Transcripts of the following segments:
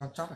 con chót à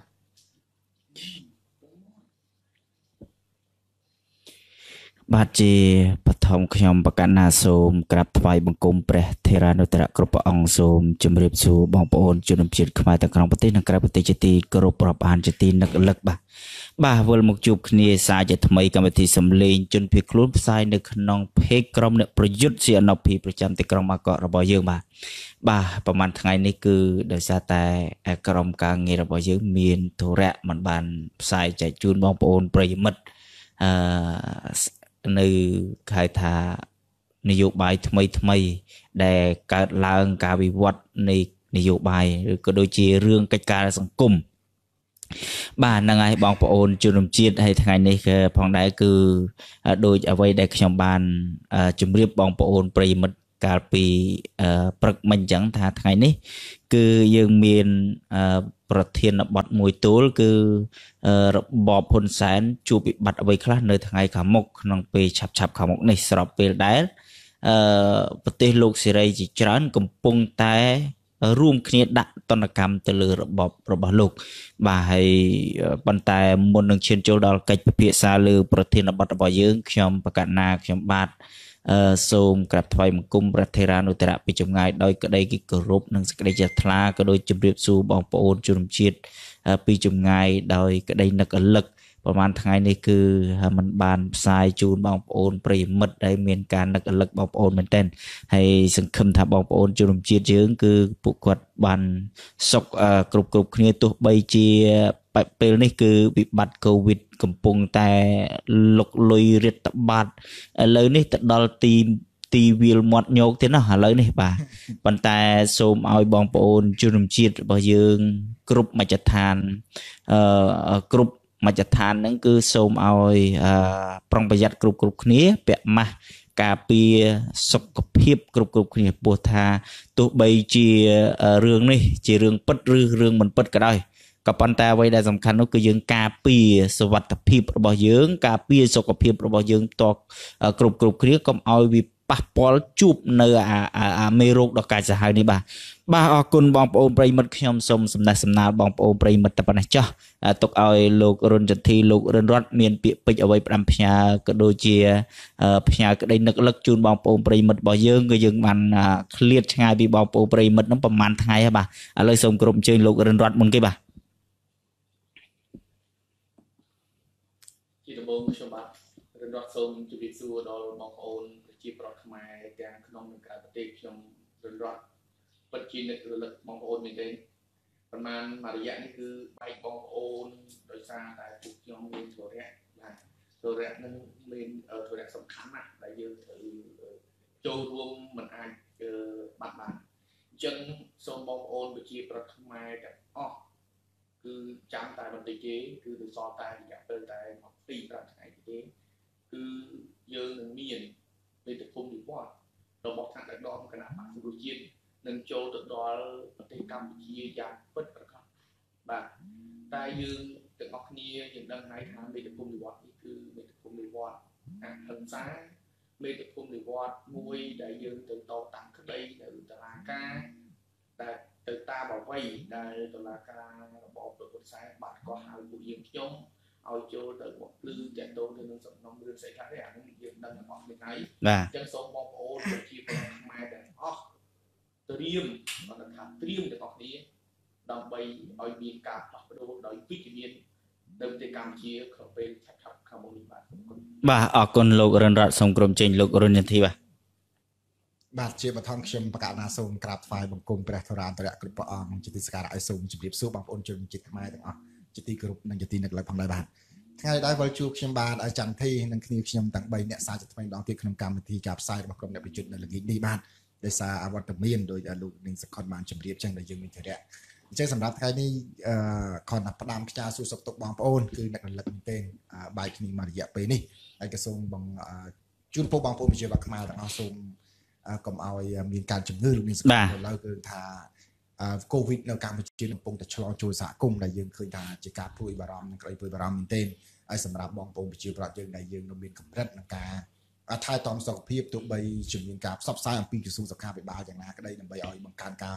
បាទជាបឋមខ្ញុំបកណាសូមក្រាបថ្វាយបង្គំព្រះថេរានុត្តរគ្រប់ព្រះអង្គសូមជម្រាបសួរបងប្អូនជនជាតិខ្មែរទាំងក្នុងប្រទេសនិងក្រៅប្រទេសជាទីគោរពរាប់អានជាទីនឹករលឹកបាទវិលមកជួបគ្នាសារជាថ្មីកម្មវិធីសំឡេងជនភៀសខ្លួនផ្សាយនៅក្នុងเพจក្រុមអ្នកប្រយុទ្ធជាអនុភាពប្រចាំទីក្រុងបាងកករបស់យើងបាទប្រហែលថ្ងៃនេះគឺដោយសារតែក្រុមការងាររបស់យើងមានធុរៈមិនបានផ្សាយចែកជូនបងប្អូនប្រិយមិត្តអឺនៅហៅថានយោបាយថ្មីដែលកើតឡើងការវិវត្តនៃនយោបាយឬក៏ដូចជារឿងកិច្ចការសង្គមបាទហ្នឹងហើយបងប្អូនជនជាតិហើយថ្ងៃនេះក៏ផងដែរគឺដូចអ្វីដែលខ្ញុំបានជម្រាបបងប្អូនប្រិយមិត្តកាលពីព្រឹកមិញអញ្ចឹងថាថ្ងៃនេះគឺយើងមានប្រធានបទមួយទូលគឺរបបហ៊ុនសែនជួបវិបត្តិអ្វីខ្លះនៅថ្ងៃខាងមុខក្នុងពេលឆាប់ខាងមុខនេះស្របពេលដែលប្រទេសលោកសេរីជាច្រើនកំពុងតែរួមគ្នាដាក់ទណ្ឌកម្មទៅលើរបបរបស់លោកបាទហើយប៉ុន្តែមុននឹងឈានចូលដល់កិច្ចពិភាក្សាលើប្រធានបទរបស់យើងខ្ញុំបកណាខ្ញុំបាទសូមក្រាបថ្វាយបង្គំព្រះថេរានុត្តរៈពីចម្ងាយដោយក្តីគោរពនិងសេចក្តីជ្រះថ្លាក៏ដូចជម្រាបសួរបងប្អូនជនជាតិពីចម្ងាយដោយក្តីនឹករលឹកប្រហែលថ្ងៃនេះគឺมันបានផ្សាយជូនបងប្អូនប្រិយមិត្តដែលមានការនឹករលឹកបងប្អូនមែនទែនហើយសង្ឃឹមថាបងប្អូនជនជាតិយើងគឺពួកគាត់បានសុខគ្រប់គ្នាទោះបីជាពេលនេះគឺវិបត្តិកូវីដកំពុងតែលុកលុយរាតត្បាតឥឡូវនេះទៅដល់ទីវាលមាត់ញោកទៀតណាឥឡូវនេះបាទប៉ុន្តែសូមឲ្យបងប្អូនជនជាតិរបស់យើងគ្រប់មជ្ឈដ្ឋានគ្រប់មជ្ឈដ្ឋានហ្នឹងគឺសូមឲ្យប្រុងប្រយ័ត្នគ្រប់គ្នាពាក់ម៉ាស់ការពារសុខភាពគ្រប់គ្នាពោះថាទោះបីជារឿងនេះជារឿងពិតឬរឿងមិនពិតក៏ដោយក៏ប៉ុន្តែអ្វីដែលសំខាន់នោះគឺយើងការពារសុវត្ថិភាពរបស់យើងការពារសុខភាពរបស់យើងតគ្រប់គ្នាកុំឲ្យវាប៉ះពាល់ជួបនៅអាមេរោគដ៏កាចសាហាវនេះបាទអរគុណបងប្អូនប្រិយមិត្តខ្ញុំសូមសំណេះសំណាលបងប្អូនប្រិយមិត្តតែប៉ុណ្ណេះចុះទុកឲ្យលោករុនចន្ទធីលោករិនរតមានពាក្យពេចន៍អ្វីផ្ដាំផ្ញើក៏ដូចជាផ្ញើក្តីនឹករលឹកជូនបងប្អូនប្រិយមិត្តរបស់យើងគឺយើងបានឃ្លាតឆ្ងាយពីបងប្អូនប្រិយមិត្តហ្នឹងប្រហែលថ្ងៃហើយបាទឥឡូវសូមគោរពអញ្ជើញលោករិនរតមុនគេបាទជាដំបូងខ្ញុំបាទរិនរតសូមជម្រាបសួរដល់បងប្អូនប្រជាប្រដ្ឋខ្មែរទាំងក្នុងនិងក្រៅប្រទេសខ្ញុំរិនរតពិតជានឹករលឹកបងប្អូនមែនទេប្រហែលមួយរយៈនេះគឺបែកបងប្អូនដោយសារតែពួកខ្ញុំមានធុរៈបាទធុរៈនឹងមានធុរៈសំខាន់ណាស់ដែលយើងត្រូវចូលរួមមិនអាចបាត់បានអញ្ចឹងសូមបងប្អូនប្រជាប្រដ្ឋខ្មែរទាំងអស់គឺចាំតែបន្តិចទេគឺទៅសល់តែរយៈពេលតែ2-5ថ្ងៃទេគឺយើងនឹងមានវេទិភូមិនិវត្តន៍របស់ថ្នាក់ដឹកនាំគណៈបក្សសង្គ្រោះជាតិនឹងចូលទៅដល់ប្រទេសកម្ពុជាយ៉ាងពិតប្រាកដបាទតែយើងទាំងអស់គ្នាយើងដឹងហើយថាវេទិភូមិនិវត្តន៍នេះគឺវេទិភូមិនិវត្តន៍អហិង្សាវេទិភូមិនិវត្តន៍មួយដែលយើងទៅតតាំងក្តីនៅតុលាការតែទៅតាមអ្វីដែលតុលាការរបបលោកហ៊ុនសែនបានកោះហៅពួកយើងខ្ញុំឲ្យចូលទៅមកភ្លឺតាក់ទងទៅនឹងសំណុំរឿងស្អីខ្លះទេអានេះយើងដឹងទាំងអស់គ្នាហើយអញ្ចឹងសូមបងប្អូនប្រជាពលរដ្ឋខ្មែរទាំងអស់ត្រៀមគាត់ថាត្រៀមទាំងអស់គ្នាដើម្បីឲ្យមានការផ្លាស់ប្ដូរដោយវិជ្ជមាននៅប្រទេសកម្ពុជាក្នុងពេលឆាប់ខាងមុខនេះបាទអរគុណលោករិនរតសូមក្រុមជើញលោករុនចន្ទធីបាទជាបឋមខ្ញុំបកណាសូមក្រាបថ្វាយបង្គំព្រះធរណតរៈគ្រប់ព្រះអង្គជាទីសក្ការៈឲ្យសូមជម្រាបសួរបងប្អូនជនជាតិខ្មែរទាំងអស់ជាទីគោរពនិងជាទីនឹករលឹកផងដែរបាទថ្ងៃនេះវិលជួបខ្ញុំបាទចន្ទធីនិងគ្នាខ្ញុំទាំង3អ្នកសារជាថ្មីម្ដងទៀតក្នុងកម្មវិធីការផ្សាយរបស់ក្រុមអ្នកប្រយុទ្ធនៅល្ងាចនេះបាទដោយសារអវត្តមានដោយលោកនិងសកលបានជម្រាបចឹងដែលយើងមានធរៈអញ្ចឹងសម្រាប់ថ្ងៃនេះខនផ្ដាំផ្ញើសួរសុខទុក្ខបងប្អូនគឺនឹករលឹកមែនទែនបាយគ្នាមួយរយៈពេលនេះហើយក៏សូមជូនពរបងប្អូនប្រជាពលរដ្ឋខ្មែរទាំងអស់សូមកុំឲ្យមានការជំងឺឬមានសង្កត់ឡើយគឺថាកូវីដនៅកម្ពុជាកំពុងតែឆ្លងចូលសហគមន៍ដែលយើងឃើញថាជាការព្រួយបារម្ភនិងក្តីព្រួយបារម្ភមែនទែនហើយសម្រាប់បងប្អូនប្រជាពលរដ្ឋយើងដែលយើងនៅមានកម្រិតក្នុងការថែទាំសុខភាពទោះបីជាមានការផ្សព្វផ្សាយអំពីក្រសួងសុខាភិបាលយ៉ាងណាក្តីដើម្បីឲ្យបង្កើនការ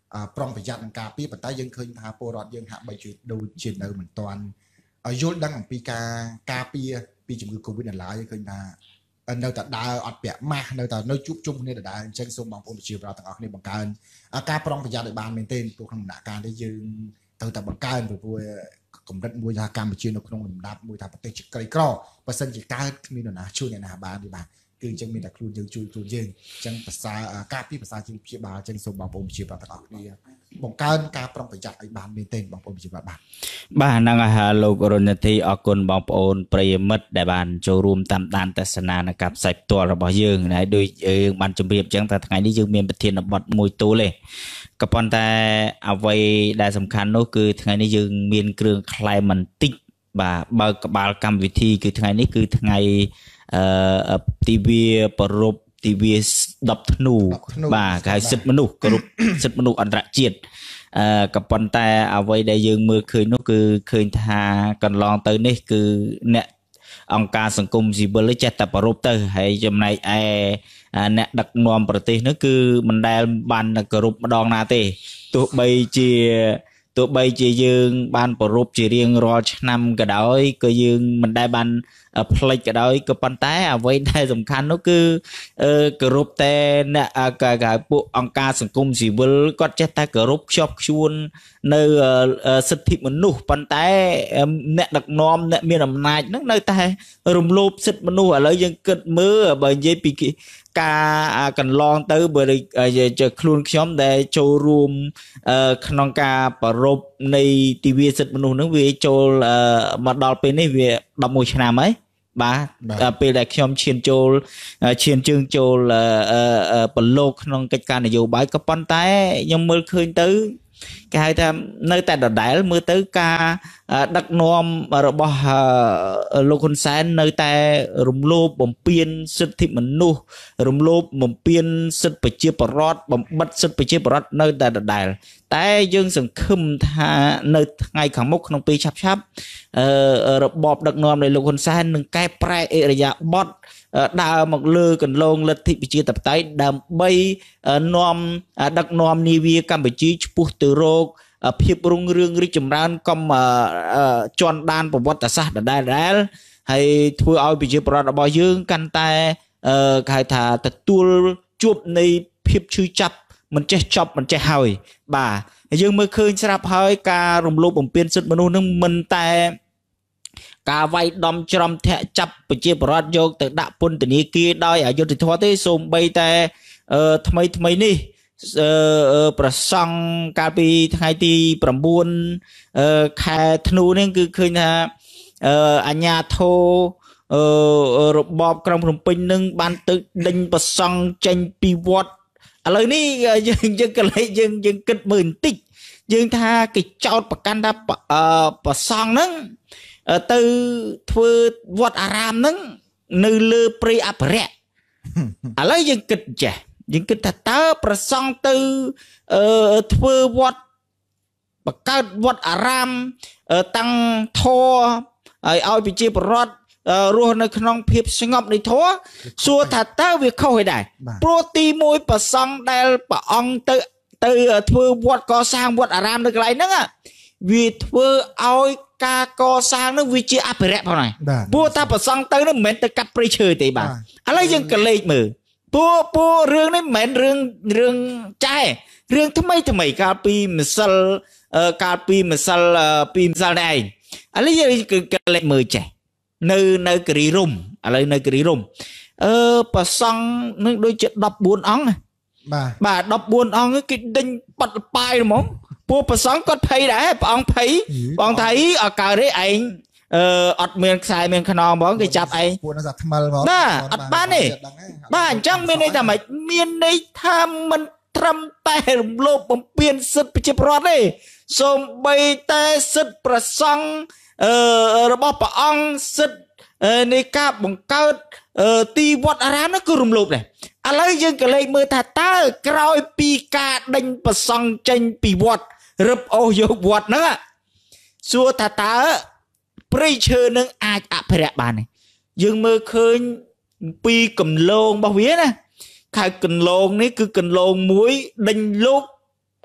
ប្រុងប្រយ័ត្ននឹងការពារប៉ុន្តែយើងឃើញថាពលរដ្ឋយើងហាក់បីជាដូចជានៅមិនទាន់យល់ដឹងអំពីការពារពីជំងឺ Covid នៅឡើយឃើញថានៅតែដើរអត់ពាក់ម៉ាស់នៅតែនៅជួបជុំគ្នាដដែលអញ្ចឹងសូមបងប្អូនប្រជាពលរដ្ឋទាំងអស់គ្នាបង្កើនការប្រុងប្រយ័ត្នឲ្យបានមែនទេព្រោះក្នុងដំណាក់កាលនេះយើងត្រូវតែបង្កើនព្រោះកម្រិតមួយថាកម្ពុជានៅក្នុងលំដាប់មួយថាប្រទេសជាក្រីក្របើសិនជាកើតគ្មាននរណាជួយអ្នកណាបានទេបាទគឺអញ្ចឹងមានតែខ្លួនយើងជួយខ្លួនយើងអញ្ចឹងភាសាការពីភាសាជីវព្យាបាលអញ្ចឹងសូមបងប្អូនប្រជាពលរដ្ឋទាំងអស់គ្នាបង្កើនការប្រុងប្រយ័ត្នឲ្យបានមែនទេបងប្អូនប្រជាពលរដ្ឋបាទហ្នឹងហើយលោករណធីអរគុណបងប្អូនប្រិយមិត្តដែលបានចូលរួមតាមដានទស្សនានៅការផ្សាយផ្ទាល់របស់យើងហើយដូចយើងបានជម្រាបអញ្ចឹងថាថ្ងៃនេះយើងមានប្រធានបទមួយទូលទេក៏ប៉ុន្តែអ្វីដែលសំខាន់នោះគឺថ្ងៃនេះយើងមានគ្រឿងក្លែមបន្តិចបាទបើក្បាលកម្មវិធីគឺថ្ងៃនេះគឺថ្ងៃទិវាប្រពៃទិវា10ធ្នូបាទគេហៅសិទ្ធិមនុស្សគ្រប់សិទ្ធិមនុស្សអន្តរជាតិក៏ប៉ុន្តែអ្វីដែលយើងមើលឃើញនោះគឺឃើញថាកន្លងទៅនេះគឺអ្នកអង្គការសង្គមស៊ីវិលចេះតែប្រពៃទៅហើយចំណែកឯអ្នកដឹកនាំប្រទេសនោះគឺមិនដែលបានគោរពម្ដងណាទេទោះបីជាយើងបានប្រពៃជារៀងរាល់ឆ្នាំក៏ដោយក៏យើងមិនដែលបានផ្លេចក៏ដោយក៏ប៉ុន្តែអ្វីដែលសំខាន់នោះគឺគោរពតែអ្នកពួកអង្គការសង្គមស៊ីវិលគាត់ចេះតែគោរពខ្ជាប់ខ្ជួននៅសិទ្ធិមនុស្សប៉ុន្តែអ្នកដឹកនាំអ្នកមានអំណាចហ្នឹងនៅតែរំលោភសិទ្ធិមនុស្សឥឡូវយើងគិតមើលបើនិយាយពីការកន្លងទៅបើខ្លួនខ្ញុំដែលចូលរួមក្នុងការប្រពៃនៃទិវាសិទ្ធិមនុស្សហ្នឹងវាចូលមកដល់ពេលនេះវា11ឆ្នាំហើយបាទពេលដែលខ្ញុំឈានជើងចូលប្រឡូកក្នុងកិច្ចការនយោបាយក៏ប៉ុន្តែខ្ញុំមើលឃើញទៅគេហៅថានៅតែដដែលមើលទៅការដឹកនាំរបស់លោកហ៊ុនសែននៅតែរំលោភបំពានសិទ្ធិមនុស្សរំលោភបំពានសិទ្ធិប្រជាពលរដ្ឋបំបិទសិទ្ធិប្រជាពលរដ្ឋនៅតែដដែលតែយើងសង្ឃឹមថានៅថ្ងៃខាងមុខក្នុងពេលឆាប់របបដឹកនាំនៃលោកហ៊ុនសែននឹងកែប្រែអិរិយាបថដើរមកលើកន្លងលទ្ធិប្រជាធិបតេយ្យដើម្បីនាំដឹកនាំនាវាកម្ពុជាឆ្ពោះទៅរកភាពរុងរឿងរីកចម្រើនកុំជន់ដានប្រវត្តិសាស្ត្រដដែលហើយធ្វើឲ្យប្រជាពលរដ្ឋរបស់យើងកាន់តែគេហៅថាទទួលជួបនៃភាពឈឺចាប់មិនចេះចប់មិនចេះហើយបាទយើងមើលឃើញស្រាប់ហើយការរំលោភបំពានសិទ្ធិមនុស្សនឹងមិនតែការវាយដំច្រំធាក់ចាប់ប្រជាពលរដ្ឋយកទៅដាក់ពន្ធនាគារដោយអយុត្តិធម៌ទេសូម្បីតែថ្មីនេះប្រសង់កាលពីថ្ងៃទី9ខែធ្នូនេះគឺឃើញថាអាជ្ញាធររបបក្រុងភ្នំពេញនឹងបានទៅដេញប្រសង់ចេញពីវត្តឥឡូវនេះយើងកលេចយើងគិតមើលបន្តិចយើងថាគេចោទប្រកាន់ថាប្រសង់ហ្នឹងទៅធ្វើវត្តអារាមហ្នឹងនៅលើព្រៃអភិរក្សឥឡូវយើងគិតចេះយើងគិតថាតើប្រសង់ទៅធ្វើវត្តបង្កើតវត្តអារាមតាំងធម៌ឲ្យប្រជាពលរដ្ឋរស់នៅក្នុងភាពស្ងប់នៃធម៌សួរថាតើវាខុសឯដែរព្រោះទីមួយប្រសង់ដែលព្រះអង្គទៅធ្វើវត្តកសាងវត្តអារាមនៅកន្លែងហ្នឹងវាធ្វើឲ្យការកសាងនោះវាជាអភិរក្សផងហើយព្រោះថាប្រសង់ទៅនោះមិនមែនទៅកាប់ព្រៃឈើទេបាទឥឡូវយើងក៏លេចមើលព្រោះរឿងនេះមិនមែនរឿងចាស់រឿងថ្មីកាលពីម្សិលពីម្សិលនេះឯងឥឡូវយើងក៏លេចមើលចេះនៅគិរីរំឥឡូវនៅគិរីរំប្រសង់នឹងដូចជា14អង្គបាទ14អង្គគេដេញបាត់លបាយហ្មងពួកប្រសង់គាត់ភ័យដែរព្រះអង្គភ័យព្រះអង្គថាអើកើតទេឯងអត់មានខ្សែមានខ្នងហ្មងគេចាប់ឯងពួកនោះថាថ្មិលហ្មងបាទអត់បានទេបាទអញ្ចឹងមានន័យថាម៉េចមានន័យថាមិនត្រឹមតែរំលោភបំពានសិទ្ធិប្រជាពលរដ្ឋទេសូម្បីតែសិទ្ធិប្រសង់របស់ព្រះអង្គសិទ្ធិនៃការបង្កើតទីវត្តអារាមនោះគឺរំលោភដែរឥឡូវយើងក៏លេខមើលថាតើក្រោយពីការដេញប្រសង់ចេញពីវត្តរឹបអូសយកវត្តហ្នឹងសួរថាតើព្រៃឈើនឹងអាចអភិរក្សបានទេយើងមើលឃើញពីកំឡងរបស់វាណាខៅកន្លងនេះគឺកន្លងមួយដេញលោក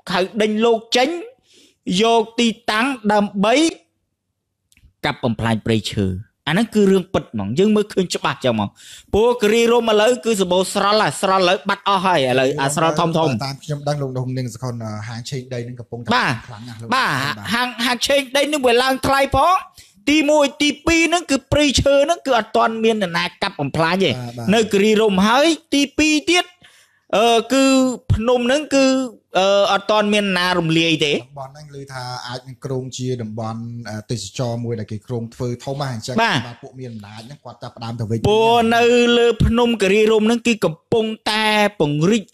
khởi đinh lô chánh vô ti tăng đầm bấy cặpបំផ្លាញព្រៃឈើអាហ្នឹងគឺរឿងពិតហ្មងយើងមើលឃើញច្បាស់ចឹងហ្មងព្រោះគិរីរមឥឡូវគឺសបោស្រល់ស្រល់ឥឡូវបាត់អស់ហើយឥឡូវអាស្រល់ធំធំតាមខ្ញុំដឹងលោកនោះនឹងសខុនហាងឆេងដីនឹងកំពុងតែខ្លាំងណាស់លោកបាទហាងឆេងដីនឹងវាឡើងថ្លៃផងទី1ទី2ហ្នឹងគឺព្រៃឈើហ្នឹងគឺអត់ទាន់មាននរណាកាប់បំផ្លាញទេនៅគិរីរមហើយទី2ទៀតគឺភ្នំហ្នឹងគឺអត់ទាន់មានណារំលាយទេតំបន់ហ្នឹងឮថាអាចនឹងក្រុងជាតំបន់ទេសចរមួយដែលគេក្រុងធ្វើធំហ្នឹងអញ្ចឹងបាទពួកមានអំណាចហ្នឹងគាត់ចាប់ផ្ដើមទៅវិញព្រោះនៅលើភ្នំគិរីរមហ្នឹងគឺកំពុងតែពង្រីក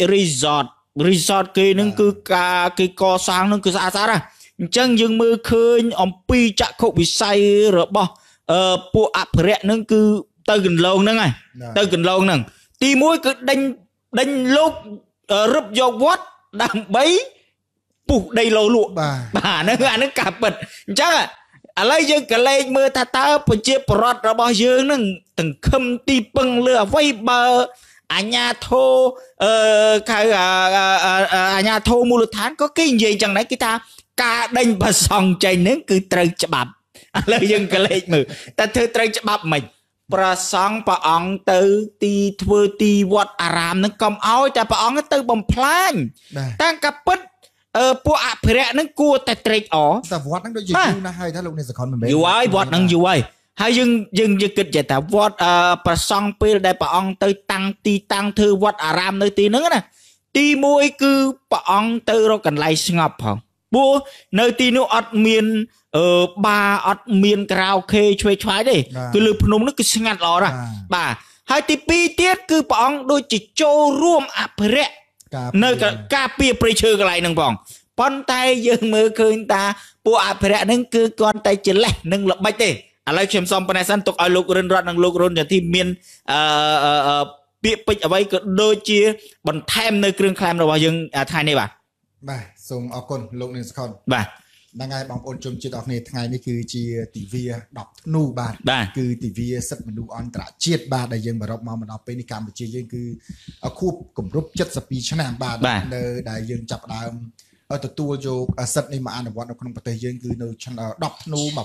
resort គេហ្នឹងគឺការគេកសាងហ្នឹងគឺស្អាតស្អាតណាស់អញ្ចឹងយើងមើលឃើញអំពីចក្ខុវិស័យរបស់ពួកអភិរក្សហ្នឹងគឺទៅកន្លងហ្នឹងហើយទៅកន្លងហ្នឹងទី1គឺដេញលោករឹបយកវត្តដើម្បីពុះដីលោលក់បាទអាហ្នឹងការពិតអញ្ចឹងឥឡូវយើងក៏លេខមើលថាតើប្រជាប្រដ្ឋរបស់យើងហ្នឹងតង្ឃឹមទីពឹងលើអ្វីបើអាញាធោហៅអាញាធោមូលដ្ឋានក៏គេនិយាយអញ្ចឹងដែរគេថាការដេញប្រសង់ចេញហ្នឹងគឺត្រូវច្បាប់ឥឡូវយើងក៏លេខមើលតែធ្វើត្រូវច្បាប់មិនប្រសង់ព្រះអង្គទៅទីធ្វើទីវត្តអារាមហ្នឹងកុំឲ្យតែព្រះអង្គទៅបំផ្លាញតាំងកាពិតពួកអភិរក្សហ្នឹងគួរតែត្រេកអរតែវត្តហ្នឹងដូចយូរណាស់ហើយថាលោកនេះសខុនមិនមែនយូរហើយវត្តហ្នឹងយូរហើយយើងគិតចេះថាវត្តប្រសង់ពេលដែលព្រះអង្គទៅតាំងទីតាំងធ្វើវត្តអារាមនៅទីហ្នឹងណាទី1គឺព្រះអង្គទៅរកកន្លែងស្ងប់ផងព្រោះនៅទីនោះអត់មានបារអត់មានការ៉ាអូខេឆ្វេងឆ្វាយទេគឺលើភ្នំនោះគឺស្ងាត់ល្អណាស់បាទហើយទី2ទៀតគឺព្រះអង្គដូចជាចូលរួមអភិរក្សនៅការពារព្រៃឈើកន្លែងហ្នឹងផងប៉ុន្តែយើងមើលឃើញថាពួកអភិរក្សហ្នឹងគឺគាត់តែជាលេសនឹងល្បិចទេឥឡូវខ្ញុំសូមប៉ុណ្ណេះសិនទុកឲ្យលោករិនរតនិងលោករុនជាទីមានពាក្យពេចន៍អ្វីក៏ដូចជាបន្ថែមនៅគ្រឿងក្លែមរបស់យើងថ្ងៃនេះបាទសូមអរគុណលោកនាងសខុនបាទហ្នឹងហើយបងប្អូនជនជាតិអរគ្នាថ្ងៃនេះគឺជាទិវា10ធ្នូបាទគឺទិវាសិទ្ធិមនុស្សអន្តរជាតិបាទដែលយើងបានរកមកដល់ពេលនេះកម្ពុជាយើងគឺខួបគម្រប់72ឆ្នាំបាទនៅដែលយើងចាប់ផ្ដើមទទួលយកសិទ្ធិនេះមកអនុវត្តនៅក្នុងប្រទេសយើងគឺនៅឆ្នាំ10ធ្នូ1948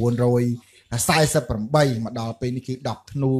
មកដល់ពេលនេះគឺ10ធ្នូ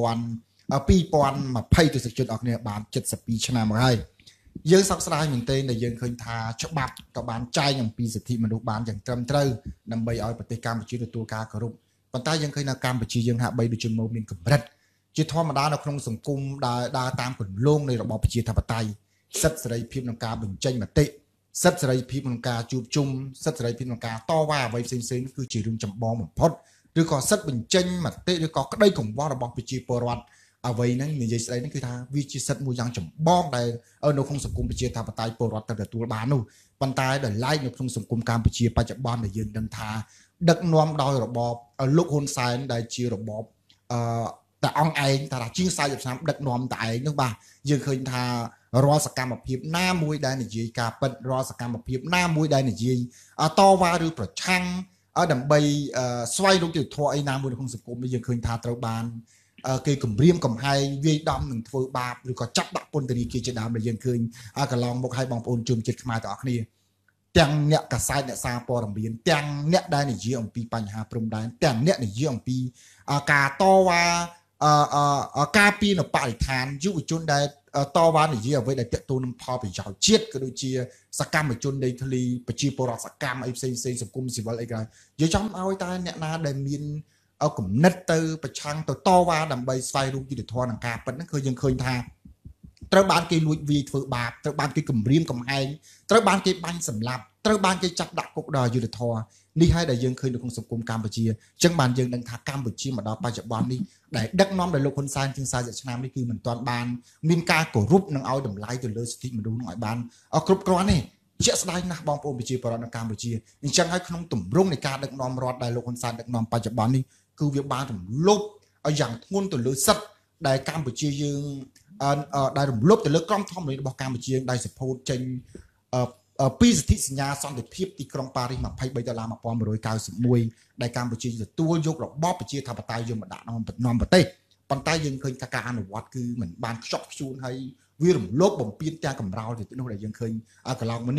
2020ទស្សនិកជនអរគ្នាបាន72ឆ្នាំមកហើយយើងសោកស្ដាយមែនទែនដែលយើងឃើញថាច្បាប់ក៏បានចែងអំពីសិទ្ធិមនុស្សបានយ៉ាងត្រឹមត្រូវដើម្បីឲ្យប្រទេសកម្ពុជាទទួលការគោរពប៉ុន្តែយើងឃើញនៅកម្ពុជាយើងហាក់បីដូចជាមកមានកម្រិតជាធម្មតានៅក្នុងសង្គមដើរតាមគន្លងនៃរបបប្រជាធិបតេយ្យសិទ្ធិសេរីភាពក្នុងការបញ្ចេញមតិសិទ្ធិសេរីភាពក្នុងការជួបជុំសិទ្ធិសេរីភាពក្នុងការតវ៉ាអ្វីផ្សេងៗគឺជារឿងចម្បងបំផុតឬក៏សិទ្ធិបញ្ចេញមតិឬក៏ក្តីកង្វល់របស់ប្រជាពលរដ្ឋអ្វីហ្នឹងនិយាយស្ដីហ្នឹងគឺថាវាជាសិទ្ធិមួយយ៉ាងចម្បងដែលនៅក្នុងសង្គមប្រជាធិបតេយ្យពលរដ្ឋទទួលបាននោះប៉ុន្តែដល់ឡែកនៅក្នុងសង្គមកម្ពុជាបច្ចុប្បន្នដែលយើងដឹងថាដឹកនាំដោយរបបលោកហ៊ុនសែនដែលជារបបតែអង្គឯងតាជាង40ឆ្នាំដឹកនាំតែឯងនោះបាទយើងឃើញថារាល់សកម្មភាពណាមួយដែលនិយាយការពិតរាល់សកម្មភាពណាមួយដែលនិយាយតវ៉ាឬប្រឆាំងដើម្បីស្វែងរកយុត្តិធម៌អីណាមួយក្នុងសង្គមនេះយើងឃើញថាត្រូវបានគេគម្រាមកំហែងវាយដំនឹងធ្វើបាបឬក៏ចាប់ដាក់ពន្ធនាគារជាដើមដែលយើងឃើញកន្លងមកឲ្យបងប្អូនជនជាតិខ្មែរទាំងអស់គ្នាទាំងអ្នកកាសែតអ្នកសារព័ត៌មានទាំងអ្នកដែលនិយាយអំពីបញ្ហាព្រំដែនទាំងអ្នកនិយាយអំពីការតវ៉ាការពីនៅបរិស្ថានយុវជនដែលតវ៉ានិយាយអ្វីដែលទាក់ទងនឹងផលប្រយោជន៍ជាតិក៏ដូចជាសកម្មជនដីធ្លីប្រជាពលរដ្ឋសកម្មអីផ្សេងសង្គមស៊ីវិលអីក៏យើងចង់ឲ្យតែអ្នកណាដែលមានគំនិតទៅប្រឆាំងទៅតវ៉ាដើម្បីស្វែងរកយុត្តិធម៌នឹងការពិតហ្នឹងគឺយើងឃើញថាត្រូវបានគេលួចវាយធ្វើបាបត្រូវបានគេគំរាមកំហែងត្រូវបានគេបាញ់សម្លាប់ត្រូវបានគេចាប់ដាក់គុកដល់យុត្តិធម៌នេះហើយដែលយើងឃើញនៅក្នុងសង្គមកម្ពុជាអញ្ចឹងបានយើងដឹងថាកម្ពុជាមកដល់បច្ចុប្បន្ននេះដែលដឹកនាំដោយលោកហ៊ុនសែនជាង40ឆ្នាំនេះគឺមិនទាន់បានមានការគោរពនិងឲ្យតម្លៃទៅលើសិទ្ធិមនុស្សនឹងឲ្យបានគ្រប់គ្រាន់ទេជាក់ស្ដែងណាស់បងប្អូនប្រជាពលរដ្ឋនៅកម្ពុជាអញ្ចឹងហើយក្នុងទម្រង់នៃការដឹកនាំរដ្ឋដែលលោកហ៊ុនសែនដឹកនាំបច្ចុប្បន្ននេះគឺវាបានរំលោភឲ្យយ៉ាងធ្ងន់ទៅលើសិទ្ធិដែលកម្ពុជាយើងដែលរំលោភទៅលើក្រមធម្មនុញ្ញរបស់កម្ពុជាដែលសពោតចេញពីសន្ធិសញ្ញាសន្តិភាពទីក្រុងប៉ារីស23/1191ដែលកម្ពុជាទទួលយករបបប្រជាធិបតេយ្យយកមកដាក់ក្នុងប្រទេសប៉ុន្តែយើងឃើញថាការអនុវត្តគឺមិនបានខ្ជាប់ខ្ជួនហើយវារំលោភបំពានទាំងកំរោលទៅនោះដែលយើងឃើញកន្លងមកនេះ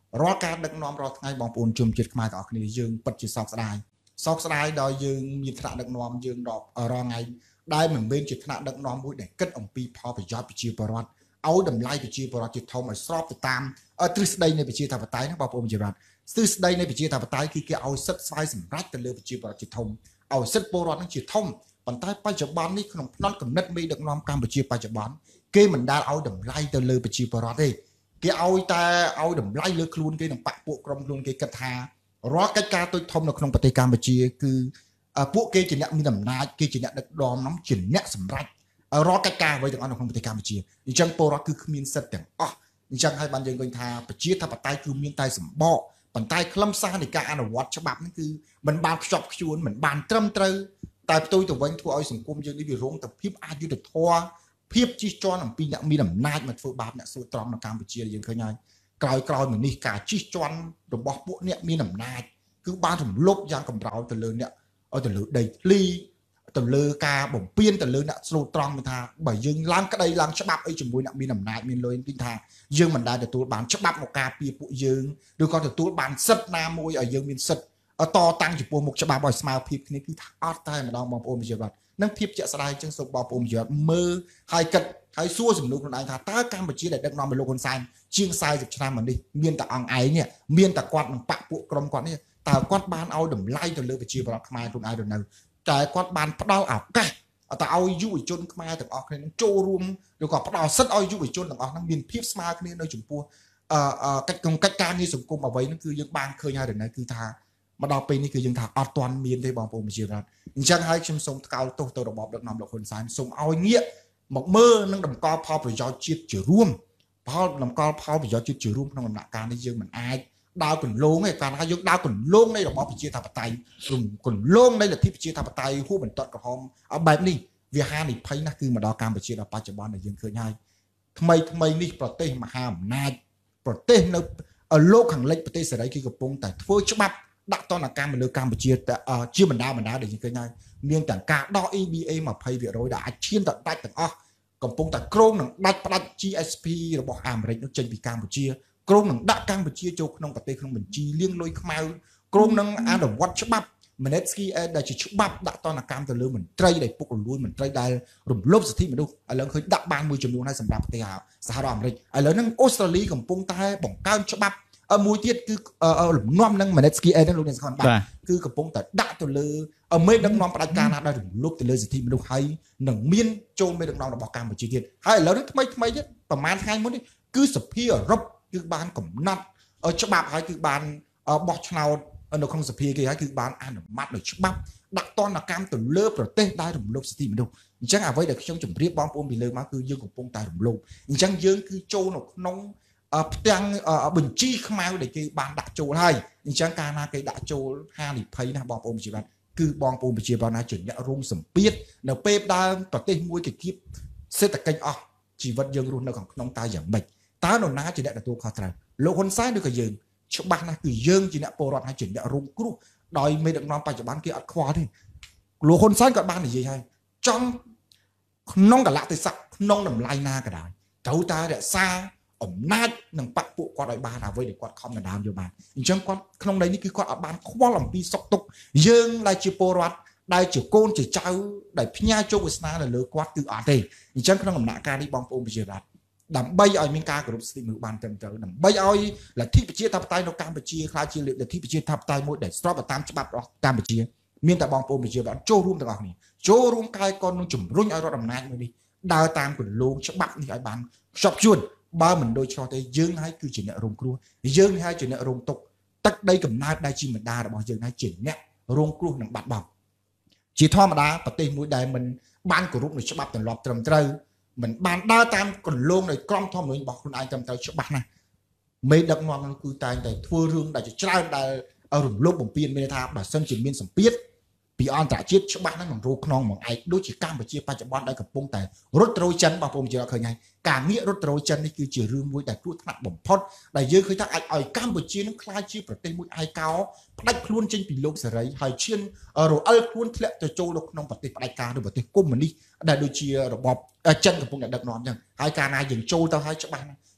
រាល់ការដឹកនាំរាល់ថ្ងៃបងប្អូនជុំចិត្តខ្មែរទាំងអស់គ្នាយើងពិតជាសោកស្ដាយដល់យើងមានថ្នាក់ដឹកនាំយើងដល់រាល់ថ្ងៃដែលមិនមែនជាថ្នាក់ដឹកនាំមួយដែលគិតអំពីផលប្រយោជន៍ប្រជាពលរដ្ឋឲ្យតម្លៃប្រជាពលរដ្ឋជាធំឲ្យស្របទៅតាមទ្រឹស្ដីនៃប្រជាធិបតេយ្យណាបងប្អូនជារដ្ឋទ្រឹស្ដីនៃប្រជាធិបតេយ្យគឺគេឲ្យសិទ្ធិស្វ័យសម្រេចទៅលើប្រជាពលរដ្ឋជាធំឲ្យសិទ្ធិពលរដ្ឋនឹងជាធំប៉ុន្តែបច្ចុប្បន្ននេះក្នុងផ្នត់គំនិតមេដឹកនាំកម្ពុជាបច្ចុប្បន្នគេមិនដែលឲ្យតម្លៃទៅលើប្រជាពលរដ្ឋទេគេឲ្យតែឲ្យតម្លៃលើខ្លួនគេនិងបកពួកក្រុមខ្លួនគេគិតថារាល់កិច្ចការទូចធំនៅក្នុងប្រទេសកម្ពុជាគឺពួកគេជាអ្នកមានអំណាចគេជាអ្នកដឹកនាំនាំជាអ្នកសម្រេចរាល់កិច្ចការអ្វីទាំងអស់នៅក្នុងប្រទេសកម្ពុជាអញ្ចឹងពលរដ្ឋគឺគ្មានសិទ្ធិទាំងអស់អញ្ចឹងហើយបានយើងឃើញថាប្រជាធិបតេយ្យគឺមានតែសម្បកប៉ុន្តែខ្លឹមសារនៃការអនុវត្តច្បាប់នេះគឺមិនបានខ្ជាប់ខ្ជួនមិនបានត្រឹមត្រូវតែផ្ទុយទៅវិញធ្វើឲ្យសង្គមយើងនេះវារងតែភាពអយុត្តិធម៌ភាពជិះជាន់អំពីអ្នកមានអំណាចមកធ្វើបាបអ្នកស្រួតត្រង់នៅកម្ពុជាយើងឃើញហើយក្រោយមកនេះការជិះជាន់របស់ពួកអ្នកមានអំណាចគឺបានរំលោភយ៉ាងកម្រោលទៅលើអ្នកទៅលើដីធ្លីទៅលើការបំពេញទៅលើអ្នកស្រួតត្រង់ថាបើយើងឡើងក្តីឡើងច្បាប់អីជាមួយអ្នកមានអំណាចមានលុយគឺថាយើងមិនដែលទទួលបានច្បាប់មកការពារពួកយើងឬក៏ទទួលបានសិទ្ធិណាមួយឲ្យយើងមានសិទ្ធិតតាំងចំពោះមុខច្បាប់ឲ្យស្មើភាពគ្នាគឺថាអត់តែម្ដងបងប្អូនប្រជាពលរដ្ឋនឹងភាពជាក់ស្ដែងចឹងសូមបងប្អូនប្រជាពលរដ្ឋមើលហើយគិតហើយសួរសំណួរខ្លួនឯងថាតើកម្ពុជាដែលដឹកនាំដោយលោកហ៊ុនសែនជាង40ឆ្នាំមកនេះមានតែអង្គឯងនេះមានតែគាត់នឹងបកពួកក្រុមគាត់នេះតើគាត់បានឲ្យតម្លៃទៅលើប្រជាពលរដ្ឋខ្មែរខ្លួនឯងទៅនៅតែគាត់បានផ្ដល់ឱកាសទៅឲ្យយុវជនខ្មែរទាំងអស់គ្នានឹងចូលរួមឬក៏ផ្ដល់សិទ្ធិឲ្យយុវជនទាំងអស់ហ្នឹងមានភាពស្មើគ្នានៅចំពោះកិច្ចការងារសង្គមអ្វីហ្នឹងគឺយើងបានឃើញហើយនៅគឺថាមកដល់ពេលនេះគឺយើងថាអត់ទាន់មានទេបងប្អូនប្រជាពលរដ្ឋអញ្ចឹងហើយខ្ញុំសូមថ្កោលទោសទៅរបបដឹកនាំលោកហ៊ុនសែនសូមឲ្យងាកមកមើលនឹងតម្កល់ផលប្រយោជន៍ជាតិជារួមតម្កល់ផលប្រយោជន៍ជាតិជារួមក្នុងដំណាក់កាលនេះយើងមិនអាចដើរគន្លងឯកាលណាយើងដើរគន្លងនៃរបបប្រជាធិបតេយ្យគន្លងនៃលទ្ធិប្រជាធិបតេយ្យហួសបន្ទាត់ក្រហមបែបនេះវាហានិភ័យណាស់គឺមកដល់កម្ពុជាដល់បច្ចុប្បន្នដែលយើងឃើញហើយថ្មីនេះប្រទេសមហាអំណាចប្រទេសនៅលោកខាងលិចប្រទេសសេរីគឺកំពុងតែធ្វើច្បាប់ដាក់ទណ្ឌកម្មលើកម្ពុជាជាបណ្ដាដែលយើងឃើញហើយមានទាំងការដោះ EBA 20% ដែលអាចឈានទៅដាច់ទាំងអស់កំពុងតែក្រងនឹងដាច់ផ្ដាច់ GSP របស់អាមេរិកនោះចេញពីកម្ពុជាក្រមនឹងដាក់កម្ពុជាចូលក្នុងប្រទេសក្នុងបញ្ជីលាងលុយខ្មៅក្រមនឹងអនុវត្តច្បាប់ Magnitsky Act ដែលជាច្បាប់ដាក់ទណ្ឌកម្មទៅលើមន្ត្រីដែលពុករលួយមន្ត្រីដែលរំលោភសិទ្ធិមនុស្សឥឡូវឃើញដាក់បានមួយចំនួនហើយសម្រាប់ប្រទេសសហរដ្ឋអាមេរិកឥឡូវហ្នឹងអូស្ត្រាលីកំពុងតែបង្កើនច្បាប់មួយទៀតគឺលំនាំនឹង Magnitsky Act ហ្នឹងលោកអ្នកស្គាល់បាទគឺកំពុងតែដាក់ទៅលើមេដឹកនាំផ្ដាច់ការណាដែលរំលោភទៅលើសិទ្ធិមនុស្សហើយនឹងមានចូលមេដឹកនាំរបស់កម្ពុជាទៀតហើយឥឡូវនេះថ្មីទៀតប្រហែលថ្ងៃមុននេះគឺសភាអឺរ៉ុបគឺបានកំណត់ច្បាប់ហើយគឺបានបោះឆ្នោតនៅក្នុងសភាគេហើយគឺបានអនុម័តនៅច្បាប់ដាក់ទណ្ឌកម្មទៅលើប្រទេសដែលរំលោភសិទ្ធិមនុស្សអញ្ចឹងអ្វីដែលខ្ញុំជម្រាបបងប្អូនពីលើមកគឺយើងកំពុងតែរំលោភអញ្ចឹងយើងគឺចូលនៅក្នុងផ្ទាំងបញ្ជីខ្មៅដែលគេបានដាក់ចូលហើយអញ្ចឹងកាលណាគេដាក់ចូលហានិភ័យណាបងប្អូនប្រជាពលរដ្ឋគឺបងប្អូនប្រជាពលរដ្ឋណាជាអ្នករងសម្ពាធនៅពេលដើមប្រទេសមួយគេគៀបសេដ្ឋកិច្ចអស់ជីវិតយើងរស់នៅក្នុងតើយ៉ាងម៉េចតើនរណាជាអ្នកទទួលខុសត្រូវលោកហ៊ុនសែនឬក៏យើងច្បាស់ណាស់គឺយើងជាអ្នកពលរដ្ឋហើយជាអ្នករងគ្រោះដោយមេដឹកនាំបច្ចុប្បន្នគេអត់ខ្វល់ទេលោកហ៊ុនសែនក៏បាននិយាយហើយចង់ក្នុងកលៈទេសៈក្នុងតម្លៃណាក៏ដោយត្រូវតែរក្សាអំណាចនិងបកពួកគាត់ឲ្យបានអ្វីដែលគាត់ខំដណ្ដើមយកបានអញ្ចឹងគាត់ក្នុងន័យនេះគឺគាត់អត់បានខ្វល់អំពីសុខទុក្ខយើងដែលជាពលរដ្ឋដែលជាកូនជាចៅដែលផ្ញើជោគវាសនាទៅលើគាត់គឺអត់ទេអញ្ចឹងក្នុងដំណាក់កាលនេះបងប្អូនប្រជាពលរដ្ឋដើម្បីឲ្យមានការគោរពសិទ្ធិមនុស្សបានត្រឹមត្រូវដើម្បីឲ្យលទ្ធិប្រជាធិបតេយ្យនៅកម្ពុជាខ្លាចជាលទ្ធិប្រជាធិបតេយ្យមួយដែលស្របតាមច្បាប់របស់កម្ពុជាមានតែបងប្អូនប្រជាពលរដ្ឋចូលរួមទាំងអស់គ្នាចូលរួមកាយកននឹងជំរុញឲ្យរដ្ឋអំណាចមួយនេះដើរតាមគន្លងច្បាប់នេះឲ្យបានខ្ជាប់ខ្ជួនបើមិនដូចឆ្លោះទេយើងហើយគឺជាអ្នករងគ្រោះយើងហើយជាអ្នករងទុក្ខទឹកដីកំណើតដែលជាម្ដាយរបស់យើងហើយជាអ្នករងគ្រោះនឹងបាត់បង់ជាធម្មតាប្រទេសមួយដែលមិនបានគោរពនូវច្បាប់ទម្លាប់ត្រឹមត្រូវមិនបានដើរតាមគន្លងនៃក្រមធម្មនុញ្ញរបស់ខ្លួនឯងត្រឹមត្រូវច្បាស់ណាស់មេដឹកនាំនឹងគឺតែងតែធ្វើរឿងដែលជាច្រើនដែលរំលោភបំពានមានថាបើសិនជាមានសម្ពាធពីអន្តរជាតិច្បាស់ហ្នឹងនឹងរੂខ្នងមកឯកដូចជាកម្ពុជាបច្ចុប្បន្នដែលកំពុងតែរត់ត្រូវចិនបងប្អូនជាឃើញហើយការងាករត់ត្រូវចិននេះគឺជារឿងមួយដែលគ្រោះថ្នាក់បំផុតដែលយើងឃើញថាអាចឲ្យកម្ពុជានឹងក្លាយជាប្រទេសមួយឯកោផ្ដាច់ខ្លួនចេញពីលោកសេរីហើយឈានរអិលខ្លួនធ្លាក់ទៅចូលនៅក្នុងប្រទេសផ្ដាច់ការឬប្រទេសកុម្មុយនីសដែលដូចជារបបចិនកំពុងតែដឹកនាំអញ្ចឹងហើយកាលណាយើងចូលទៅហើយច្បាស់ណាស់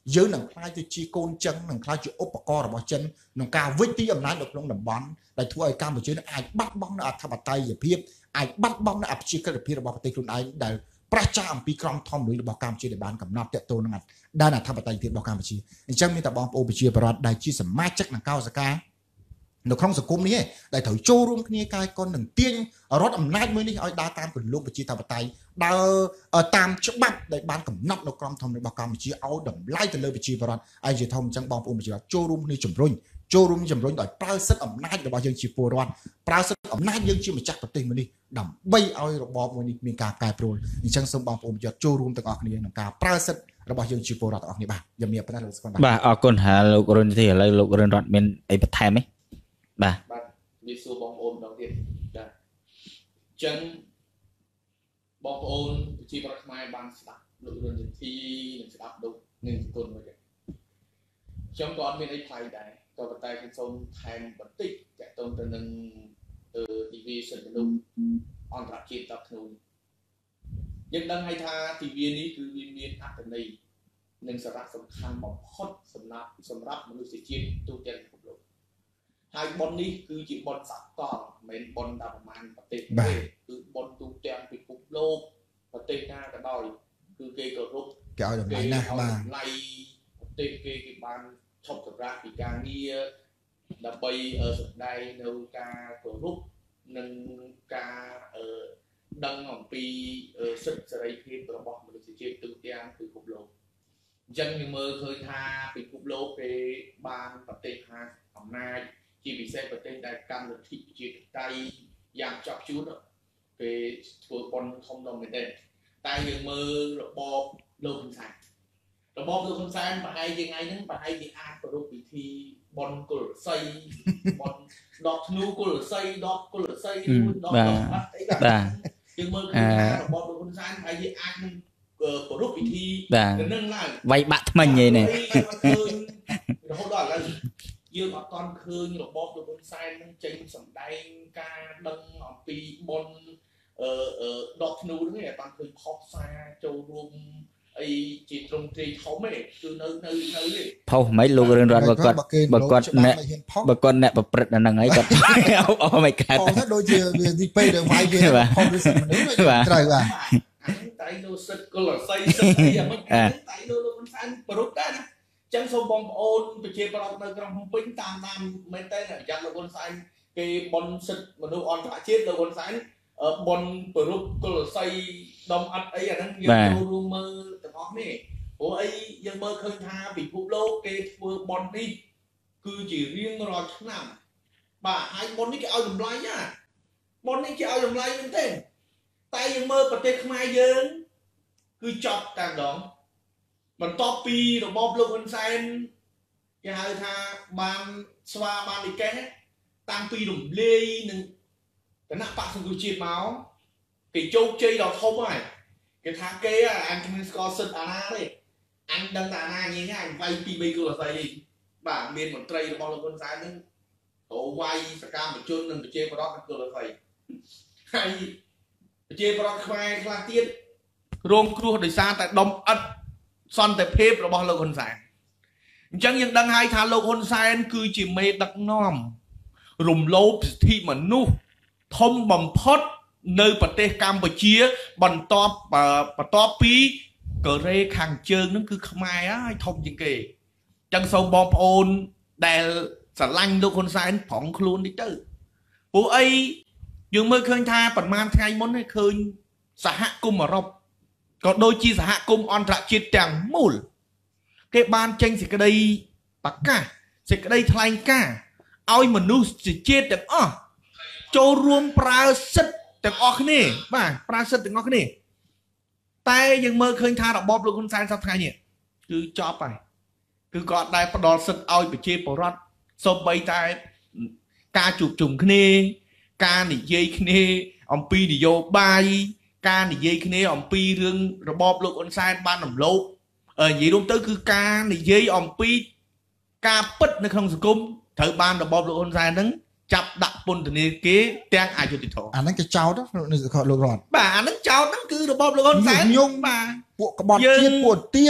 យើងនឹងខ្លាចទៅជាកូនចឹងនឹងខ្លាចជាឧបករណ៍របស់ចិនក្នុងការវិច្ចទីអំណាចនៅក្នុងតំបន់ដែលធ្វើឲ្យកម្ពុជានឹងអាចបាត់បង់នូវអធិបតេយ្យភាពអាចបាត់បង់នូវអព្យាក្រឹតភាពរបស់ប្រទេសខ្លួនឯងដែលប្រឆាំងអំពីក្រមធម្មនុញ្ញរបស់កម្ពុជាដែលបានកំណត់ទាក់ទងនឹងដែនអធិបតេយ្យភាពរបស់កម្ពុជាអញ្ចឹងមានតែបងប្អូនប្រជាពលរដ្ឋដែលជាសមាជិកនៃកោសិកានៅក្នុងសង្គមនេះឯងដែលត្រូវចូលរួមគ្នាកាយកុននឹងទាញរដ្ឋអំណាចមួយនេះឲ្យដើរតាមគន្លងប្រជាធិបតេយ្យដើរតាមច្បាប់ដែលបានកំណត់នៅក្រមធម្មនុញ្ញរបស់កម្ពុជាឲ្យតម្លៃទៅលើប្រជាពលរដ្ឋហើយជាធំអញ្ចឹងបងប្អូនប្រជាពលរដ្ឋចូលរួមគ្នាជំរុញដោយប្រើសិទ្ធិអំណាចរបស់យើងជាពលរដ្ឋប្រើសិទ្ធិអំណាចយើងជាម្ចាស់ប្រទេសមួយនេះដើម្បីឲ្យរបបមួយនេះមានការកែប្រែអញ្ចឹងសូមបងប្អូនប្រជាពលរដ្ឋចូលរួមទាំងអស់គ្នាក្នុងការប្រើសិទ្ធិរបស់យើងជាពលរដ្ឋទាំងអស់គ្នាបាទជំរាបប៉ុណ្ណេះលោកស្គាល់បាទអរគុណហើយលោករុនទីឥឡូវលោករុនរតមានអីបន្ថែមទេបាទវាសួរបងប្អូនម្ដងទៀតចាអញ្ចឹងបងប្អូនប្រជាពលរដ្ឋខ្មែរបានស្ដាប់លោករុនទីនឹងស្ដាប់លោកនឹងគុណមួយទៀតខ្ញុំក៏អត់មានអីថ្លៃដែរក៏ប៉ុន្តែខ្ញុំសូមថែមបន្តិចទាក់ទងទៅនឹងទិវាសិទ្ធិមនុស្សអន្តរជាតិដល់ក្នុងយើងដឹងហើយថាទិវានេះគឺវាមានអត្ថន័យនិងសារៈសំខាន់បំផុតសម្រាប់មនុស្សជាតិទូទាំងពិភពលោកហើយប៉ុននេះគឺជាប៉ុនសកលមិនមែនប៉ុនតែប្រមាណប្រទេសទេគឺប៉ុនទូទាំងពិភពលោកប្រទេសណាក៏ដោយគឺគេគោរពគេឲ្យតម្លៃណាស់បាទតម្លៃប្រទេសគេបានឈប់សម្រាប់ពីការងារដើម្បីសម្ដែងនៅការគោរពនិងការដឹងអំពីសិទ្ធិសេរីភាពរបស់មនុស្សជាតិទូទាំងពិភពលោកអញ្ចឹងយើងមើលឃើញថាពិភពលោកគេបានប្រទេសហាអំណាចជាពិសេសប្រទេសដែលកម្មលទ្ធិប្រជាធិបតេយ្យយ៉ាងចប់ជួនគេធ្វើប៉ុនធំដុំមែនទេតែយើងមើលរបបលោកហ៊ុនសែនប្រហែលជាថ្ងៃហ្នឹងប្រហែលជាអាចប្រពៃពិធីប៉ុនគុលស័យប៉ុនដកធ្នូគុលស័យដកគុលស័យមួយដកអត់អីបាទយើងមើលឃើញថារបបលោកហ៊ុនសែនប្រហែលជាអាចនឹងប្រពៃពិធីនឹងឡើងវាយបាក់ថ្មិញឯនេះរហូតដល់ឥឡូវយើងអត់ទាន់ឃើញរបបលោកហ៊ុនសែននឹងចេញសម្ដែងការដឹងអំពីប៉ុនដកធ្នូហ្នឹងឯងបានឃើញខុសសារចូលរួមអីជាត្រង់ត្រីធំឯងគឺនៅទេផុសមិនលោករឿងរត់បើគាត់អ្នកប្រព្រឹត្តអាហ្នឹងហើយគាត់អស់មិនកើតផុសទៅដូចជាវាទីពេលដែលវាយគេផុសដូចសិនមនុស្សត្រូវបាទតែនៅសិទ្ធិកុលស័យសិទ្ធិអីយ៉ាងម៉េចតែនៅលោកហ៊ុនសែនប្រពៃដែរណាអញ្ចឹងសូមបងប្អូនប្រជាពលរដ្ឋនៅក្រុងភ្នំពេញតាមមែនតើយ៉ាងលោកហ៊ុនសែនគេបនសិទ្ធិមនុស្សអន្តរជាតិលោកហ៊ុនសែនបនប្រពៃកុលស័យដុំអត់អីអាហ្នឹងយើងចូលរួមមើលទាំងអស់នេះព្រោះអីយើងមើលឃើញថាពិភពលោកគេធ្វើបននេះគឺជារៀងរាល់ឆ្នាំបាទហើយបននេះគេឲ្យតម្លៃណាបននេះគេឲ្យតម្លៃមែនទេតែយើងមើលប្រទេសខ្មែរយើងគឺចប់តែម្ដងបន្ទាប់ពីរបបលោកហ៊ុនសែនគេហៅថាបានស្វាបានលិកេសតាំងពីរំលាយនឹងគណៈបកសង្គ្រោះជាតិមកគេជោគជ័យដល់ធំហើយគេថាគេអញគ្មានស្គាល់សិទ្ធិអាណាទេអញដឹងតែអាណាញ៉េញអញវាយពី3គូលស្អីបាទមានមន្ត្រីរបស់លោកហ៊ុនសែនហ្នឹងអូវាយសកម្មជននិងប្រជាពលរដ្ឋគូលស្អីហើយប្រជាពលរដ្ឋខ្មែរខ្លះទៀតរងគ្រោះដោយសារតែដុំឥតសន្តិភាពរបស់លោកហ៊ុនសែនអញ្ចឹងយើងដឹងហើយថាលោកហ៊ុនសែនគឺជាមេដឹកនាំរំលោភសិទ្ធិមនុស្សធំបំផុតនៅប្រទេសកម្ពុជាបន្ទាប់ពីកូរ៉េខាងជើងហ្នឹងគឺខ្មែរហើយធំជាងគេអញ្ចឹងសូមបងប្អូនដែលស្រឡាញ់លោកហ៊ុនសែនប្រងខ្លួនតិចទៅព្រោះអីយើងមើលឃើញថាប្រហែលថ្ងៃមុននេះឃើញសហគមន៍អឺរ៉ុបក៏ដូចជាសហគមន៍អន្តរជាតិទាំងមូលគេបានចេញសេចក្តីប្រកាសសេចក្តីថ្លែងការណ៍ឲ្យមនុស្សជាតិទាំងអស់ចូលរួមប្រើសិទ្ធិទាំងអស់គ្នាបាទប្រើសិទ្ធិទាំងអស់គ្នាតែយើងមើលឃើញថារបបលោកហ៊ុនសែនសប្តាហ៍នេះគឺចប់ហើយគឺគាត់ដែលផ្ដល់សិទ្ធិឲ្យប្រជាពលរដ្ឋសូម្បីតែការជួបជុំគ្នាការនិយាយគ្នាអំពីនយោបាយការនិយាយគ្នាអំពីរឿងរបបលោកហ៊ុនសែនបានរំលោភនិយាយរួមទៅគឺការនិយាយអំពីការពិតនៅក្នុងសង្គមត្រូវបានរបបលោកហ៊ុនសែនហ្នឹងចាប់ដាក់ពន្ធនាគារទាំងអយុធធម៌អាហ្នឹងគេចោទនៅលោករតបាទអាហ្នឹងចោទហ្នឹងគឺរបបលោកហ៊ុនសែនញងបាទពួកក្បត់ជាតិពួកទៀម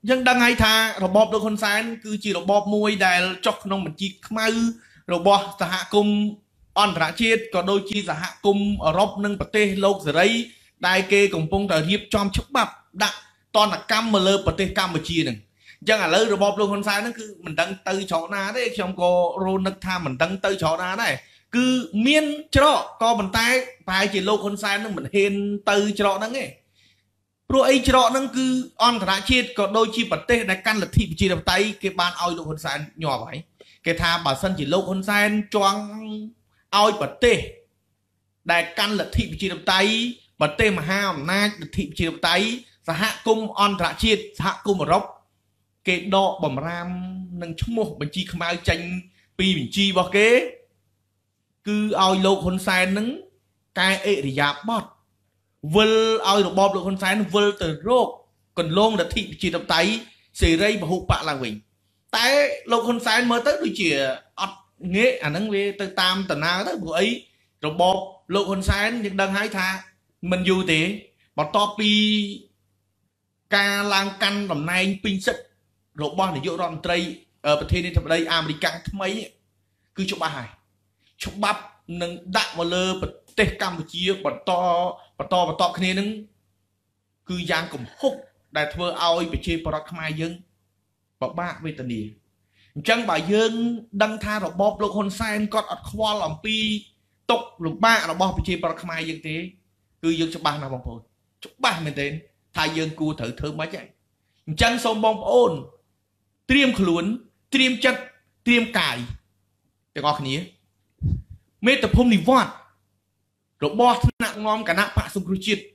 dân đang hay tha robot được con sáng cứ chỉ robot môi đài chọc nông mình chỉ mau robot xã hạ cung on trả chết còn đôi chi xã hạ cung ở rop nâng bật tê lâu rồi đấy đài kê cùng phong tờ hiệp trong chốc bắp đặt toàn là cam mà lơ bật tê cam mà chia nè chẳng là lơ robot được con sáng nó cứ mình đăng tới chỗ na đấy trong cô rôn nước tham mình đăng tới chỗ na này cứ miên cho co bàn tay phải chỉ lâu con sáng nó mình hên tới chỗ nó nghe rồi ấy cho nó cứ on thả chết còn đôi chi bật tê đại căn là thịt chỉ đập tay cái ban oi lô con san nhỏ vậy cái tha bà sân chỉ lô con san choang oi bật tê đại căn là thịt chỉ đập tay bật tê mà ham na thịt chỉ đập tay và hạ cung on thả chết hạ cung một rốc cái đọ bầm ram nâng chung một mình chi không ai tranh pi mình chi vào kế cứ oi lô con san nứng cái ệ thì giáp bọt vơi ao được bom được con sáng vơi từ rốt còn luôn là thị chỉ đập tay xì ray và hụt bạ là mình tại lâu con sáng mới tới đôi chỉ nghe nắng về từ tam tận nào tới buổi ấy rồi bom lâu con sáng nhưng đang hái tha mình dù thế bỏ to pi ca lang căn tầm nay pin sắt rồi bom để dụ đòn tây ởประเทศนี้ทำđây Americaทำไมcứ chụp bài chụp bắp nâng đạn vào lơ tê Campuchia bật to cái này nâng cứ giang cùng hút đại thưa ao bị chơi bọt khai dân bọt ba về tận địa chẳng bà dân đăng tha rồi bóp lục hồn sen còn ở khoa làm pi tục lục ba rồi bóp bị chơi bọt khai dân thế cứ dân cho ba nào bóng phồn chúc ba mình tên thay dân cua thử thử mấy chạy chẳng xong bóng ôn tiêm khluốn tiêm chất tiêm cài để có cái này mê tập hôm đi vọt rồi bò nặng ngon cả nặng bạ sung cruy chiết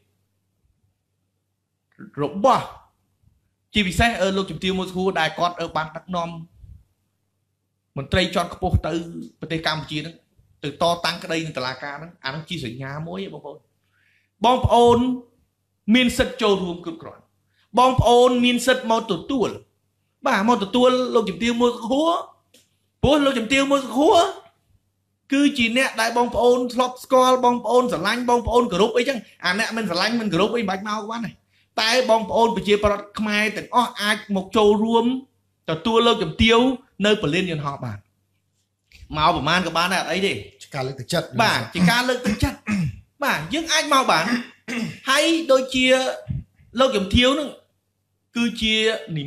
rồi bò chỉ vì sao ở lúc chụp tiêu một khu đài con ở ban đắk nôm mình tây chọn cái bộ từ tây Campuchia đó từ to tăng cái đây từ là ca đó nó chia sẻ nhà mỗi bom ôn miên sật châu ruộng cực rồi bom ôn miên sật mau tụt tua bà mau tụt tua lúc chụp tiêu một húa bố lúc chụp tiêu một húa cứ chỉ nè đại bong ôn flop score bong ôn sờ lanh bong ôn group ấy chứ nè mình sờ lanh mình group ấy bạch mau các bạn này tại bong ôn bị chia para khai từ ai một châu ruộng từ tua lâu chấm tiêu nơi bờ liên nhân họ bạn mau của man các bạn này ấy đi cả lực thực chất bà chỉ ca lực thực chất bà những ai mau bạn hay đôi chia lâu chấm thiếu nữa cứ chia nỉ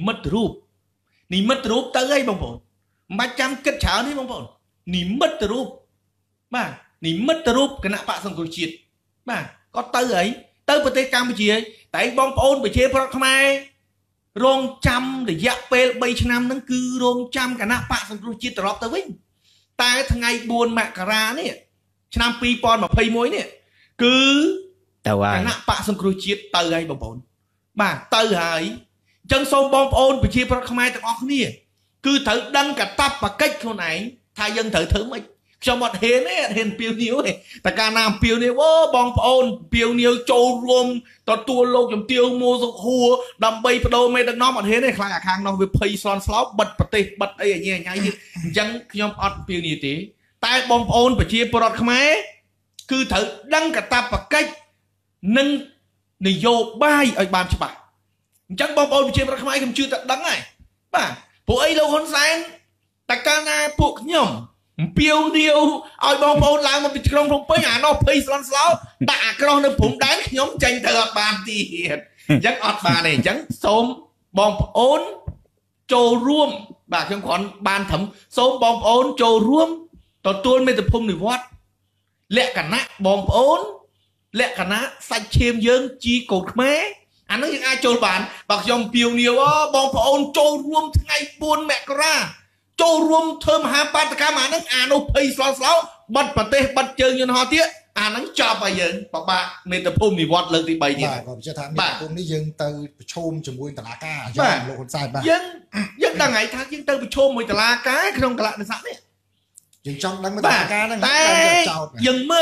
mất rúp tới đây bong ôn mà chăm kết cháo đi bong ôn nỉ mất rúp bà nỉ mất rúp cái nạ bạ xong rồi triệt bà có tới ấy tới bờ tây Campuchia ấy tại bong ôn bị chế pro khai rong trăm để dẹp pe bay năm nó cứ rong trăm cái nạ bạ xong rồi triệt drop tới vinh tại thằng ngày buồn mẹ cả ra nè năm pi pon mà pay muối nè cứ cái nạ bạ xong rồi triệt tới ấy bong ôn bà tới ấy chân sông bong ôn bị chế pro khai từ óc nè cứ thử đăng cả tập và cách thôi này thay dân thử mấy cho một hến ấy hến piêu níu ấy tại cả nam piêu níu ô bong ôn piêu níu châu ruộng tao tua lô chấm tiêu mua dục hùa đầm bay đô mê đang nói một hến này khai hàng nó về pay son slot bật bật ấy nhẹ nhảy như chẳng nhom ọt piêu níu tí tại bong ôn phải chia bọt khmé cứ thử đăng cả tập và cách nâng này vô bay ở bàn cho bạn chẳng bong ôn phải chia bọt khmé không chưa tận đắng này bà bộ ấy lâu hôn sáng tại cả na buộc nhom piêu điêu ai bong ôn làm một cái trong phong bế nó pay son slot đã con nó phụng đánh nhóm tranh thợ bàn tiền chẳng ọt bà này chẳng xôm bong ôn trâu ruộng bà không còn bàn thẩm xôm bong ôn trâu ruộng tao tuôn mấy tập phun này vót lẹ cả nát bong ôn lẹ cả nát sạch chêm dương chi cột mé nó những ai trâu bàn bạc dòng piêu nhiều bong ôn trâu ruộng ngày buôn mẹ ra châu ruộng thơm ham ba tất cả mà nó pay slot bật bật tê bật chơi như họ tiếc nó cho bây giờ bà nên tập hôm thì vót lên thì bảy đi bà còn chưa tham bà cũng đi dừng từ chôm chùm bùi tà lá cá bà lộ con sai bà dân đang ngày tháng dân từ chôm mùi tà lá cá không cả lại là sẵn đấy dừng trong đang mới tà lá cá đang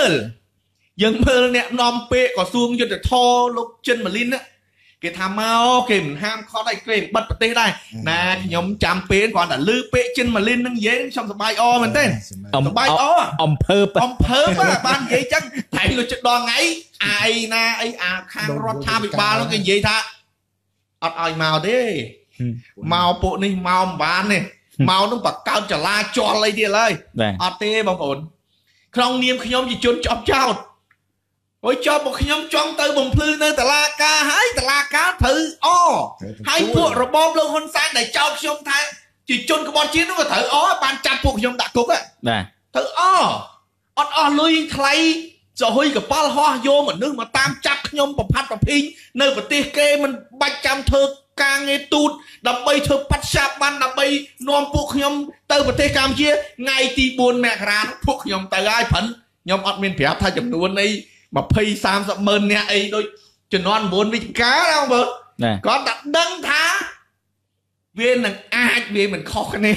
dân mơ nè nòm pê có xuông cho để tho lúc chân mà linh á cái tham mau kìm ham khó đây kìm bật tê đây nè nhóm chạm pê còn là lư pê chân mà lên năng dễ trong bài o mình tên bài o ông phơ ban dễ chắc thầy lo chết đo ngay ai na ấy khang rót tha bị ba nó cái gì tha ai màu thế mau bộ này mau bán này mau nó bạc cao trả la cho lấy đi lời ở tê bằng ổn không niêm khi nhóm chỉ chôn chọc chào ôi cho một khi nhóm trong tới bồng phư nơi tà la ca hái tà la cá thử hai bộ rồi bom luôn hôn sang để cho khi nhóm thay chỉ chôn cái bọn chiến nó có thử bàn chặt bộ khi nhóm đã cục á thử lui thay rồi hơi cái bao hoa vô mà nước mà tam chặt khi nhóm bọc phát bọc hình nơi mà tê kê mình bạch trăm thơ ca nghe tụt đập bay thơ bắt sạp ban đập bay non buộc nhom từประเทศ Campuchia ngày tí buồn mẹ ra buộc nhom từ ai phấn nhom ọt miền phía thay chấm luôn ấy mà pay sam sập mơn nè ấy đôi chừng non buồn với cá đâu mà có đặt đăng thá viên là ai viên mình khó cái này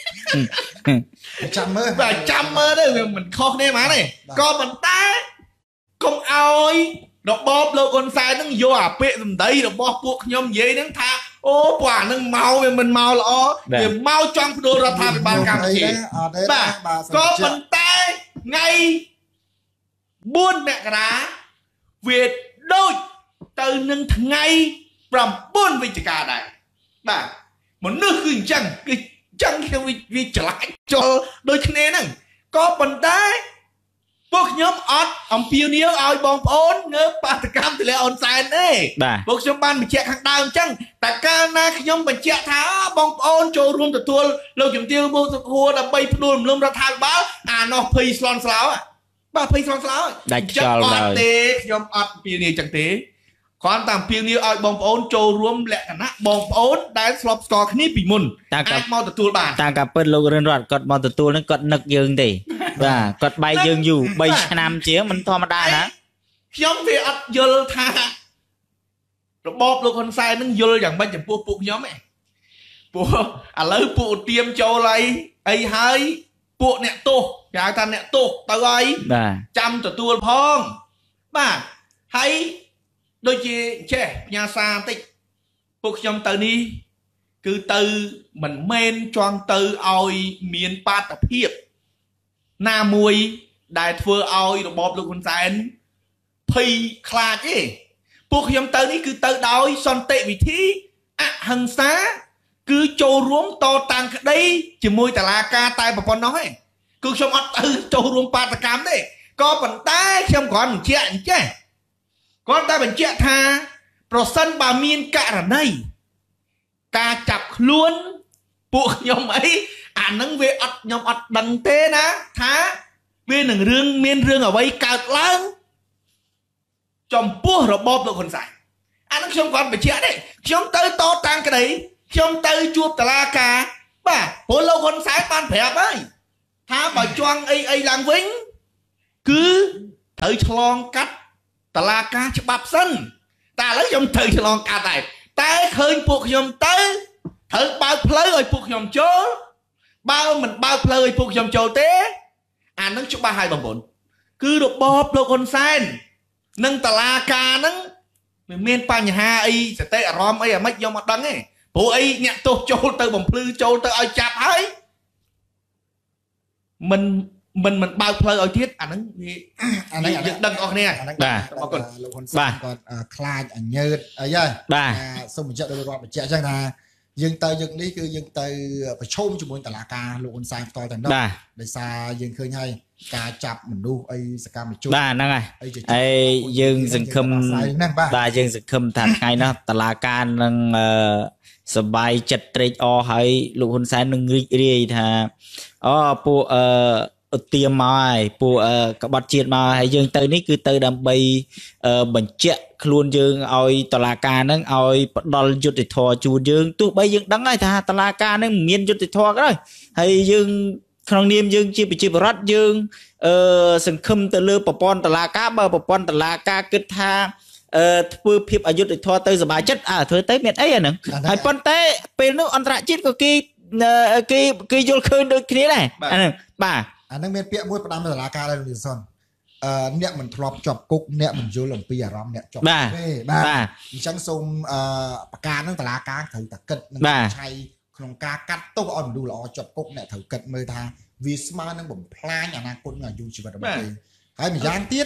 trăm mơ đấy mình khó này má này có mình ta không ai đọc bóp lô con sai nó vô bệ dùm đấy đọc bóp buộc nhom giấy nó tha quả nó mau về mình mau là để mau trong đồ ra tha về bàn cam chỉ có mình ta ngay buôn mẹ cá Việt đôi từ nâng ngay bằng buôn với cả này một nước gừng chẳng cái chẳng theo vì trở lại cho đôi khi này có mình taพวกnhómอดเปียวนิ้วเอาบองโอนเงือบปาตกรรมที่แล้วออนไซน์นี่พวกชาวบ้านไปแจกข้างดาวจังแต่การนะขยมไปแจกท้าบองโอนโจรวมตัวเราจุ่มเตียวโบสหัวดับใบพลูนลมระทานบ้านอกพีสลอนสลาวบ้าพีสลอนสลาวจังอดเตะขยมอดเปียวนิ้วจังเตะก่อนตามเปียวนิ้วเอาบองโอนโจรวมแหละกันนะบองโอนได้สลบสกอร์นี้ปีมุนไอ้มอตัวบ้านต่างกับเปิดโลกเรือนรัดกดมอตัวนั้นกดนึกยืนดิกดใบยืนอยู่ใบชนามเจี๊ยมันธรรมดานะย้อมที่อัดยลท่าระบบโลกคนใส่นั่งยลอย่างบ้านจะปูย้อมไหมปูอะไรปูเตรียมโจอะไรไอ้หายปูเนี่ยโตอยากทำเนี่ยโตตัวไอ้จำตัวพองบ้าให้โดยเช่ยาซาติปูย้อมตัวนี้คือตัวมันเมนจวงตัวเอาเมียนปาตะเพียบหน้ามวยได้เฟื่อเอาระบบลูกคนแสนพีคลาจีพวกยมเตอร์นี่คือเตอร์ดอยซอนเตวิธีหังซาคือโจรวมต่อต่างกันได้จะมวยแต่ละกาตายแบบปนน้อยคือชมอัดโจรวมปาตกรรมได้ก็ปันตายชมก่อนเจ้าเจ้าก่อนตายเป็นเจ้าท่าโปรซันบามีนกะระไนกาจับล้วนพวกยมไอ้นั่งเวอดยอมอดดันเต้นะท้าเวียนหนึ่งเรื่องเมียนเรื่องเอาไว้เกิดล้างจอมพวกระบบตัวคนใส่นั่งชมก่อนไปเชื่อได้ชมเตยโตตังกันไหนชมเตยจูบตะลากาบ้าพวกเราคนใส่ปานแผลไปท้าบ่จวงไอ้หลังวิ่งคือเตยฉลองกัดตะลากาฉบับสั้นแต่แล้วชมเตยฉลองกัดไหนแต่เคยพวกชมเตยเตยบ่าวเพลย์ไอ้พวกชมโจbao mình bao lời phục dòng châu tế nó chụp ba hai bằng bốn cứ được bóp lô con sen nâng tà la ca nâng mình miên pa nhà ha y sẽ tệ rom ấy mấy dòng mặt đắng ấy bố ấy nhẹ tô châu từ bằng plư châu từ ai chạp ấy mình bao lời ở thiết nó dựng đằng con nè bà còn khai ảnh nhớ ấy ơi bà xong mình chạy được gọi chạy ra là dương tây dương lý cứ dương tây phải chôm cho muốn tả lá ca lộn sai to thành đó để xa dương khơi hay ca chập mình đu ấy sẽ cam chôm bà năng này ấy dương dừng khum bà dương dừng khum thật ngay nó tả lá ca năngสบายจัดเตะอให้ลูกคนซ้ายนึงเรียท่าปูเตรียมมาปูกบฏเจียดมาให้ยังเตยนี่คือเตยดำใบบรรเจาะครูนยังเอาตลาการนั่งเอาดอลยุติธรจูยังตัวใบยังดังไงท่าตลาการนั่งเมียนยุติธรก็ได้ให้ยังครั้งนี้ยังจีบจีบรัดยังสังคมตะลือปปอนตลาการปปอนตลาการกึศท่าเพื่อพิบอายุติธรเตยสบายจัดเธอเตยเม็ดไอ้หนึ่งให้ปนเตยเป็นนึกอันตรายจิตก็กีโยนคืนโดยนี้แหละอันนึงป่านั่งเมียนเปียมวยประดามตลาดการอะไรดูสิเนี่ยมันทรอปจบกุ๊กเนี่ยมันยูหลงปีอารมณ์เนี่ยจบบ้าฉันส่งประกาศนั่งตลาดการถือตะกิดนั่งใช้ขนมกากัดตู้อ่อนดูหล่อจบกุ๊กเนี่ยถือกิดมือทาวิสมานั่งบ่มพลายอย่างนั้นคนเนี่ยยูชีวิตแบบนี้ให้มียานติด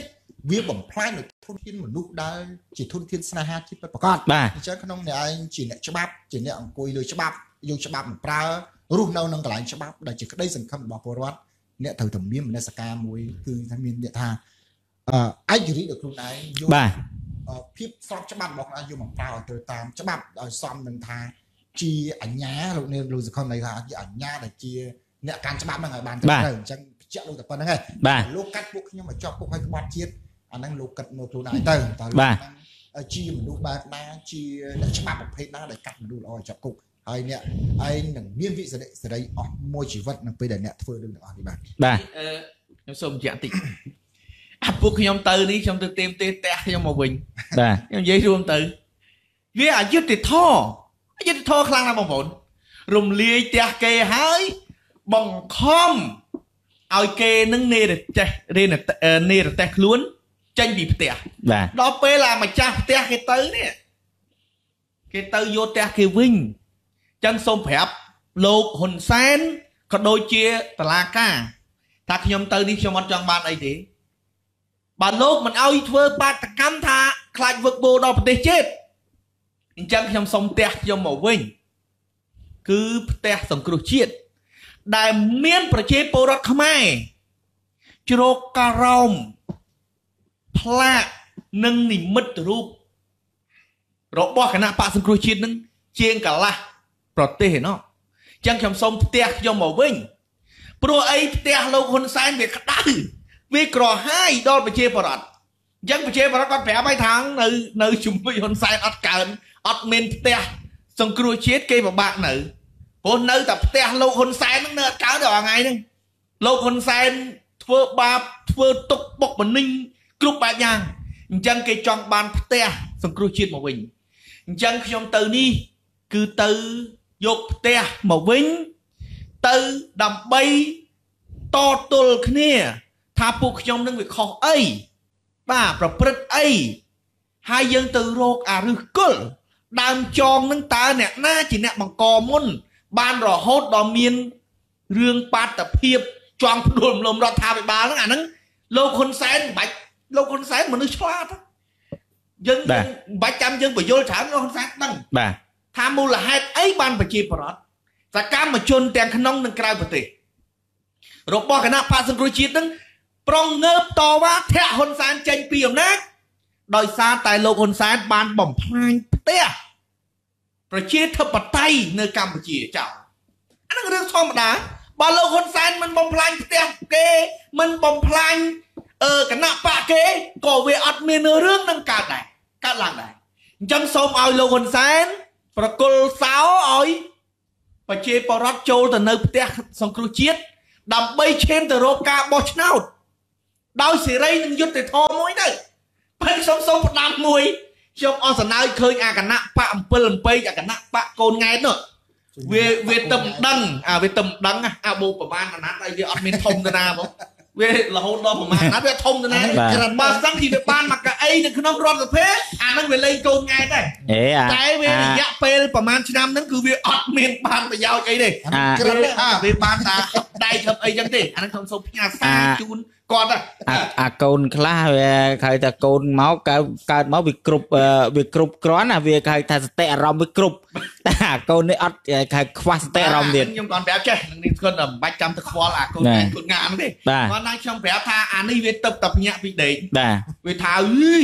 វាបំផ្លាញនៅធនធានមនុស្សដែលជាធនធានស្នេហាជីវិតប្រកបអញ្ចឹងក្នុងអ្នកឯងជាអ្នកច្បាប់ជាអ្នកអង្គុយលើច្បាប់យកច្បាប់មកប្រើរស់នៅក្នុងកន្លែងច្បាប់ដែលជាក្តីសង្ឃឹមរបស់ពលរដ្ឋអ្នកត្រូវតែមានមនសិការមួយគឺថាមានអ្នកថាឯករាជ្យដល់ខ្លួនឯងយកភាពស្របច្បាប់របស់ខ្លួនឯងយកមកប្រើឲ្យត្រូវតាមច្បាប់ឲ្យសមនឹងថាជាអញ្ញាលោកសង្ឃឹមន័យថាជាអញ្ញាដែលជាអ្នកកាន់ច្បាប់ហ្នឹងឲ្យបានត្រឹមត្រូវអញ្ចឹងបញ្ជាក់លោកតែប៉ុណ្្នឹងឯងលោកកាត់ពួកខ្ញុំឲ្យជាប់គុកឲ្យក្បត់ជាតិអាហ្នឹងលោកកាត់មើលខ្លួនឯងទៅតើលោកជាមនុស្សបែបណាជាអ្នកច្បាប់ប្រភេទណាដែលកាត់មនុស្សល្អឲ្យជាប់គុកហើយអ្នកឯងនឹងមានវិសិទ្ធិសេរីអស់មួយជីវិតនៅពេលដែលអ្នកធ្វើរឿងទាំងអស់នេះបាទខ្ញុំសូមបញ្ជាក់តិចអាពួកខ្ញុំទៅនេះខ្ញុំទៅទេផ្ទះខ្ញុំមកវិញបាទខ្ញុំនិយាយរួមទៅវាអយុត្តិធម៌ខ្លាំងណាស់បងប្អូនរំលាយផ្ទះគេហើយបង្ខំឲ្យគេនឹងនេរចេះនេរទេសខ្លួនចេញពីផ្ទះបាទដល់ពេលអាម្ចាស់ផ្ទះគេទៅនេះគេទៅយកផ្ទះគេវិញចឹងសូមប្រាប់លោកហ៊ុនសែនក៏ដូចជាតឡាការថាខ្ញុំទៅនេះខ្ញុំអត់ចង់បានអីទេបើលោកមិនអោយធ្វើបាតកម្មថាខ្លាចវឹកបោដល់ប្រទេសជាតិអញ្ចឹងខ្ញុំសុំផ្ទះខ្ញុំមកវិញគឺផ្ទះសង្គ្រោះជាតិដែលមានប្រជាពលរដ្ឋខ្មែរជ្រកការ៉ោមផ្លាកនិងនិមិត្តរូបរបស់គណៈបកសង្គ្រោះជាតិនឹងជាងកន្លះប្រទេសឯណោះអញ្ចឹងខ្ញុំសុំផ្ទះខ្ញុំមកវិញព្រោះអីផ្ទះលោកហ៊ុនសែនវាក្តៅវាក្រហាយដល់ប្រជាពលរដ្ឋអញ្ចឹងប្រជាពលរដ្ឋគាត់ប្រាប់ឲ្យថានៅជាមួយហ៊ុនសែនអត់កើនអត់មានផ្ទះសង្គ្រោះជាតិគេពិបាកនៅព្រោះនៅតែផ្ទះលោកហ៊ុនសែនហ្នឹងនៅអត់កើតដល់ថ្ងៃហ្នឹងលោកហ៊ុនសែនធ្វើបាបធ្វើទុកបុកម្នេញគ្រប់បែបយ៉ាងអញ្ចឹងគេចង់បានផ្ទះសង្គ្រោះជាតិមកវិញអញ្ចឹងខ្ញុំទៅនេះគឺទៅយកផ្ទះមកវិញទៅដើម្បីតទល់គ្នាថាពួកខ្ញុំនឹងវាខុសអីបាទប្រព្រឹត្តអីហើយយើងទៅរកអាឫសគល់ដើមចងនឹងតើអ្នកណាជាអ្នកបង្កមុនបានរហូតដល់មានរឿងបាតុភិបចង់ផ្ដួលរំលំរដ្ឋាភិបាលហ្នឹងអាហ្នឹងលោកហ៊ុនសែនមិនបាច់លោកហ៊ុនសែនមនុស្សឆ្លាតយើងមិនបាច់ចាំយើងបញ្យល់ច្រើនលោកហ៊ុនសែនដឹងបាទថាមូលហេតុអីបានប្រជាពលរដ្ឋសកម្មជនទាំងក្នុងនិងក្រៅប្រទេសរបស់គណៈបកសង្គ្រោះជាតិនឹងប្រងងើបតវ៉ាធាក់ហ៊ុនសែនចេញពីអំណាចដោយសារតែលោកហ៊ុនសែនបានបំផ្លាញផ្ទះប្រជាធិបតេយ្យនៅកម្ពុជាចោលអានឹងរឿងធម្មតាបើលោកហ៊ុនសែនមិនបំផ្លាញផ្ទះគេមិនបំផ្លាញគណៈបកគេក៏វាអត់មានរឿងនឹងកើតឡើងដែរអញ្ចឹងសូមឲ្យលោកហ៊ុនសែនប្រគល់សោឲ្យប្រជាពលរដ្ឋចូលទៅនៅផ្ទះសង្គ្រោះជាតិដើម្បីឈានទៅរកការបោះឆ្នោតដោយសេរីនិងយុត្តិធម៌មួយទៅពេលខ្ញុំសូមផ្ដាំមួយខ្ញុំអស់សំណើចឃើញអាគណៈបក7អំពែកអាគណៈបកកូនង៉ែតនោះវាទឹមដឹងវាទឹមដឹងអាបូប្រមាណអាណត្តិហើយវាអត់មានធំទៅណាបងវារហូតដល់ប្រមាណអាណត្តិវាធំទៅណាបើសិនជាវាបានមកកៅអីនៅក្នុងរដ្ឋសភាអានឹងវាលេងកូនង៉ែតដែរតែវារយៈពេលប្រមាណឆ្នាំហ្នឹងគឺវាអត់មានបានប្រយោជន៍អីទេវាបានតែដៃធឹបអីចឹងទេអានឹងខ្ញុំសូមផ្ញើសារជូនគាត់អាកូនខ្លះវាហៅថាកូនមកកើតមកវាគ្រប់គ្រាន់វាហៅថាសតិអារម្មណ៍វាគ្រប់តែអាកូននេះអត់ហៅខ្វះសតិអារម្មណ៍ទៀតខ្ញុំគាត់ប្រាប់ចេះនឹងនេះគាត់មិនបាច់ចាំទៅខ្វល់អាកូនងាហ្នឹងទេគាត់ណាខ្ញុំប្រាប់ថាអានេះវាទឹកតែភ្ញាក់ពីដេកវាថា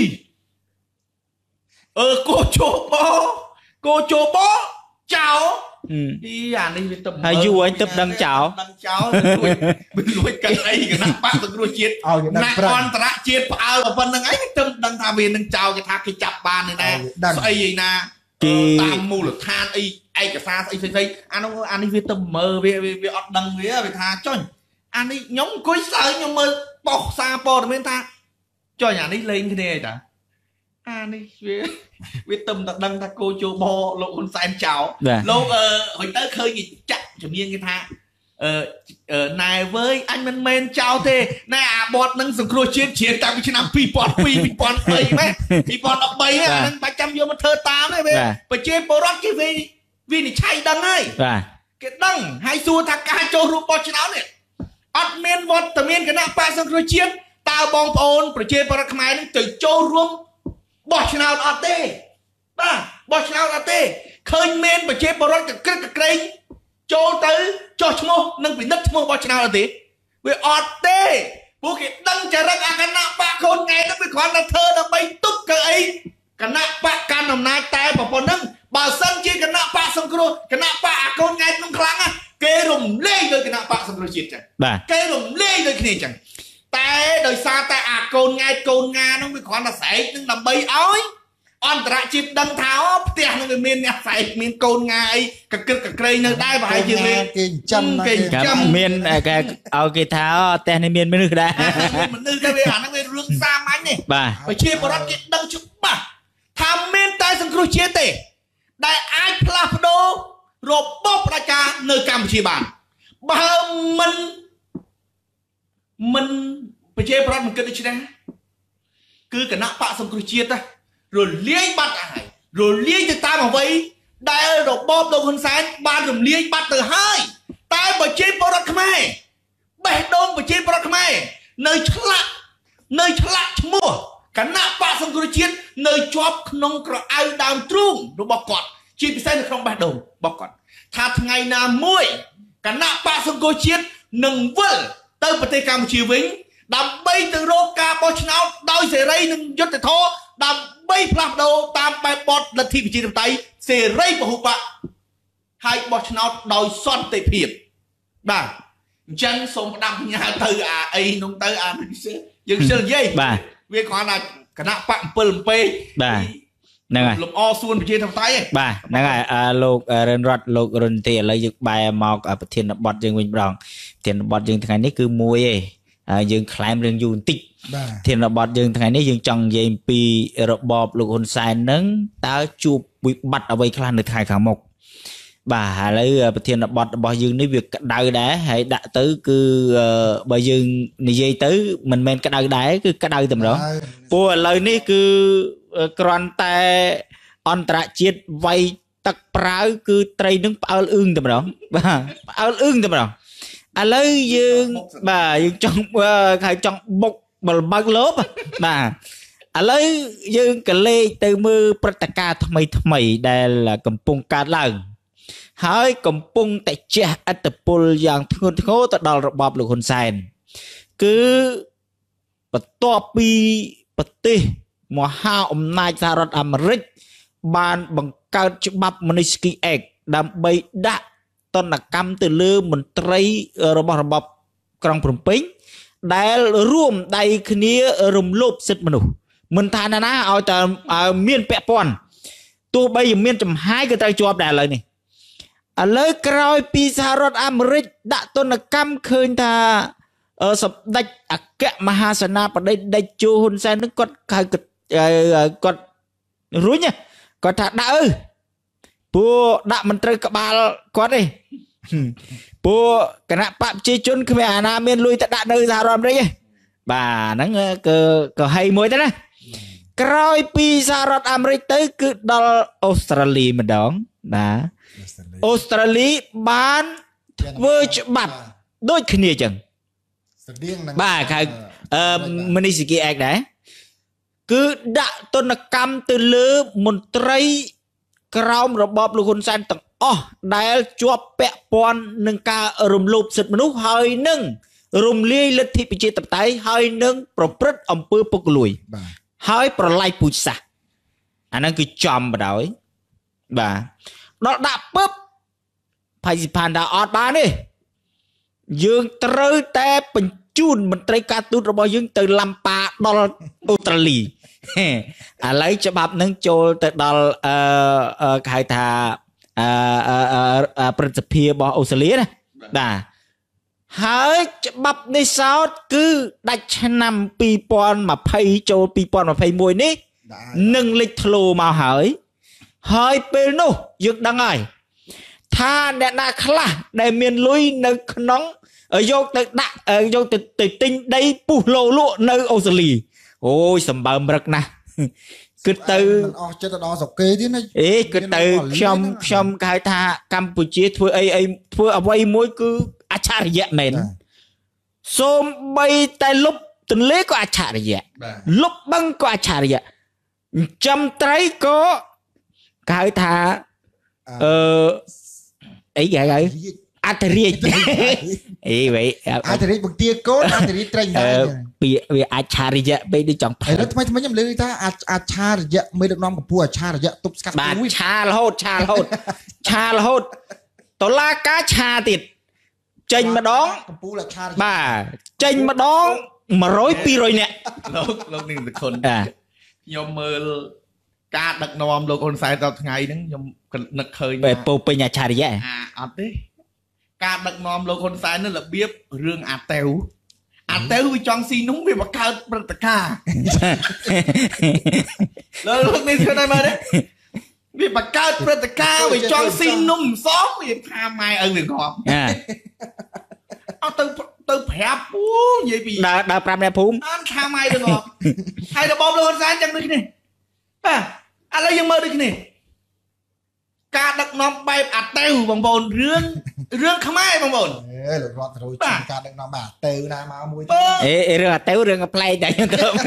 កោជបចោអានេះវាទឹកហើយយូរហើយទឹកដឹងចោលវាលួចកាន់អីគណៈបកសង្គ្រោះជាតិណាអន្តរជាតិផ្អើលប៉ុណ្្នឹងអីទឹកដឹងថាវានឹងចោលគេថាគេចាប់បានឯណាស្អីឯណាតាមមូលដ្ឋានអីឯកសារស្អីផ្សេងអានេះវាទៅមើលវាអត់ដឹងវាថាចុញអានេះខ្ញុំអង្គុយសើខ្ញុំមើលបោះសារព័ត៌មានថាចុញអានេះលេងគ្នាអីតាអានេះវាទឹមតែដឹងថាគោជបលោកហ៊ុនសែនចោលលោកហុយទៅឃើញគេចាក់ជំនាញគេថាណែវើយអញមិនមែនចោលទេណែអាបតនឹងសង្គ្រោះជាតិជ្រៀងតាំងពីឆ្នាំ2002 2003មែន2013ហ្នឹងបាច់ចាំយកមកធ្វើតាមទេវាប្រជាពលរដ្ឋគេវិនិច្ឆ័យដឹងហើយគេដឹងហើយសួរថាការចូលរួមបោះឆ្នោតនេះអត់មានវត្តមានគណៈបកសង្គ្រោះជាតិតើបងប្អូនប្រជាពលរដ្ឋខ្មែរនឹងទៅចូលរួមបោះឆ្នោតអត់ទេបាទបោះឆ្នោតអត់ទេឃើញមានប្រជាពលរដ្ឋកក្រឹកកក្រែងចូលទៅចោះឈ្មោះនិងពិនិត្យឈ្មោះបោះឆ្នោតអត់ទេវាអត់ទេពួកគេដឹងចរិតអាគណៈបកកូនង៉ែនោះវាគ្រាន់តែធ្វើដើម្បីទប់កៅអីគណៈបកកាន់អំណាចតែប៉ុណ្ណឹងបើសិនជាគណៈបកសង្គ្រោះគណៈបកអាកូនង៉ែក្នុងខ្លាំងគេរំលែងដោយគណៈបកសង្គ្រោះជាតិចឹងគេរំលែងដោយគ្នាចឹងតែដោយសារតែអាកូនង៉ែកូនងានោះវាគ្រាន់តែស្រែកនឹងដើម្បីឲ្យអន្តរជាតិដឹងថាផ្ទះនឹងវាមានអ្នកស្រែកមានកូនងាអីកក្រឹកកក្រែងនៅដែរប្រហែលជាគេចាំមានគេឲ្យគេថាផ្ទះនេះមានមនុស្សដែរមនុស្សតែវាអាហ្នឹងវារឿងសាមញ្ញទេប្រជាពលរដ្ឋគេដឹងច្បាស់ថាមានតែសង្គ្រោះជាតិទេដែលអាចផ្លាស់ប្ដូររបបផ្ដាច់ការនៅកម្ពុជាបានបើមិនប្រជាពលរដ្ឋមិនគិតដូច្នេះគឺគណៈបកសង្គ្រោះជាតិរលាយបាត់ហើយរលាយទៅតាមអ្វីដែលរបបលោកហ៊ុនសែនបានរំលាយបាត់ទៅហើយតែប្រជាពលរដ្ឋខ្មែរបេះដូងប្រជាពលរដ្ឋខ្មែរនៅឆ្លាក់ឈ្មោះគណៈបកសង្គ្រោះជាតិនៅជាប់ក្នុងក្រអៅដើមទ្រូងរបស់គាត់ជាពិសេសនៅក្នុងបេះដូងរបស់គាត់ថាថ្ងៃណាមួយគណៈបកសង្គ្រោះជាតិនឹងវិលទៅប្រទេសកម្ពុជាវិញដើម្បីទៅរកការបោះឆ្នោតដោយសេរីនិងយុត្តិធម៌ដើម្បីផ្លាស់ប្ដូរតាមបែបបទលទ្ធិប្រជាធិបតេយ្យសេរីពហុបកហើយបោះឆ្នោតដោយសន្តិភាពបាទអញ្ចឹងសូមផ្ដាំផ្ញើទៅអាអីនោះទៅអានេះយើងខ្ជិលនិយាយបាទវាគ្រាន់តែគណៈបក7 អំពេបាទហ្នឹងហើយលំអសួនប្រជាធិបតេយ្យបាទហ្នឹងហើយលោករិនរតលោករុនទីឥឡូវយើងបែរមកប្រធានបទយើងវិញម្ដងប្រធានបទយើងថ្ងៃនេះគឺមួយឯងយើងខ្លែមរឿងយូរបន្តិចប្រធានបទយើងថ្ងៃនេះយើងចង់និយាយអំពីរបបលោកហ៊ុនសែននឹងតើជួបវិបត្តិអ្វីខ្លះនៅថ្ងៃខាងមុខបាទឥឡូវប្រធានបទរបស់យើងនេះវាក្តៅដែរហើយដាក់ទៅគឺបើយើងនិយាយទៅមិនមែនក្តៅដែរគឺក្តៅតែម្ដងព្រោះឥឡូវនេះគឺគ្រាន់តែអន្តរជាតិវាយទឹកប្រាវគឺត្រីនឹងផ្អើលអ៊ឹងតែម្ដងបាទផ្អើលអ៊ឹងតែម្ដងឥឡូវយើងបាទយើងចង់បុកបលបើកលបបាទឥឡូវយើងក៏លេខទៅមើលព្រឹត្តិការណ៍ថ្មីដែលកំពុងកើតឡើងហើយកំពុងតែជះឥទ្ធិពលយ៉ាងធ្ងន់ធ្ងរទៅដល់របបលោកហ៊ុនសែនគឺបន្ទាប់ពីប្រទេសមហាអំណាចសហរដ្ឋអាមេរិកបានបង្កើតច្បាប់ Magnitsky Act ដើម្បីដាក់ទណ្ឌកម្មទៅលើមន្ត្រីរបស់របបក្រុងភ្នំពេញដែលរួមដៃគ្នារំលោភសិទ្ធិមនុស្សមិនថាណាឲ្យតែមានពាក់ព័ន្ធទោះបីមានចំហាយក៏ត្រូវជាប់ដែរឥឡូវនេះឥឡូវក្រោយពីសហរដ្ឋអាមេរិកដាក់ទណ្ឌកម្មឃើញថាសម្ដេចអគ្គមហាសេនាបតីដេជោហ៊ុនសែននឹងគាត់រុញគាត់ថាដាក់ពួកដាក់មិនត្រូវក្បាលគាត់ទេពួកគណៈបកប្រជាជនគ្មានអាណាមានលុយទៅដាក់នៅសហរដ្ឋអាមេរិកទេបាទហ្នឹងក៏ហីមួយទៅណាក្រោយពីសហរដ្ឋអាមេរិកទៅគឺដល់អូស្ត្រាលីម្ដងណាអូស្ត្រាលីបានធ្វើច្បាប់ដូចគ្នាចឹងបាទហៅMagnitsky Act ដែរគឺដាក់ទណ្ឌកម្មទៅលើមន្ត្រីក្រោមរបបលោកហ៊ុនសែនទាំងអស់ដែលជាប់ពាក់ព័ន្ធនឹងការរំលោភសិទ្ធិមនុស្សហើយនឹងរំលាយលទ្ធិប្រជាធិបតេយ្យហើយនឹងប្រព្រឹត្តអំពើពុករលួយហើយប្រឡាយពូជសាសន៍អាហ្នឹងគឺចំបដ ாய் បាទដល់ដាក់ពឹបផៃស៊ីផានដល់អត់បានទេយើងត្រូវតែបញ្ជូនមន្ត្រីការទូតរបស់យើងទៅឡាំប៉ាដល់អូស្ត្រាលីឥឡូវច្បាប់នឹងចូលទៅដល់គេហៅថាព្រឹទ្ធសភារបស់អូស្ត្រាលីណាបាទហើយច្បាប់នេះសោតគឺដាច់ឆ្នាំ2020ចូល2021នេះនឹងលេចធ្លោមកហើយពេលនោះយើងដឹងហើយថាអ្នកណាខ្លះដែលមានលុយនៅក្នុងយកទៅទិញដីពុះលោលក់នៅអូស្ត្រាលីអូយសម្បើមរឹកណាស់គិតទៅមិនអស់ចិត្តទៅដល់ស្រុកគេទៀតណាគិតទៅខ្ញុំគេហៅថាកម្ពុជាធ្វើអីធ្វើអ្វីមួយគឺអច្ឆរិយៈមែនសូមបីតែលុប tuần lễ có chả gì lúc băng có chả gì trăm trái có cái thà ấy vậy Atari vậy Atari bằng tia cốt Atari tranh vì Atari vậy bây đi chọn phải đó mấy nhầm lưới ta Atari vậy mới được nom của pua Atari vậy tụt scat bà cha là hốt tổ la cá cha tiệt chênh mà đón bà chênh mà đón mà rối pi rồi nè lúc này đượcคนnhom mơ cá đặc nom lúc con sai tao ngàyហ្នឹងខ្ញុំនឹកឃើញ về po pe nhà cha đi vậy អត់ទេការដឹកនាំលោកហ៊ុនសែននឹងរបៀបរឿងអាតេវវាចង់ស៊ីនំវាបង្កើតព្រឹត្តិការណ៍លោកនេះធ្វើតែមើលទេវាបង្កើតព្រឹត្តិការណ៍វាចង់ស៊ីនំសំវាថាម៉ែឪវាងាប់អត់ទៅប្រាប់ពូនិយាយពីដើរប្រាប់អ្នកភូមិអត់ថាម៉ែវាងាប់ហើយរបបលោកហ៊ុនសែនចឹងដូចនេះបាទឥឡូវយើងមើលដូចនេះការដឹកនាំបែបអាតេវបងប្អូនរឿងខ្មែរបងប្អូនលោករដ្ឋទៅជួយការដឹកនាំអាតេវណាមកមួយរឿងអាតេវរឿងប្លែកតែខ្ញុំទៅឲ្យ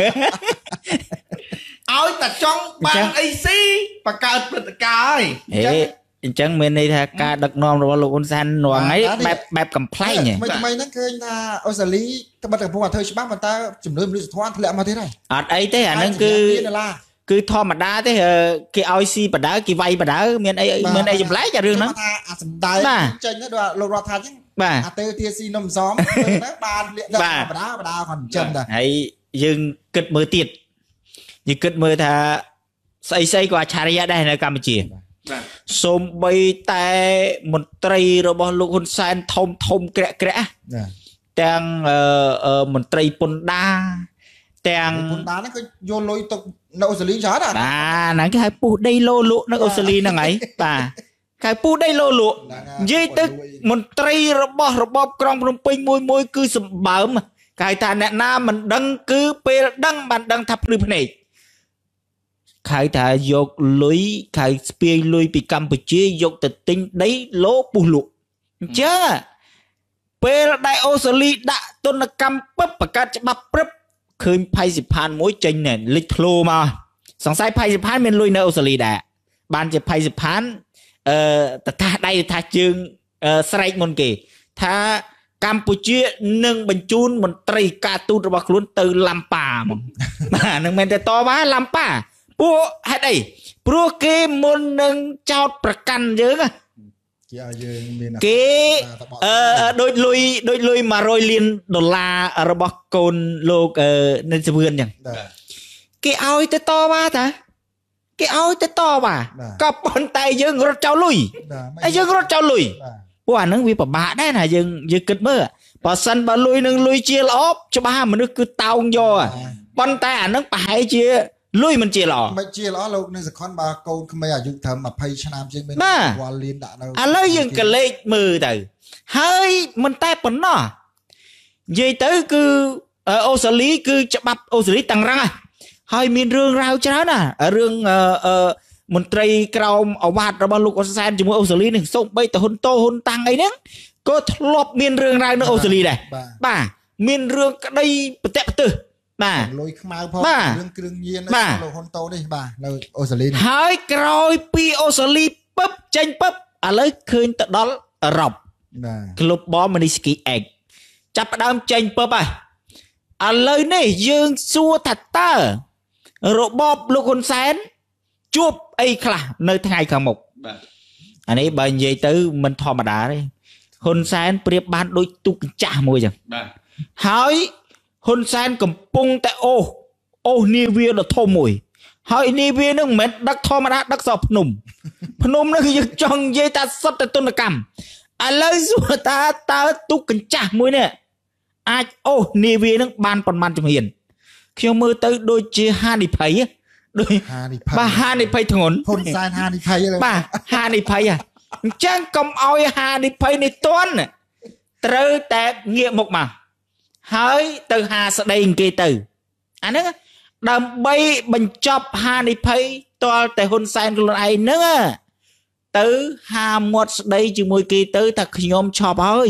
តែចង់បានអីស៊ីបង្កើតព្រឹត្តិការណ៍ហើយអញ្ចឹងមានន័យថាការដឹកនាំរបស់លោកហ៊ុនសែនរាល់ថ្ងៃបែបកំ pl ែងថ្មីហ្នឹងឃើញថាអូស្ត្រាលីត្បិតតែកំពុងធ្វើច្បាប់ប៉ុន្តែចំនួនមនុស្សធម៌ធ្លាក់មកទៀតហើយអត់អីទេអាហ្នឹងគឺធម្មតាទេគេឲ្យស៊ីបដៅគេវាយបដៅមានអីចម្លែកអារឿងហ្នឹងថាអាសំដៅចេញទៅដល់លោករដ្ឋថាអញ្ចឹងអាតេវទាស៊ីនំសំទៅបានលាកដល់បដៅគាត់អញ្ចឹងដែរហើយយើងគិតមើលទៀតយើងគិតមើលថាស្អីក៏អច្ឆរិយៈដែរនៅកម្ពុជាសូម្បីតែមន្ត្រីរបស់លោកហ៊ុនសែនធំក្រាក់ទាំងមន្ត្រីពន្ធដារទាំងពន្ធដារហ្នឹងគឺយកលុយទុកនៅអូស្ត្រាលីច្រើនបាទហ្នឹងគេហៅពុះដីលោលក់នៅអូស្ត្រាលីហ្នឹងហើយបាទគេពុះដីលោលក់និយាយទៅមន្ត្រីរបស់របបក្រុងភ្នំពេញមួយគឺសម្បើមគេហៅថាអ្នកណាមិនដឹងគឺពេលដឹងបានដឹងថាភ្លឺភ្នែកគេហៅថាយកលុយគេស្ពាយលុយពីកម្ពុជាយកទៅទិញដីលោពុះលក់អញ្ចឹងពេលដែលអូស្ត្រាលីដាក់ទណ្ឌកម្មពឹបបង្កើតច្បាប់ព្រឹបឃើញផៃសិផានមួយចេញណែលេចធ្លោមកសង្ស័យផៃសិផានមានលុយនៅអូស្ត្រាលីដែរបានជាផៃសិផានតថាដៃថាជើងស្រែកមុនគេថាកម្ពុជានឹងបញ្ជូនមន្ត្រីការទូតរបស់ខ្លួនទៅឡាំប៉ាមកបាទនឹងមិនតែតវ៉ាឡាំប៉ាពួកហេតុអីព្រោះគេមុននឹងចោតប្រកាន់យើងគេឲ្យយើងមានគេដូចលុយ$100 លានរបស់កូនលោកនៅសវឿនអញ្ចឹងគេឲ្យទៅតវ៉ាតាគេឲ្យទៅតវ៉ាក៏ប៉ុន្តែយើងរត់ចោលលុយហើយយើងរត់ចោលលុយពួកអាហ្នឹងវាពិបាកដែរណាយើងគិតមើលបើសិនបើលុយនឹងលុយជាល្អច្បាស់មនុស្សគឺតោងយកប៉ុន្តែអាហ្នឹងប្រហែលជាលុយមិនជាល្អមិនជាល្អលោកនៅសខុនបើកូនក្មេងអាយុត្រឹម20ឆ្នាំជាងមានវល់លៀនដាក់នៅឥឡូវយើងក៏លេខមើលទៅហើយមិនតែប៉ុណ្ណោះនិយាយទៅគឺអូស្ត្រាលីគឺច្បាប់អូស្ត្រាលីតឹងរឹងហើយមានរឿងរ៉ាវច្រើនណារឿងមន្ត្រីក្រមអាវ៉ាត់របស់លោកហ៊ុនសែនជាមួយអូស្ត្រាលីនេះសូម្បីតែហ៊ុនតាំងអីហ្នឹងក៏ធ្លាប់មានរឿងរ៉ាវនៅអូស្ត្រាលីដែរបាទមានរឿងក្តីប្រតិបត្តិបាទលុយខ្មៅផងរឿងគ្រឿងញៀនលោកហ៊ុនតូនេះបាទនៅអូស្ត្រាលីហើយក្រោយពីអូស្ត្រាលីពឹបចេញពឹបឥឡូវឃើញទៅដល់អឺរ៉ុបGlobal Magnitsky Act ចាប់ផ្ដើមចេញពឹបហើយឥឡូវនេះយើងសួរថាតើរបបលោកហ៊ុនសែនជួបអីខ្លះនៅថ្ងៃខាងមុខបាទអានេះបើនិយាយទៅមិនធម្មតាទេហ៊ុនសែនប្រៀបបានដូចទូកញ្ចាស់មួយចឹងបាទហើយហ៊ុនសែនកំពុងតែអូសនាវាដ៏ធំមួយហើយនាវានឹងមិនមែនដឹកធម្មតាដឹកសោភ្នំនេះគឺយើងចង់និយាយថាសុទ្ធតែទុនកម្មឥឡូវសួរថាតើទូកកញ្ចាស់មួយនេះអាចអូសនាវានឹងបានប៉ុន្មានជំហានខ្ញុំមើលទៅដូចជាហានិភ័យដូចបាទហានិភ័យធ្ងន់ហ៊ុនសែនហានិភ័យបាទហានិភ័យអញ្ចឹងកុំឲ្យហានិភ័យនេះទន់ត្រូវតែងាកមុខមកហើយទៅហាស្ដីគេទៅអាហ្នឹងដើម្បីបញ្ចប់ហានិភ័យតលតែហ៊ុនសែនខ្លួនឯងហ្នឹងទៅហាមាត់ស្ដីជាមួយគេទៅថាខ្ញុំឈប់ហើយ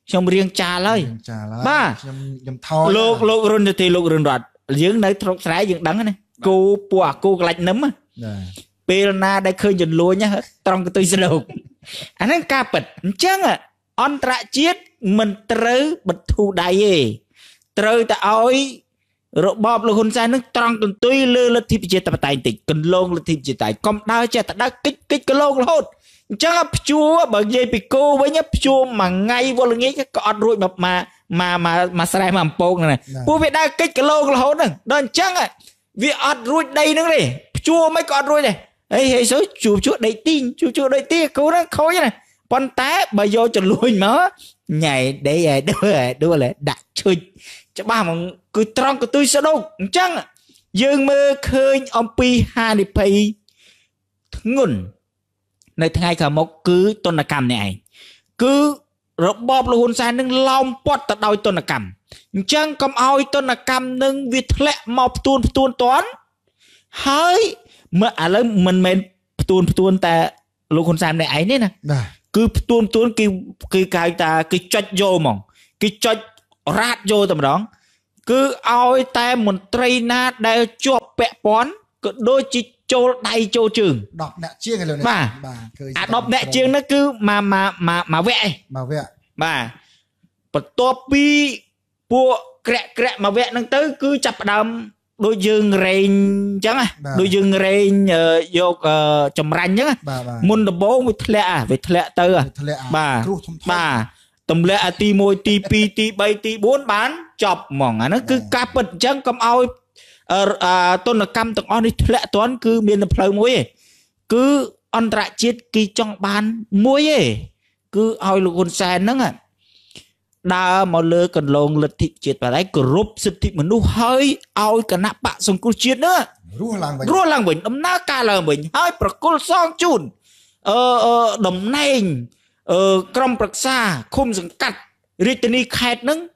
ខ្ញុំរៀងចាលហើយចាឡើយបាទខ្ញុំថយលោករុនទៅទីលោករុនរត់យើងនៅត្រកស្រែយើងដឹងណាគោពួកអាគោក្លាច់នឹមបាទពេលណាដែលឃើញចលួញត្រង់កន្ទុយស្លោក អាហ្នឹងការពិតអញ្ចឹងអន្តរជាតិមិនត្រូវបន្ធូរដៃទេត្រូវតែឲ្យរបបលោកហ៊ុនសែននឹងត្រង់កន្ទុយលើលទ្ធិប្រជាធិបតេយ្យតិចកន្លងលទ្ធិប្រជាធិបតេយ្យកុំដើរចេះតែដើរកិច្ចកន្លងរហូតអញ្ចឹងព្យួរបើនិយាយពីគោវិញព្យួរមួយថ្ងៃវល់ល្ងាចក៏អត់រួចមកស្រែមកអំពងហ្នឹងពួកវាដើរកិច្ចកន្លងរហូតហ្នឹងដល់អញ្ចឹងវាអត់រួចដីហ្នឹងទេព្យួរមិនក៏អត់រួចដែរហេសូជួដីទីជួដីទីគោហ្នឹងខូចណាប៉ុន្តែបើយកចលួញមកញ៉ៃដីឲ្យដួលដាក់ឈុចច្បាស់មកគឺត្រង់កន្ទុយស្ដុកអញ្ចឹងយើងមើលឃើញអំពីហានិភ័យធ្ងន់នៅថ្ងៃខាងមុខគឺទណ្ឌកម្មនេះឯងគឺរបបលហ៊ុនសែននឹងឡោមព័ទ្ធទៅដោយទណ្ឌកម្មអញ្ចឹងកុំឲ្យទណ្ឌកម្មនឹងវាធ្លាក់មកផ្ទួនតាន់ហើយមើលឥឡូវមិនមែនផ្ទួនតែលោកហ៊ុនសែននេះឯងទេណាបាទគឺផ្ទួនគឺគេហៅថាគេចុចយកហ្មងគេចុចរ៉ាតយកតែម្ដងគឺឲ្យតែមន្ត្រីណាដែលជាប់ពាក់ព័ន្ធក៏ដូចជាចូលដៃចូលជើង 10 អ្នកជាងឥឡូវនេះបាទឃើញអា10អ្នកជាងហ្នឹងគឺមកវគ្គឯងមកវគ្គបាទបន្ទាប់ពីពួកក្រាក់មកវគ្គហ្នឹងទៅគឺចាប់ផ្ដើមដូចយើងរែងអញ្ចឹងណាដូចយើងរែងយកចម្រាញ់អញ្ចឹងបាទបាទមុនដំបូងវាធ្លាក់ទៅធ្លាក់បាទគ្រោះធំបាទទម្លាក់ទី1ទី2ទី3ទី4បានចប់ហ្មងអាហ្នឹងគឺការពិតអញ្ចឹងកុំឲ្យទណ្ឌកម្មទាំងអស់នេះធ្លាក់ទាន់គឺមានតែផ្លូវមួយឯងគឺអន្តរជាតិគេចង់បានមួយឯងគឺឲ្យលោកហ៊ុនសែនហ្នឹងដើរមកលើកន្លងលទ្ធិជាតិបដិគោរពសិទ្ធិមនុស្សហើយឲ្យគណៈបកសង្គ្រោះជាតិហ្នឹងរស់ឡើងវិញរស់ឡើងវិញដំណើរការឡើងវិញហើយប្រគល់សងជូនតំណែងក្រុមប្រឹក្សាឃុំសង្កាត់រាជធានីខេត្តហ្នឹង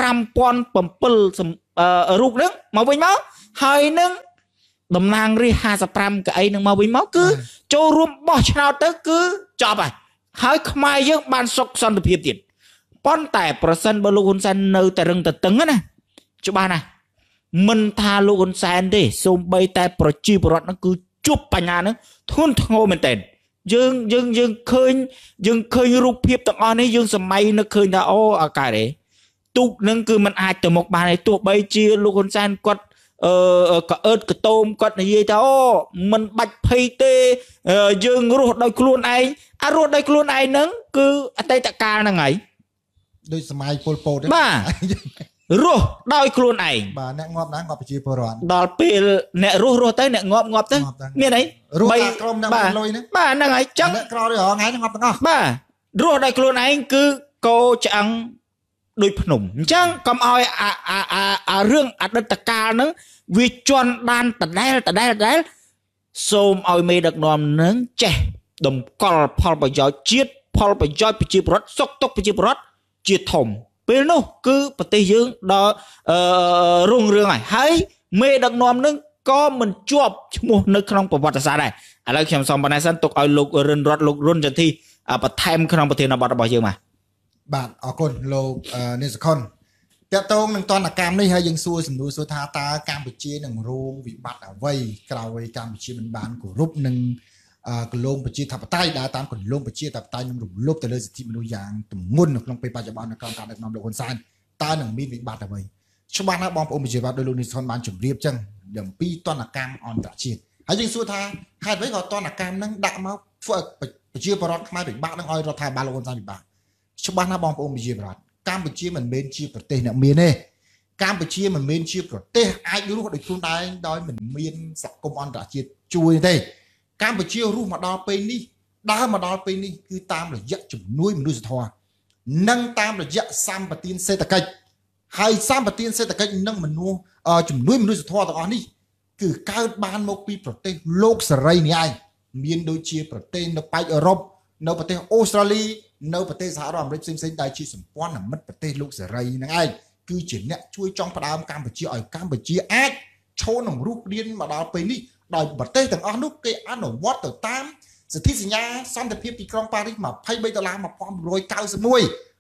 5007រូបហ្នឹងមកវិញមកហើយនឹងតំណាងរាស្ត្រ55កៅអីនឹងមកវិញមកគឺចូលរួមបោះឆ្នោតទៅគឺចប់ហើយខ្មែរយើងបានសុខសន្តិភាពទៀតប៉ុន្តែប្រសិនបើលោកហ៊ុនសែននៅតែរឹងតែតឹងណាច្បាស់ណាស់មិនថាលោកហ៊ុនសែនទេសូម្បីតែប្រជាពលរដ្ឋហ្នឹងគឺជួបបញ្ហាហ្នឹងធ្ងន់ធ្ងរមែនទែនយើងឃើញរូបភាពទាំងអស់នេះយើងសម័យនឹកឃើញថាអូអាកែទេទូកនឹងគឺมันអាចទៅមុខបានទេទោះបីជាលោកហ៊ុនសែនគាត់ក៏អឺតកតោមគាត់និយាយថាអូมันបាច់ភ័យទេយើងរស់ដោយខ្លួនឯងរស់ដោយខ្លួនឯងហ្នឹងគឺអតីតកាលហ្នឹងហើយដូចសម័យពលពតបាទរស់ដោយខ្លួនឯងបាទអ្នកងាប់ណាងាប់ប្រជាពលរដ្ឋដល់ពេលអ្នករស់ទៅអ្នកងាប់ទៅមានអីរស់តែក្រុមអ្នកមានលុយហ្នឹងបាទហ្នឹងហើយចឹងអ្នកក្រដូចរងថ្ងៃងាប់ទាំងអស់បាទរស់ដោយខ្លួនឯងគឺកោឆ្អឹងដូចភ្នំអញ្ចឹងកុំឲ្យអារឿងអតីតកាលហ្នឹងវាជន់ដានដដែលសូមឲ្យមេដឹកនាំនឹងចេះតម្កល់ផលប្រយោជន៍ជាតិផលប្រយោជន៍ប្រជាពលរដ្ឋសុខទុក្ខប្រជាពលរដ្ឋជាធំពេលនោះគឺប្រទេសយើងដល់រុងរឿងហើយមេដឹកនាំនឹងក៏មិនជាប់ឈ្មោះនៅក្នុងប្រវត្តិសាស្ត្រដែរឥឡូវខ្ញុំសូមបណ្ណាសិនទុកឲ្យលោករិនរតលោករុនចន្ទធីបន្ថែមក្នុងប្រធានបទរបស់យើងមកបាទអរគុណលោកនេសខុនតើតងនឹងតនកម្មនេះហើយយើងសួរសំណួរសួរថាតើកម្ពុជានឹងរងវិបត្តិអ្វីក្រោយកម្ពុជាមិនបានគោរពនឹងគន្លងប្រជាធិបតេយ្យដើរតាមគន្លងប្រជាធិបតេយ្យនឹងរំលោភទៅលើសិទ្ធិមនុស្សយ៉ាងទម្ងន់នៅក្នុងពេលបច្ចុប្បន្ននៅក្នុងការដឹកនាំលោកហ៊ុនសែនតើនឹងមានវិបត្តិអ្វីច្បាស់ណាស់បងប្អូនប្រជាពលរដ្ឋដោយលោកនេសខុនបានជម្រាបចឹងអំពីតនកម្មអន្តរជាតិហើយយើងសួរថាហេតុអ្វីក៏តនកម្មនឹងដាក់មកធ្វើប្រជាពលរដ្ឋខ្មែរពិបាកនឹងឲ្យរដ្ឋាភិបាលលោកហ៊ុនសែនពិបាក ច្បាស់ណាស់បងប្អូនប្រជាពលរដ្ឋកម្ពុជាមិនមែនជាប្រទេសអ្នកមានទេកម្ពុជាមិនមែនជាប្រទេសអាចរស់ដោយខ្លួនឯងដោយមិនមានសង្គមអន្តរជាតិជួយទេកម្ពុជារស់មកដល់ពេលនេះដើរមកដល់ពេលនេះគឺតាមរយៈជំនួយមនុស្សធម៌និងតាមរយៈសម្បទានសេដ្ឋកិច្ចហើយសម្បទានសេដ្ឋកិច្ចនិងជំនួយមនុស្សធម៌ទាំងអស់នេះគឺកើតបានមកពីប្រទេសលោកសេរីនេះឯងមានដូចជាប្រទេសនៅប៉ែកអឺរ៉ុបនៅប្រទេសអូស្ត្រាលី នៅប្រទេសសហរដ្ឋអាមេរិកផ្សេងៗដែលជាសម្ព័ន្ធមិត្តប្រទេសលោកសេរីហ្នឹងឯងគឺជាអ្នកជួយចង់ផ្ដើមកម្ពុជាឲ្យកម្ពុជាអាចឈរនឹងរូបរាងមកដល់ពេលនេះដោយប្រទេសទាំងអស់នោះគេអនុវត្តទៅតាមសន្ធិសញ្ញាសន្តិភាពទីក្រុងប៉ារីស $23 1991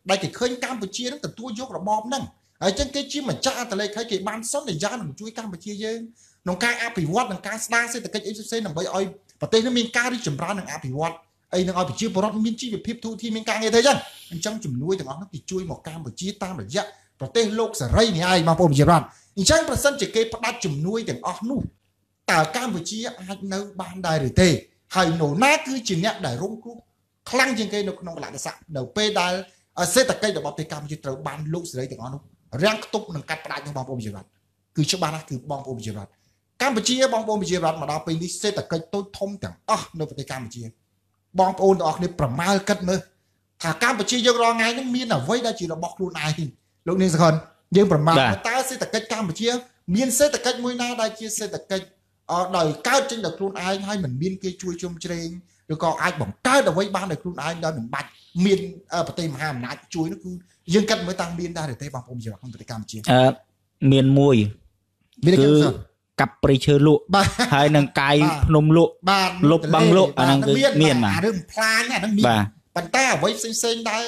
đại cái khơi Campuchia nó từ tua dốc là bom nâng ở trên cái chi mà cha từ đây cái ban sót để ra mình chui Campuchia chứ nó ca áp bị vót nó ca star sẽ từ cái FCC nằm bởi oi và tên nó miền ca đi chìm ra nó áp bị vót ấy nó oi bị chia bọt miền chi bị phép thu thì miền ca nghe thấy chứ trong chìm nuôi thằng nó bị chui một Campuchia tam là dạ và tên lục sờ ray này ai mà bom chìm ra chẳng phải sân chỉ cái bắt đặt chìm nuôi thằng nu tại Campuchia ai nấu ban đài rồi tê hay nổ nát cứ chỉ nhẹ để rung cú khăng trên cây nó không lại là sạ đầu pe đài sẽ tập cây để bọc tay Campuchia trở ban lục sờ ray thằng nó răng tục nâng cắt bắt trong bom bom chìm ra cứ cho ban cứ bom bom chìm ra Campuchia bom bom chìm ra mà đào pe đi sẽ tập cây tôi thông thằng nó phải Campuchia bom ôn đọc này bẩm mai cất mơ thà Campuchia giờ lo ngay nó miên ở vây đây chỉ là bọc luôn ai thì lúc này còn nhưng bẩm mai ta sẽ tập cách Campuchia miên sẽ tập cách môi na đây chia sẽ tập cách đời cao trên được luôn ai hay mình miên kia chui chung trên rồi còn ai bỏng cao được vây ban được luôn ai đó mình bạch miên ở tây mà hàm nát chui nó cứ dương cất mới tăng miên ra để tây bom bom chìm ra không phải Campuchia miên mùi cứ cặp bì chơi lụa hay nâng cài nôm lụa lục bằng lụa nâng cứ miên mà đừng plan nha đừng miên bàn tay ở với xinh đây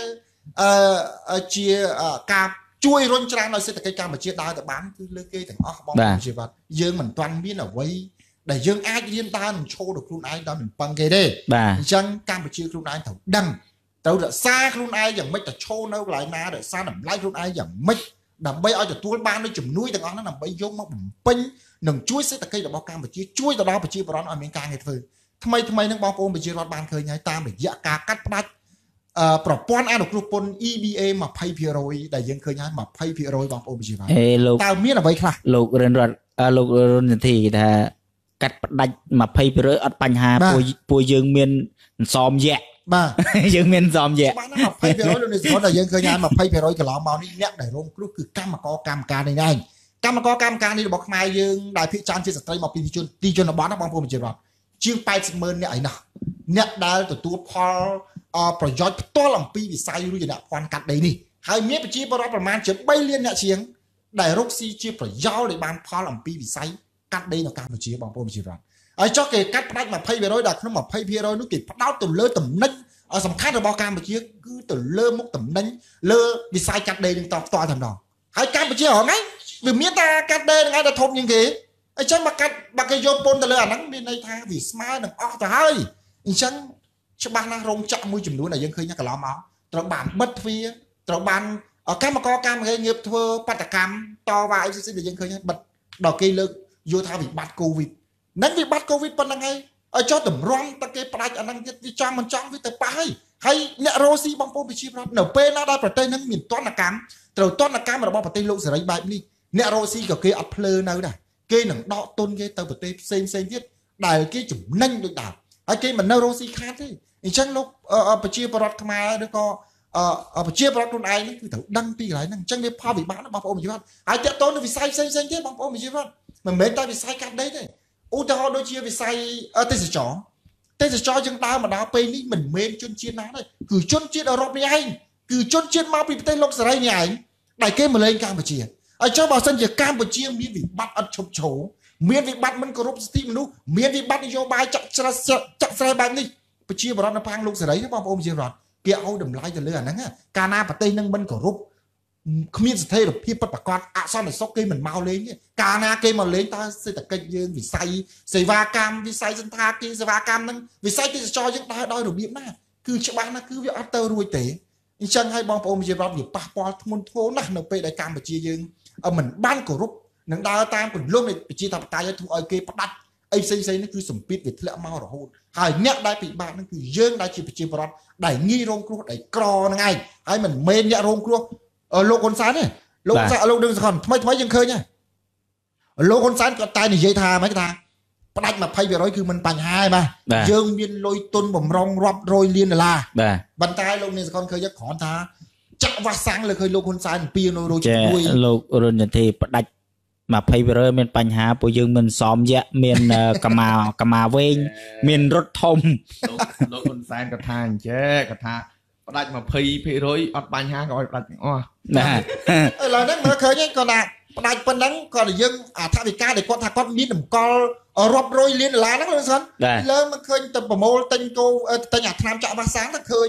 chia cà chui rôn trang nói sẽ là cái cam mà chia đai để bán cứ lơ kê thằng bom chỉ vật dương mình toàn miên ở với để dương ai liên ta mình show được luôn ai đó mình bằng cái đấy chân cam mà chia luôn ai thằng đăng tao đã xa luôn ai chẳng mấy là show đâu lại na để xa nằm lại luôn ai chẳng mấy nằm bay ở chỗ tuôn ban nó chùm nuôi thằng nó nằm bay vô mà binh nâng chuối sẽ là cây là bao cam mà chia chuối từ đó mà chia vào đó ở miền Cang này thôi thay nó bao ôm mà chia vào ban khơi nhảy ta để dạ cá cắt đắtประป้อนอันกลุ่มปน EBA มาไพ่เพียรอยแต่ยังเคยย้ายมาไพ่เพียรอยบางองค์จีบตามเมียนอะไรคล่ะลูกเรียนรัฐลูกเรียนที่ถ้ากัดดัดมาไพ่เพียรอยอัดปัญหาปุยยังเมียนซ้อมแย่บ้ายังเมียนซ้อมแย่บ้านนั้นมาไพ่เพียรอยเลยเขาแต่ยังเคยย้ายมาไพ่เพียรอยกับเราเมานี่เนี่ยได้ร่วมกลุ่มคือกรรมกรรมการในไงกรรมการนี่บอกมายังได้พิจารณ์ที่สตรีมาปีจนบ้านนักบางองค์จีบชื่อไปสมเนี่ยไอ้น่ะเนี่ยได้ตัวพอประโยชน์ตัวลำปีวิสัยรู้จักนะควันกัดได้นี่ให้เมียไปจีบเราประมาณจะใบเลียนเนี่ยเชียงได้รกซีจีประโยชน์ในบางพอลำปีวิสัยกัดได้ในการไปจีบางพวกจีบเราไอ้เจ้าเกศกัดได้มาไพ่ไปร้อยดักน้ำมาไพ่เพียร้อยนุกิพัดดาวตุ่มเลือตุ่มนั่งสำคัญในบางการไปจีคือตุ่มเลือมุกตุ่มนั่งเลือวิสัยกัดได้หนึ่งต่อทำดอกให้การไปจีหรอไงวิเมียตากัดได้ไงแต่ทมยังไงไอ้ฉันมากัดบางกโยปนแต่เลือนั่งในทางวิสมาหนึ่งออกแต่ให้ฉันชบ้านนะโรงจักรมือจุ่มนู้นไหนยังเคยยักกระล้อมเอาตระบานบัดฟีตระบานการมาก่อการเงียบเธอปัตตกรรมต่อว่าไอ้สิ่งที่ยังเคยบัดดอกเกลือโยธาวิบัติโควิดนั้นวิบัติโควิดเป็นยังไงไอ้เจ้าตุ่มร้อนตะเกียบปลายอันนั้นวิจารมันจ้องวิแต่ไปให้เนี่ยโรซีบางโปไปชีพรับเนื้อเป้น่าได้ประเทศนั้นมีต้นนักการตระต้นนักการมาบอกประเทศโลกเสรีแบบนี้เนี่ยโรซีกับเกย์อัพเพลย์นั่นได้เกย์หนังดอกต้นเกย์เติมประเทศเซนที่ได้เกย์จุ่มนั่งด้วยดาบไอ้เกย์มันเนี่ยโรซีขาดที่ฉันลูกประชีพรัฐมาหรือก็ประชีพรัฐคนไอ้นั่นคือถือดังปีไหนนั่งจังเดียพาวิบ้านบางพระองค์มีว่าไอ้เจ้าต้นวิสัยเซนที่บางพระองค์มีว่ามันเหมือนตาวิสัยกันได้เลยอุตส่าห์โดยเฉพาะวิสัยเตสจอจังดาวมาดาวไปนี่มันเหมือนจนเชียนน้าเลยคือจนเชียนอารมณ์นี่เองคือจนเชียนมาปีประเทศโลกสลายนี่เองได้เกมมาเลยการประชีไอ้เจ้าบอกสัญญาการประชีมีวิบัติอันฉกโฉเมียนวิบัติมันกรุบสติมนุษย์เมียนวิบัตินโยบายจักรแบบนี้ไปเชียร์บอลนักพังลูกเสรีที่บอลอมเชียร์บอลเกี่ยวเอาดำไล่จะเลือดนั่งการนาปฏินังมันก็รุบขมิ้นสเตย์หรือพี่ปัดปากกอดอาซ้อนในซอกเกย์มันเมาเลยเนี่ยการนาเกย์มาเลยตาเสด็จเกย์ยืนวิสัยเสวากรรมวิสัยสันทากีเสวากรรมนั่งวิสัยที่จะจอยยังได้ดอยหรือเบี้ยหน้าคือชาวบ้านนั่นคือวิอัตเตอร์รวยเต๋อฉันให้บอลอมเชียร์บอลอยู่ปะปอลมุนโถน่ะหนึ่งไปได้การไปเชียร์ยืนเหมือนบ้านก็รุบหนังดาวตามคนโลกในไปเชียร์ทำตายจะถูกไอเกย์ปัดไอ้เซนั่นคือสมปิดเวทละเมาหรอโหดหายเนี่ยได้ปีบ้านนั่นคือเยื่อได้จีบจีบรัดได้งี้โรงครัวได้กรอนั่งไงไอ้มันเมนเนี่ยโรงครัวโลกคนซ้ายเนี่ยโลกซ้ายโลกดึงสักคนทำไมยังเคยเนี่ยโลกคนซ้ายก็ตายในเยธาไหมก็ตาประดับมาไพ่ไปร้อยคือมันปัญหาไหมเยื่อเมียนลอยตุนบ่มรองรับโรยเลียนละบรรทายโลกเนี่ยสักคนเคยยักขอนตาจักว่าสังเลยเคยโลกคนซ้ายปีนโรยด้วยโลกรุ่นที่ประดับมาไพ่ไปเลยเป็นปัญหาปุยยังมันซ้อมเยอะมีนกมาเวงมีนรถทมโลกคนแซนกระทางเจ๊กระทาประดับมาไพ่ไปเลยอัดปัญหาก็อัดปัญหาอ๋อเรานั่งมาเคยเนี่ยก็ได้ประดับเป็นนั่งก็ได้ยังท่าวิกาได้กอดท่ากอดมีหนุ่มกอรบโรยเลียนหลายนั่งเลยสิแล้วมันเคยแต่ประโมลตันโกตันหยาดน้ำจะมาsángถ้าเคยป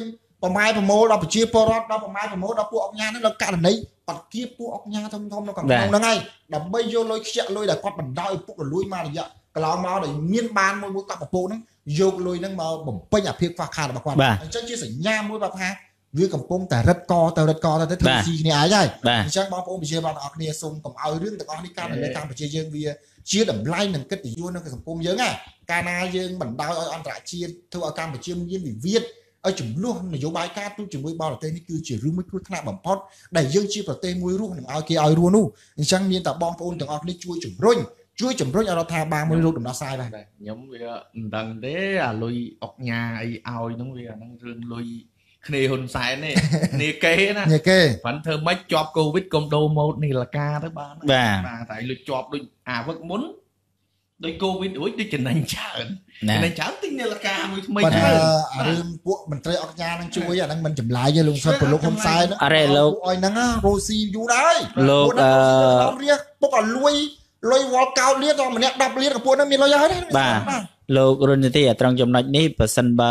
ប្រម៉ែប្រមូលដល់ប្រជាពលរដ្ឋដល់ប្រម៉ែប្រមូលដល់ពួកអង្គញាហ្នឹងដល់ករណីអត់គៀបពួកអង្គញាធំនៅក្នុងហ្នឹងហើយដើម្បីយកលុយខ្ជាក់លុយដែលគាត់បណ្ដោយពុករលួយមករយៈកន្លងមកដែលមានបានមួយកប់ពពកហ្នឹងយកលុយហ្នឹងមកបំពេញអាភាពខ្វះខាតរបស់គាត់អញ្ចឹងជាសញ្ញាមួយថាវាកំពុងតែរឹតកទៅធ្វើស៊ីគ្នាឯងហើយអញ្ចឹងបងប្អូនប្រជាពលរដ្ឋទាំងអស់គ្នាសូមកុំឲ្យរឿងទាំងអស់នេះកើតនៅកម្ពុជាយើងវាជាតម្លៃនិងកិត្តិយសនៅក្នុងសង្គមយើងកាលណាយើងបណ្ដោយឲ្យអន្តរជាតិធ្វើឲ្យកម្ពុជាមានវិវាទឲ្យចំនួននយោបាយការទូតជាមួយបរទេសនេះគឺជារឿងមួយគ្រោះថ្នាក់បំផុតដែលយើងជាប្រទេសមួយរស់នឹងឲ្យគេឲ្យរស់នោះអញ្ចឹងមានតែបងប្អូនទាំងអស់គ្នាជួយជំរុញឲ្យរដ្ឋាភិបាលមួយរកដំណោះស្រាយដែរខ្ញុំវាមិនដឹងទេអាលុយអុកញ៉ាអីឲ្យហ្នឹងវាអាហ្នឹងរឿងលុយគ្នាហ៊ុនសែននេះនេះគេណាព្រោះធ្វើម៉េចជាប់កូវីដកុំដូរម៉ូតនេះលកាទៅបានបាទតែលុយជាប់ដូចអាវឹកមុនដូចកូវីដរួចដូចចំណេញច្រើនទិញនាឡិកាមួយថ្មីទៅរឿងពួកមន្ត្រីអុកញ៉ានឹងជួយអាហ្នឹងមិនចម្លែកទេលោកសុទ្ធពលលោកហ៊ុនសែនអរេលោកឲ្យហ្នឹងរស់ស៊ីយូរដែរលោកពុកឲ្យលុយវល់កោតលានដល់ម្នាក់10លានក៏ពួកហ្នឹងមានលុយហើយបាទលោករុននីតិត្រង់ចំណុចនេះបើសិនបើ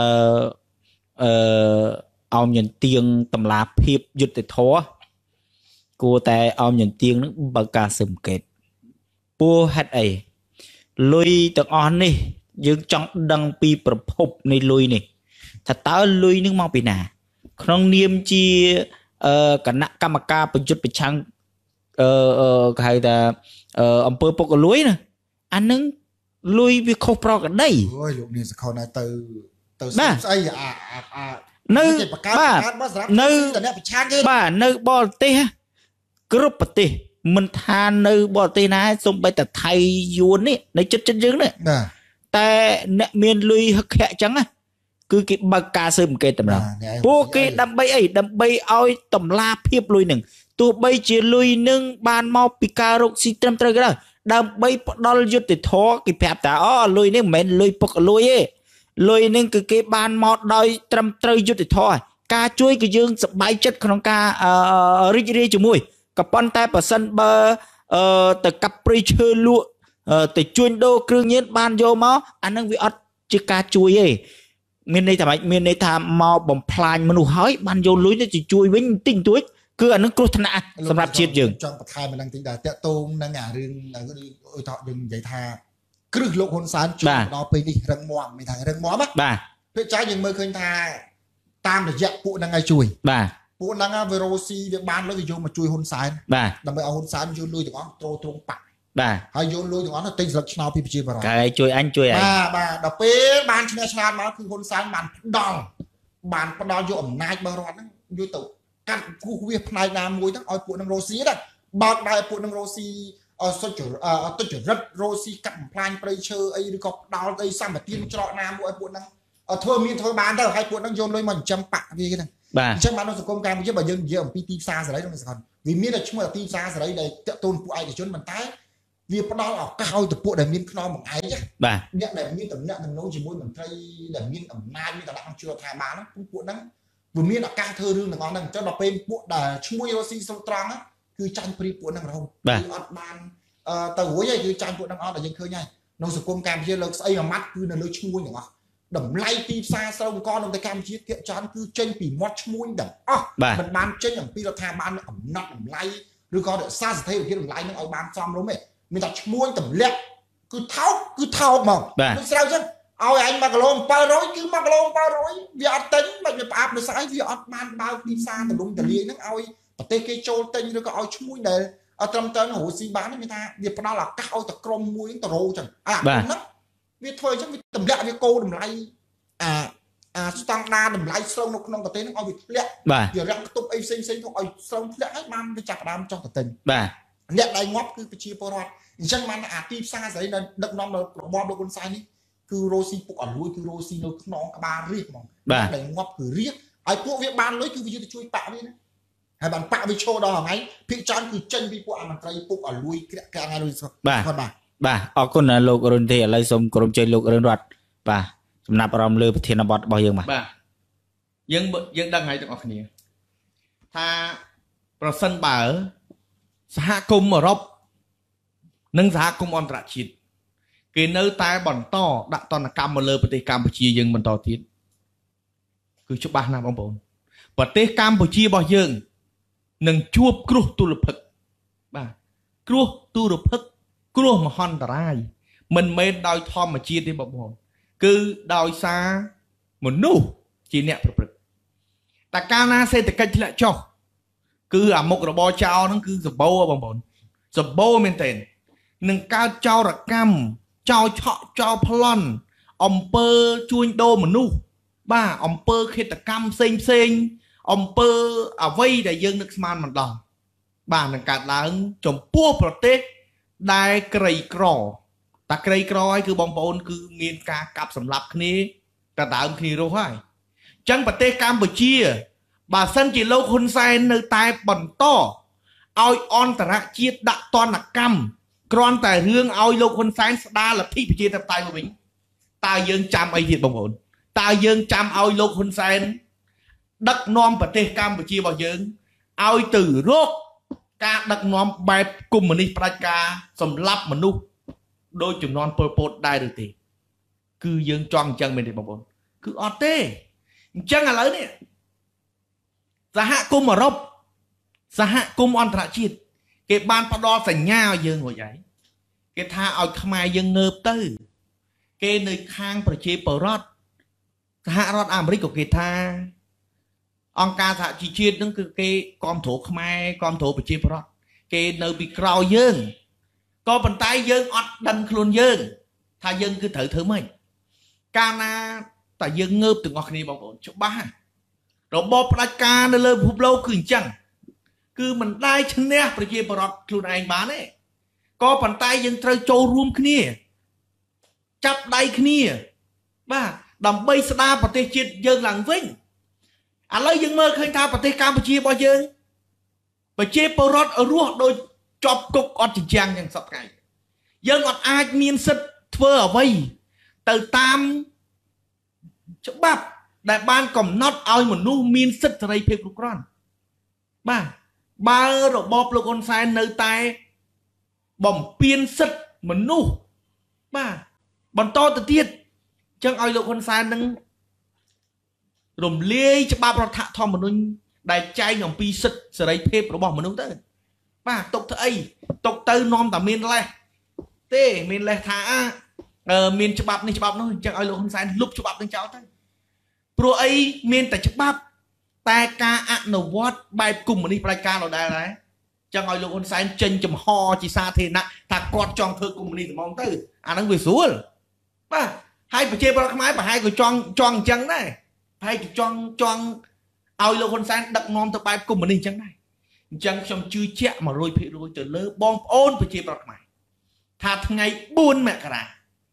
អោមញញទៀងតម្លាភាពយុត្តិធម៌គួរតែអោមញញទៀងនឹងបើការស៊ើបអង្កេតពោះហេតុអីលុយទាំងអស់នេះយើងចង់ដឹងពីប្រភពនៃលុយនេះថាតើលុយនឹងមកពីណាក្នុងនាមជាគណៈកម្មការប្រយុទ្ធប្រឆាំងគេហៅថាអង្គើពុករលួយណាអានឹងលុយវាខុសប្រក្រតីអូយលោកនាងសខុនទៅស្អីនៅបាទនៅបាទនៅបរទេសគ្រប់ប្រទេសមិនថានៅបរទេសណាសូម្បីតែថៃយួននេះនៅចិត្តយើងនេះតែអ្នកមានលុយហឹកខាក់ចឹងណាគឺគេបើកការស៊ើបអង្កេតតម្រង់ពួកគេដើម្បីអីដើម្បីឲ្យតម្លាភាពលុយនឹងទោះបីជាលុយនឹងបានមកពីការរកស៊ីត្រឹមត្រូវក៏ដោយដើម្បីផ្ដល់យុត្តិធម៌គេប្រាប់ថាអូលុយនេះមិនមែនលុយពុកលុយទេលុយនឹងគឺគេបានមកដោយត្រឹមត្រូវយុត្តិធម៌ការជួយគឺយើងសប្បាយចិត្តក្នុងការរីករាយជាមួយក៏ប៉ុន្តែបើសិនបើទៅកាប់ព្រៃឈើលក់ទៅជួញដូរគ្រឿងញៀនបានយកមកអានឹងវាអត់ជាការជួយទេមានន័យថាម៉េចមានន័យថាមកបំផ្លាញមនុស្សហើយបានយកលុយទៅជួយវិញបន្តិចបន្តួចគឺអានឹងគ្រោះថ្នាក់សម្រាប់ជាតិយើងចង់បន្ថែមម្ដងតិចដែរតាក់ទងនឹងអារឿងឧទាហរណ៍យើងនិយាយថាគ្រឹះលោកហ៊ុនសែនជួយដល់ពេលនេះរឹងមាំមានថារឹងមាំបាទពេលចាយយើងមើលឃើញថាតាមរយៈពួកហ្នឹងឲ្យជួយបាទពួកហ្នឹងវីរុសស៊ីវាបានលុយវាយកមកជួយហ៊ុនសែនបាទដើម្បីឲ្យហ៊ុនសែនយកលុយទាំងអស់ទ្រទ្រង់បាក់បាទហើយយកលុយទាំងអស់ទៅទិញស្លឹកឆ្នោតពីប្រជាពលរដ្ឋគេជួយអញជួយឯងបាទដល់ពេលបានឈ្នះឆ្នោតមកគឺហ៊ុនសែនបានផ្ដល់យកអំណាចរបស់រដ្ឋហ្នឹងយកទៅកាត់គូសវាផ្នែកណាមួយហ្នឹងឲ្យពួកហ្នឹងរស់ស៊ីដែរបើកដែរពួកហ្នឹងរស់ស៊ីសុចរិតរស់ស៊ីកាត់បំផ្លាញព្រៃឈើអីឬក៏ផ្ដាល់អីសម្បត្តិច្រកណាមួយឲ្យពួកហ្នឹងធ្វើបានទៅហើយពួកហ្នឹងយកលុយមកចិញ្ចឹមបាក់វាហ្នឹងអញ្ចឹងបាននៅសង្គមកម្ពុជាបើយើងនិយាយអំពីទីផ្សារសេរីក្នុងសង្គមវាមានតែឈ្មោះទីផ្សារសេរីដែលតាក់ទងពួកឯកជនប៉ុន្តែវាផ្ដល់ឱកាសឲ្យទៅពួកដែលមានខ្នងបង្អែកបាទអ្នកដែលមានតំណែងក្នុងជាមួយមន្ត្រីដែលមានអំណាចមានតំណែងក្នុងរដ្ឋាភិបាលហ្នឹងពួកហ្នឹងវាមានឱកាសធ្វើរឿងទាំងអស់ហ្នឹងអញ្ចឹងដល់ពេលពួកដែលឈ្មោះរស់ស៊ីសុំត្រង់គឺចាញ់ព្រីពួកហ្នឹងរហូតគឺអត់បានទៅរួចហើយគឺចាញ់ពួកហ្នឹងអត់ដែលយើងឃើញហើយក្នុងសង្គមកម្ពុជាលើកស្អីមួយម៉ាត់គឺនៅលើឈ្មោះទាំងអស់តម្លៃទីផ្សារស្រូវអង្គនៅកម្ពុជាភាគច្រើនគឺចេញពីមាត់ឈ្មោះទាំងអស់មិនបានចេញអំពីរដ្ឋាភិបាលអំណត់តម្លៃឬក៏រក្សាស្ថិរភាពតម្លៃនឹងឲ្យបានសមរម្យទេមានតែឈ្មោះតម្លាក់គឺថោកហ្មងដូចស្រូវចឹងឲ្យអញ1គីឡូ700គឺ1គីឡូ700វាអត់ទិញមិនវាផ្អាប់ដោយសារវាអត់បានបើកទីផ្សារទលំទលាយហ្នឹងឲ្យប្រទេសគេចូលទិញឬក៏ឲ្យឈ្មោះដែលត្រឹមត្រូវរស់ស៊ីបានមានថាវាផ្ដល់ឱកាសឲ្យតែក្រុមមួយទៅរោចឹងហ្នឹងវាធ្វើអញ្ចឹងវាតម្លាក់វាកោតម្លៃស្តង់ដារតម្លៃស្រូវនៅក្នុងប្រទេសហ្នឹងឲ្យវាធ្លាក់វារាំងខ្ទប់អីផ្សេងទៅឲ្យស្រូវធ្លាក់ហើយបានវាចាប់ផ្ដើមចុះទៅទិញបាទអ្នកដែលងាប់គឺប្រជាពលរដ្ឋអញ្ចឹងបានអាទីផ្សារសេរីនៅដឹកនាំរបបលោកហ៊ុនសែននេះគឺរស់ស៊ីពុកអលួយគឺរស់ស៊ីនៅខ្នងក្បាលរៀបហ្មងដែលងាប់គឺរៀបឲ្យពួកវាបានលុយគឺវាទៅជួយប៉ាក់វាណាហើយបានប៉ាក់វាឈោដល់ថ្ងៃភាគច្រើនគឺចេញពីពួកអមន្ត្រីពុកអលួយក្រាក់ថ្ងៃលុយបាទអរគុណលោករុនទេឥឡូវសូមគោរពជ័យលោករឿងរដ្ឋបាទចំណាប់អារម្មណ៍លើប្រធានបទរបស់យើងបាទយើងដឹងហើយទាំងអស់គ្នាថាប្រសិនបើសហគមន៍អឺរ៉ុបនិងសហគមន៍អន្តរជាតិគេនៅតែបន្តដាក់ទណ្ឌកម្មមកលើប្រទេសកម្ពុជាយើងបន្តទៀតគឺច្បាស់ណាស់បងប្អូនประเทศกัมพูชีบ่យើងនឹងជួបគ្រោះទុលភិក្សបាទគ្រោះទុលភិក្សគ្រោះមហន្តរាយមិនមែនដោយធម្មជាតិទេបងប្អូនគឺដោយសារមនុស្សជាអ្នកប្រព្រឹត្តតែកាលណាសេដ្ឋកិច្ចធ្លាក់ចុះគឺអាមុខរបរចោលហ្នឹងគឺសម្បូរបងប្អូនសម្បូរមែនទែននឹងកើតចោរកម្មចោលឆក់ចោលប្លន់អំពើជួញដូរមនុស្សបាទអំពើឃាតកម្មផ្សេងអំពើអ្វីដែលយើងនឹកស្មានមិនដល់បាទនឹងកើតឡើងចំពោះប្រទេសដែលក្រីក្រតែក្រីក្រហើយគឺបងប្អូនគឺមានការកាប់សម្លាប់គ្នាតែដើមគ្នារស់ហើយអញ្ចឹងប្រទេសកម្ពុជាបើសិនជាលោកហ៊ុនសែននៅតែបន្តឲ្យអន្តរជាតិដាក់ទណ្ឌកម្មគ្រាន់តែរឿងឲ្យលោកហ៊ុនសែនស្ដារលទ្ធិប្រជាធិបតេយ្យមកវិញតើយើងចាំអីទៀតបងប្អូនតើយើងចាំឲ្យលោកហ៊ុនសែនដឹកនាំប្រទេសកម្ពុជារបស់យើងឲ្យទៅរកការដឹកនាំបែបកុម្មុយនីសផ្ដាច់ការសម្លាប់មនុស្សដោយចំនួនពលពតដែរឬទេគឺយើងចង់អញ្ចឹងមែនទេបងប្អូនគឺអត់ទេអញ្ចឹងឥឡូវនេះសហគមន៍អឺរ៉ុបសហគមន៍អន្តរជាតិគេបានផ្ដល់សញ្ញាឲ្យយើងរួចហើយគេថាឲ្យខ្មែរយើងងើបទៅគេនៅខាងប្រជាពលរដ្ឋសហរដ្ឋអាមេរិកក៏គេថាអង្គការសហជីវជាតិនឹងគឺគេគ្រប់គ្រងខ្មែរគ្រប់គ្រងប្រជាពលរដ្ឋគេនៅពីក្រោយយើងក៏ប៉ុន្តែយើងអត់ដឹងខ្លួនយើងថាយើងគឺត្រូវធ្វើម៉េចកាលណាតែយើងងើបទាំងអស់គ្នាបងប្អូនច្បាស់របបផ្ដាច់ការនៅលើពិភពលោកគឺអញ្ចឹងគឺមិនដែលឈ្នះប្រជាពលរដ្ឋខ្លួនឯងបានទេក៏ប៉ុន្តែយើងត្រូវចូលរួមគ្នាចាប់ដៃគ្នាបាទដើម្បីស្ដារប្រទេសជាតិយើងឡើងវិញឥឡូវយើងមើលឃើញថាប្រទេសកម្ពុជារបស់យើងប្រជាពលរដ្ឋរស់ដោយជាប់គុកអត់ជាយ៉ាងយ៉ាងសពថ្ងៃយើងអត់អាចមានសិទ្ធិធ្វើអ្វីទៅតាមច្បាប់ដែលបានកំណត់ឲ្យមនុស្សមានសិទ្ធិសេរីភាពគ្រប់គ្រាន់បាទបើរបបលោកហ៊ុនសែននៅតែបំពានសិទ្ធិមនុស្សបាទបន្តទៅទៀតអញ្ចឹងឲ្យលោកហ៊ុនសែននឹងរំលាយច្បាប់រដ្ឋធម្មនុញ្ញដែលចែងអំពីសិទ្ធិសេរីភាពរបស់មនុស្សទៅបាទຕົកធ្វើអីຕົកទៅនាំតែមានលេសទេមានលេសថាមានច្បាប់នេះច្បាប់នោះអញ្ចឹងឲ្យលោកហ៊ុនសែនលុបច្បាប់នឹងចោលទៅព្រោះអីមានតែច្បាប់តែការអនុវត្តបែបកុម្មុយនីសផ្ដាច់ការដដែលដែរអញ្ចឹងឲ្យលោកហ៊ុនសែនចេញចំហជាសាធារណៈថាគាត់ចង់ធ្វើកុម្មុយនីសហ្មងទៅអាហ្នឹងវាស្រួលបាទហើយប្រជាពលរដ្ឋខ្មែរប្រហែលក៏ចង់អញ្ចឹងដែរប្រហែលក៏ចង់ឲ្យលោកហ៊ុនសែនដឹកនាំទៅបែបកុម្មុយនីសអញ្ចឹងដែរអញ្ចឹងខ្ញុំជឿជាក់ 100% ទៅលើបងប្អូនប្រជាពលរដ្ឋខ្មែរថាថ្ងៃ4មករា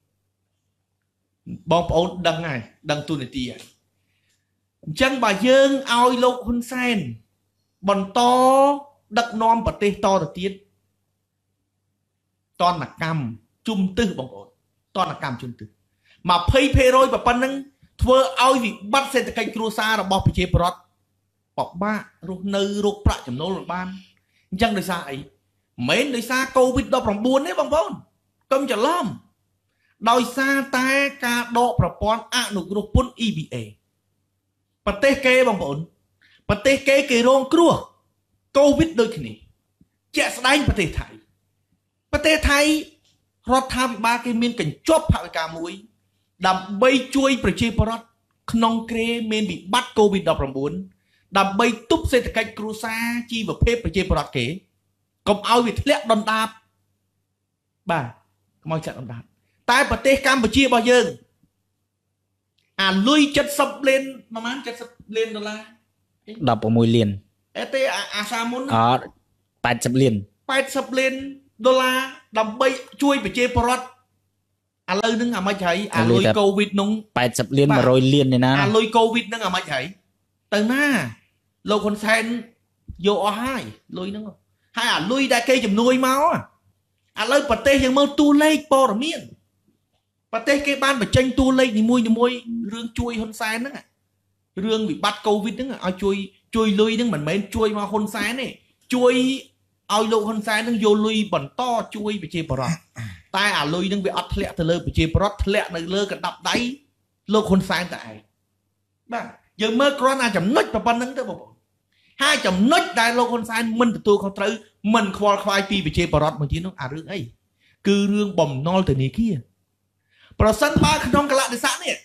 បងប្អូនដឹងហើយដឹងទូនាទីហើយអញ្ចឹងបើយើងឲ្យលោកហ៊ុនសែនបន្តដឹកនាំប្រទេសតទៅទៀតតនកម្មជុំទឹះបងប្អូនតនកម្មជុំទឹះ 20% ប៉ុណ្ណឹងធ្វើឲ្យវិបត្តិសេដ្ឋកិច្ចគ្រួសាររបស់ប្រជាពលរដ្ឋពិបាករស់នៅរោគប្រាក់ចំណូលមិនបានអញ្ចឹងដោយសារអីមិនមែនដោយសារ COVID-19 ទេបងប្អូនកុំច្រឡំដោយសារតែការដកប្រព័ន្ធអនុគ្រោះពន្ធ EBA ប្រទេសគេបងប្អូនប្រទេសគេរងគ្រោះ COVID ដូចគ្នាជាក់ស្ដែងប្រទេសថៃរដ្ឋាភិបាលគេមានកញ្ចប់ថវិកាមួយដើម្បីជួយប្រជាពលរដ្ឋក្នុងគ្រាមានវិបត្តិ COVID-19 ដើម្បីទប់សេដ្ឋកិច្ចគ្រួសារជីវភាពប្រជាពលរដ្ឋគេកុំឲ្យវាធ្លាក់ដុនដាបបាទកុំឲ្យចាក់ដុនដាបតែប្រទេសកម្ពុជារបស់យើងអាលុយ70លានប្រហែល70លានដុល្លារ 16លានអេទេអាសាមុនអត់80លានដុល្លារដើម្បីជួយប្រជាពលរដ្ឋឥឡូវហ្នឹងអាម៉េចហើយអាលុយកូវីដនោះ 80លាន100លាននេះណាអាលុយកូវីដហ្នឹងអាម៉េចហើយទៅណាលោកហ៊ុនសែនយកអស់ហើយលុយហ្នឹងហើយអាលុយដែលគេជំនួយមកឥឡូវប្រទេសយើងមើលតួលេខព័ត៌មានប្រទេសគេបានបញ្ចេញតួលេខនីមួយរឿងជួយហ៊ុនសែនហ្នឹងរឿងវិបត្តិកូវីដហ្នឹងឲ្យជួយលុយហ្នឹងមិនមែនជួយមកហ៊ុនសែនទេជួយឲ្យលោកហ៊ុនសែននឹងយកលុយបន្តជួយប្រជាពលរដ្ឋតែអាលុយនឹងវាអត់ធ្លាក់ទៅលើប្រជាពលរដ្ឋធ្លាក់នៅលើកណ្ដាប់ដៃលោកហ៊ុនសែនតែឯងបាទយើងមើលគ្រាន់តែចំណុចប៉ុណ្្នឹងទៅបងប្អូនហើយចំណុចដែលលោកហ៊ុនសែនមិនទទួលខុសត្រូវមិនខ្វល់ខ្វាយពីប្រជាពលរដ្ឋមួយទៀតនោះអារឿងអីគឺរឿងបំណុលធនាគារប្រសិនបើក្នុងកលៈទេសៈនេះ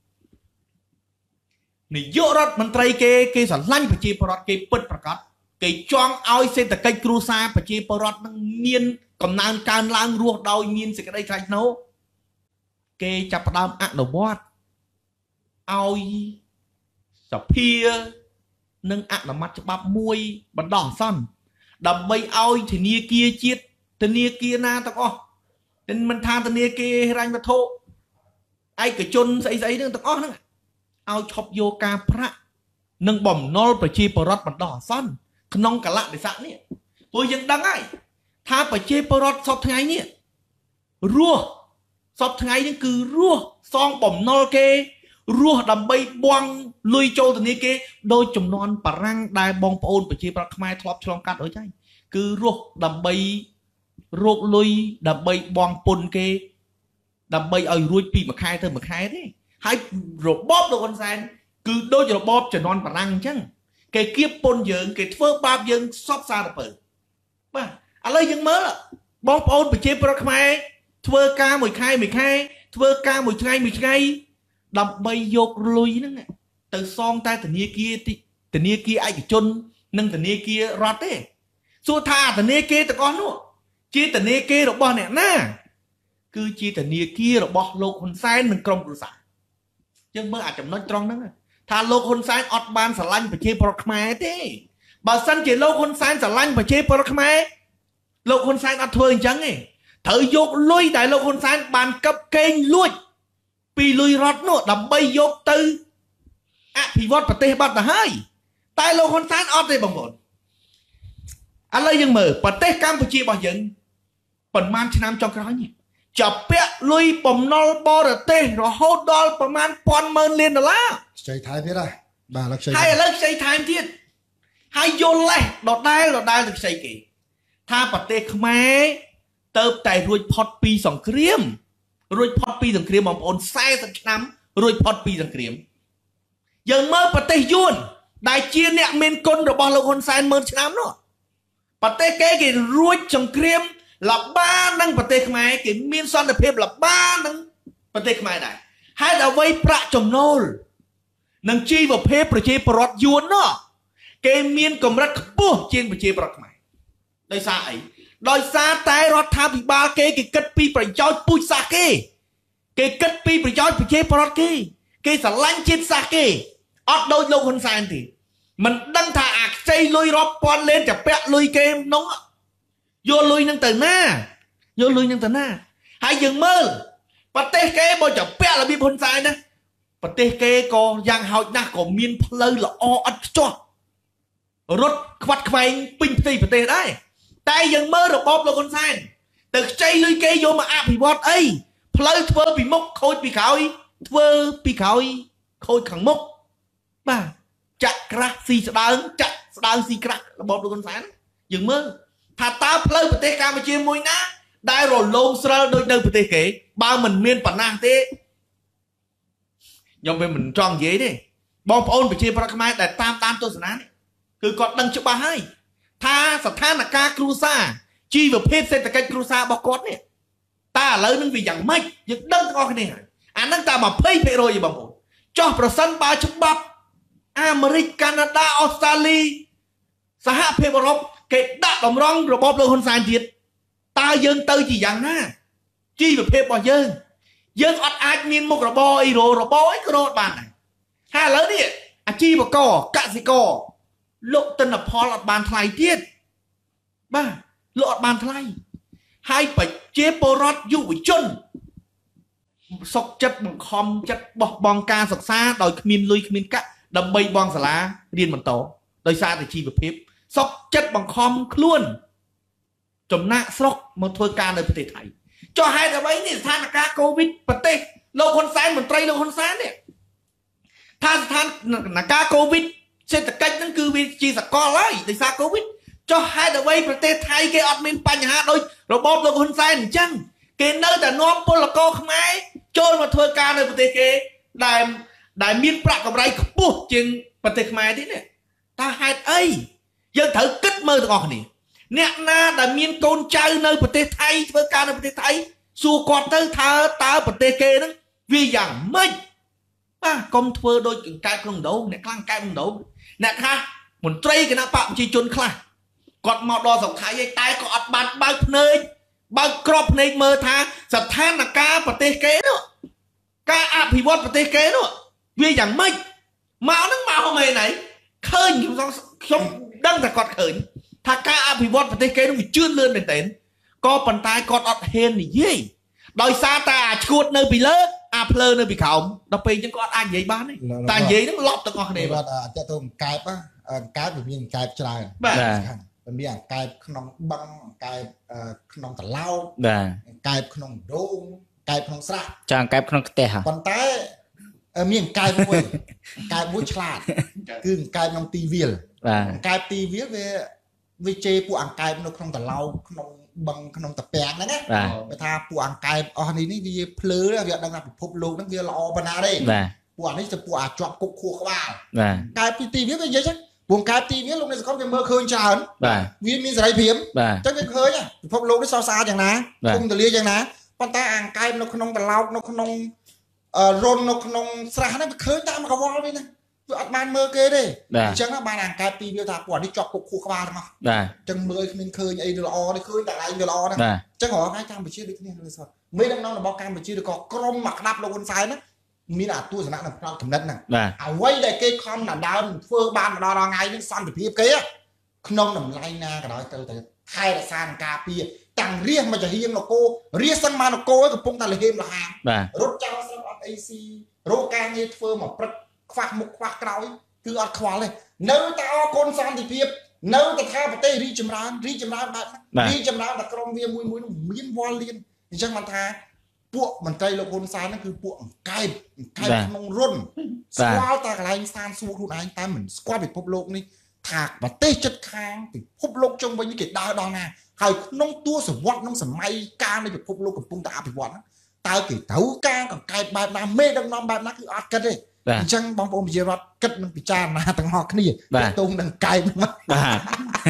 នាយករដ្ឋមន្ត្រីគេស្រឡាញ់ប្រជាពលរដ្ឋគេពិតប្រាកដគេចង់ឲ្យសេដ្ឋកិច្ចគ្រួសារប្រជាពលរដ្ឋនឹងមានកំណើនកើនឡើងរស់ដោយមានសេចក្តីថ្លៃថ្នូរគេចាប់ផ្ដើមអនុវត្តឲ្យសភានិងអនុម័តច្បាប់មួយបណ្ដោះអាសន្នដើម្បីឲ្យធនាគារជាតិធនាគារណាទាំងអស់មិនថាធនាគារហិរញ្ញវត្ថុឯកជនស្អីហ្នឹងទាំងអស់ហ្នឹងឲ្យឈប់យកការប្រាក់និងបំណុលប្រជាពលរដ្ឋបណ្ដោះអាសន្នក្នុងកលៈទេសៈនេះព្រោះយើងដឹងហើយថាប្រជាពលរដ្ឋសពថ្ងៃនេះរស់សពថ្ងៃនេះគឺរស់សងបំណុលគេរស់ដើម្បីបង់លុយចូលធនាគារដោយចំនួនបារាំងដែលបងប្អូនប្រជាពលរដ្ឋខ្មែរធ្លាប់ឆ្លងកាត់អីចឹងគឺរស់ដើម្បីរកលុយដើម្បីបង់ពន្ធគេដើម្បីឲ្យរួចពីមួយខែទៅមួយខែទេហើយរបបលោកហ៊ុនសែនគឺដូចរបបចំនួនបារាំងអញ្ចឹងគេគៀបពន្ធយើងគេធ្វើបាបយើងសពសារពើបាទឥឡូវយើងមើលបងប្អូនប្រជាពលរដ្ឋខ្មែរធ្វើការមួយខែធ្វើការមួយថ្ងៃដើម្បីយកលុយហ្នឹងទៅសងតែធនាគារឯកជននិងធនាគាររដ្ឋទេសួរថាធនាគារទាំងអស់នោះជាធនាគាររបស់អ្នកណាគឺជាធនាគាររបស់លោកហ៊ុនសែននិងក្រុមគ្រួសារយើងមើលអាចចំណុចត្រង់ហ្នឹងថាលោកហ៊ុនសែនអត់បានស្រឡាញ់ប្រជាពលរដ្ឋខ្មែរទេបើសិនជាលោកហ៊ុនសែនស្រឡាញ់ប្រជាពលរដ្ឋខ្មែរលោកហ៊ុនសែនអត់ធ្វើអញ្ចឹងទេត្រូវយកលុយដែលលោកហ៊ុនសែនបានកឹបកេងលួចពីលុយរដ្ឋនោះដើម្បីយកទៅអភិវឌ្ឍប្រទេសបាត់ទៅហើយតែលោកហ៊ុនសែនអត់ទេបងប្អូនឥឡូវយើងមើលប្រទេសកម្ពុជារបស់យើងប៉ុន្មានឆ្នាំចុងក្រោយនេះចាប់ពាក់លុយបំណុលបរទេសរហូតដល់ប្រមាណ1,000,000 លានដុល្លារខ្ចីថែមទៀតហ៎បាទឥឡូវខ្ចីហើយឥឡូវខ្ចីថែមទៀតហើយយល់លេះដដែលទៅខ្ចីគេថាប្រទេសខ្មែរទៅតែរួចផុតពីសង្គ្រាមបងប្អូន40ឆ្នាំរួចផុតពីសង្គ្រាមយើងមើលប្រទេសយួនដែលជាអ្នកមានគុណរបស់លោកហ៊ុនសែន10000 ឆ្នាំនោះប្រទេសគេរួចសង្គ្រាមលបានឹងប្រទេសខ្មែរគេមានសន្តិភាពលបានឹងប្រទេសខ្មែរដែរហេតុអ្វីប្រាក់ចំណូលនិងជីវភាពប្រជាពលរដ្ឋយួននោះគេមានកម្រិតខ្ពស់ជាងប្រជាពលរដ្ឋខ្មែរដោយសារអីដោយសារតែរដ្ឋាភិបាលគេគិតពីប្រយោជន៍ពូជសាសន៍គេគិតពីប្រយោជន៍ប្រជាពលរដ្ឋគេស្រឡាញ់ជាតិសាសន៍គេអត់ដូចលោកហ៊ុនសែនទេមិនដឹងថាអាខ្ចីលុយរាប់ពាន់លានចាពាក់លុយគេនោះយកលុយនឹងទៅណាហើយយើងមើលប្រទេសគេបើចាពាក់របៀបហ៊ុនសែនណាប្រទេសគេក៏យ៉ាងហោចណាស់ក៏មានផ្លូវល្អឥតខ្ចោះរត់ខ្វាត់ខ្វែងពេញផ្ទៃប្រទេសដែរតែយើងមើលរបបលោកហ៊ុនសែនទៅខ្ចីលុយគេយកមកអភិវឌ្ឍអីផ្លូវធ្វើពីមុខខូចពីក្រោយធ្វើពីក្រោយខូចខាងមុខបាទចាក់ក្រាស់ស៊ីស្ដើងចាក់ស្ដើងស៊ីក្រាស់របបលោកហ៊ុនសែនយើងមើលថាតើផ្លូវប្រទេសកម្ពុជាមួយណាដែលរលោងស្រិលដូចនៅប្រទេសគេបើមិនមានបណ្ណាទេខ្ញុំមិនចង់និយាយទេបងប្អូនប្រជាពលរដ្ឋខ្មែរដែលតាមទស្សនានេះគឺគាត់ដឹងច្បាស់ហើយថាស្ថានភាពគ្រួសារជីវភាពសេដ្ឋកិច្ចគ្រួសាររបស់គាត់នេះតើឥឡូវនឹងវាយ៉ាងម៉េចយើងដឹងទាំងអស់គ្នាហើយអានឹងតែ 20% ទេបងប្អូនចុះប្រសិនបើច្បាប់អាមេរិកកាណាដាអូស្ត្រាលីសហភាពអឺរ៉ុបគេដាក់តម្រង់របបលោកហ៊ុនសែនទៀតតើយើងទៅជាយ៉ាងណាជីវភាពរបស់យើងអត់អាចមានមុខរបរអីរបរអីក៏រត់បានដែរហើយឥឡូវនេះអាជីវករកសិករលោកទិន្នផលអត់បានថ្លៃទៀតបាទលោកអត់បានថ្លៃហើយប្រជាពលរដ្ឋយុវជនសុកចិត្តបង្ខំចិត្តបោះបង់ការសិក្សាដោយគ្មានលុយគ្មានកាក់ដើម្បីបង់សាលារៀនបន្តដោយសារតែជីវភាពសុកចិត្តបង្ខំខ្លួនចំណាក់ស្រុកមកធ្វើការនៅប្រទេសថៃចុះហេតុអ្វីនេះស្ថានភាពកូវីដប្រទេសលោកហ៊ុនសែនមន្ត្រីលោកហ៊ុនសែននេះថាស្ថានភាពកូវីដសេដ្ឋកិច្ចហ្នឹងគឺវាជាសកលហើយដោយសារកូវីដចុះហេតុអ្វីប្រទេសថៃគេអត់មានបញ្ហាដូចរបបលោកហ៊ុនសែនអញ្ចឹងគេនៅតែនាំពលករខ្មែរចូលមកធ្វើការនៅប្រទេសគេ đại miên bạc cầm ray bút chừng bật tịch mày thế này ta hai ấy dân thử kết mơ được ngọt nè na đại miên côn chơi nơi bật tịch thay với ca nơi bật tịch thay xua quạt tới thà ta bật tịch kê đó vì rằng mấy công thưa đôi cái không đấu nè khăn cái không đấu nè ha một tray cái nào phạm chi chôn khla còn màu đỏ dọc thái dây tay còn bàn bao nơi bao crop nơi mơ tha giật than là ca bật tịch kê đó ca áp thì bật tịch kê đó vì rằng mấy máu nước màu mày này khơi nhiều do không đăng là còn khởi thà ca áp thì bật tịch kê nó bị chưa lươn đến tên có bàn tay còn ọt hên thì gì đòi xa ta chuột nơi bị lỡ áp lơ nơi bị khổng đọc bình chẳng có anh vậy bán ấy ta vậy nó lọt từ ngọt này mà cho tôi cài cái bị miếng cài trái mình miếng cài không băng cài không tạt lau cài không đôn cài không sạ chẳng cài không tè hả còn tay miếng cài mũi chả cứ cài trong tivi cài tivi về chơi phụ ăn cài nó không tạt lau không bằng không tập bèn đó nhé, người ta phụ ăn cài ở này vì phứ đó việc đang làm phục lục nó việc là o bana đây, phụ ăn nàyจะphụ ăn chọn cục khô các bạn, cài tì viết cái gì chứ, buồng cài tì viết lúc này có cái mơ khơi tràn, vì mình sẽ thấy phím, chắc cái khơi nhá, phục lục nó sao xa chẳng ná, không từ lia chẳng ná, con ta ăn cài nó không tạt lau nó không rôn nó không sả nó khơi ta mà có đi này. Vợ bạn mơ kê đi chẳng là bạn ăn cài tì viết thà quả đi chọn cục khô các bạn không, chẳng mơ mình khơi ấy được lo đi khơi tại lại được lo này, chẳng hỏi hai cam bị chia được cái này rồi mấy năm nó bao cam bị chia được có crom mặc đạp là con sai đó, mi là tôi sẽ nặng là con cầm đất này, quay đây cây con là đào phơi ban mà đào ngay đến xăm thì phía kế không nằm lay na cái đó từ hai là sang cà phê chẳng riêng mà chỉ riêng là cô riêng sang mà nó cô ấy của phong ta là hiếm là hàng, rốt trao sang AC rốt càng như phơi mà khoác mục khoác cào ấy cứ ăn khoa lên nếu tao con san thì phiệp nếu tao tha vào tây ri chấm rán bạn ri chấm rán là con viên mũi nó miên voan liên thì chắc mà tha buộc mình tây là con san nó cứ buộc cay không run squat ta cái anh san xua luôn anh ta mình squat bị phốp lốc đi thạc và tê chất khang thì phốp lốc trong với những cái đau nè hay nông tua sờ vót nông sờ may ca này bị phốp lốc của phong ta bị vót tao chỉ thấu ca còn cay bài nam mê đang nom bài nó cứ ăn cái đi chẳng bóng bóng bị rớt cất nó bị tràn mà thằng họ cái này tung đằng cay mà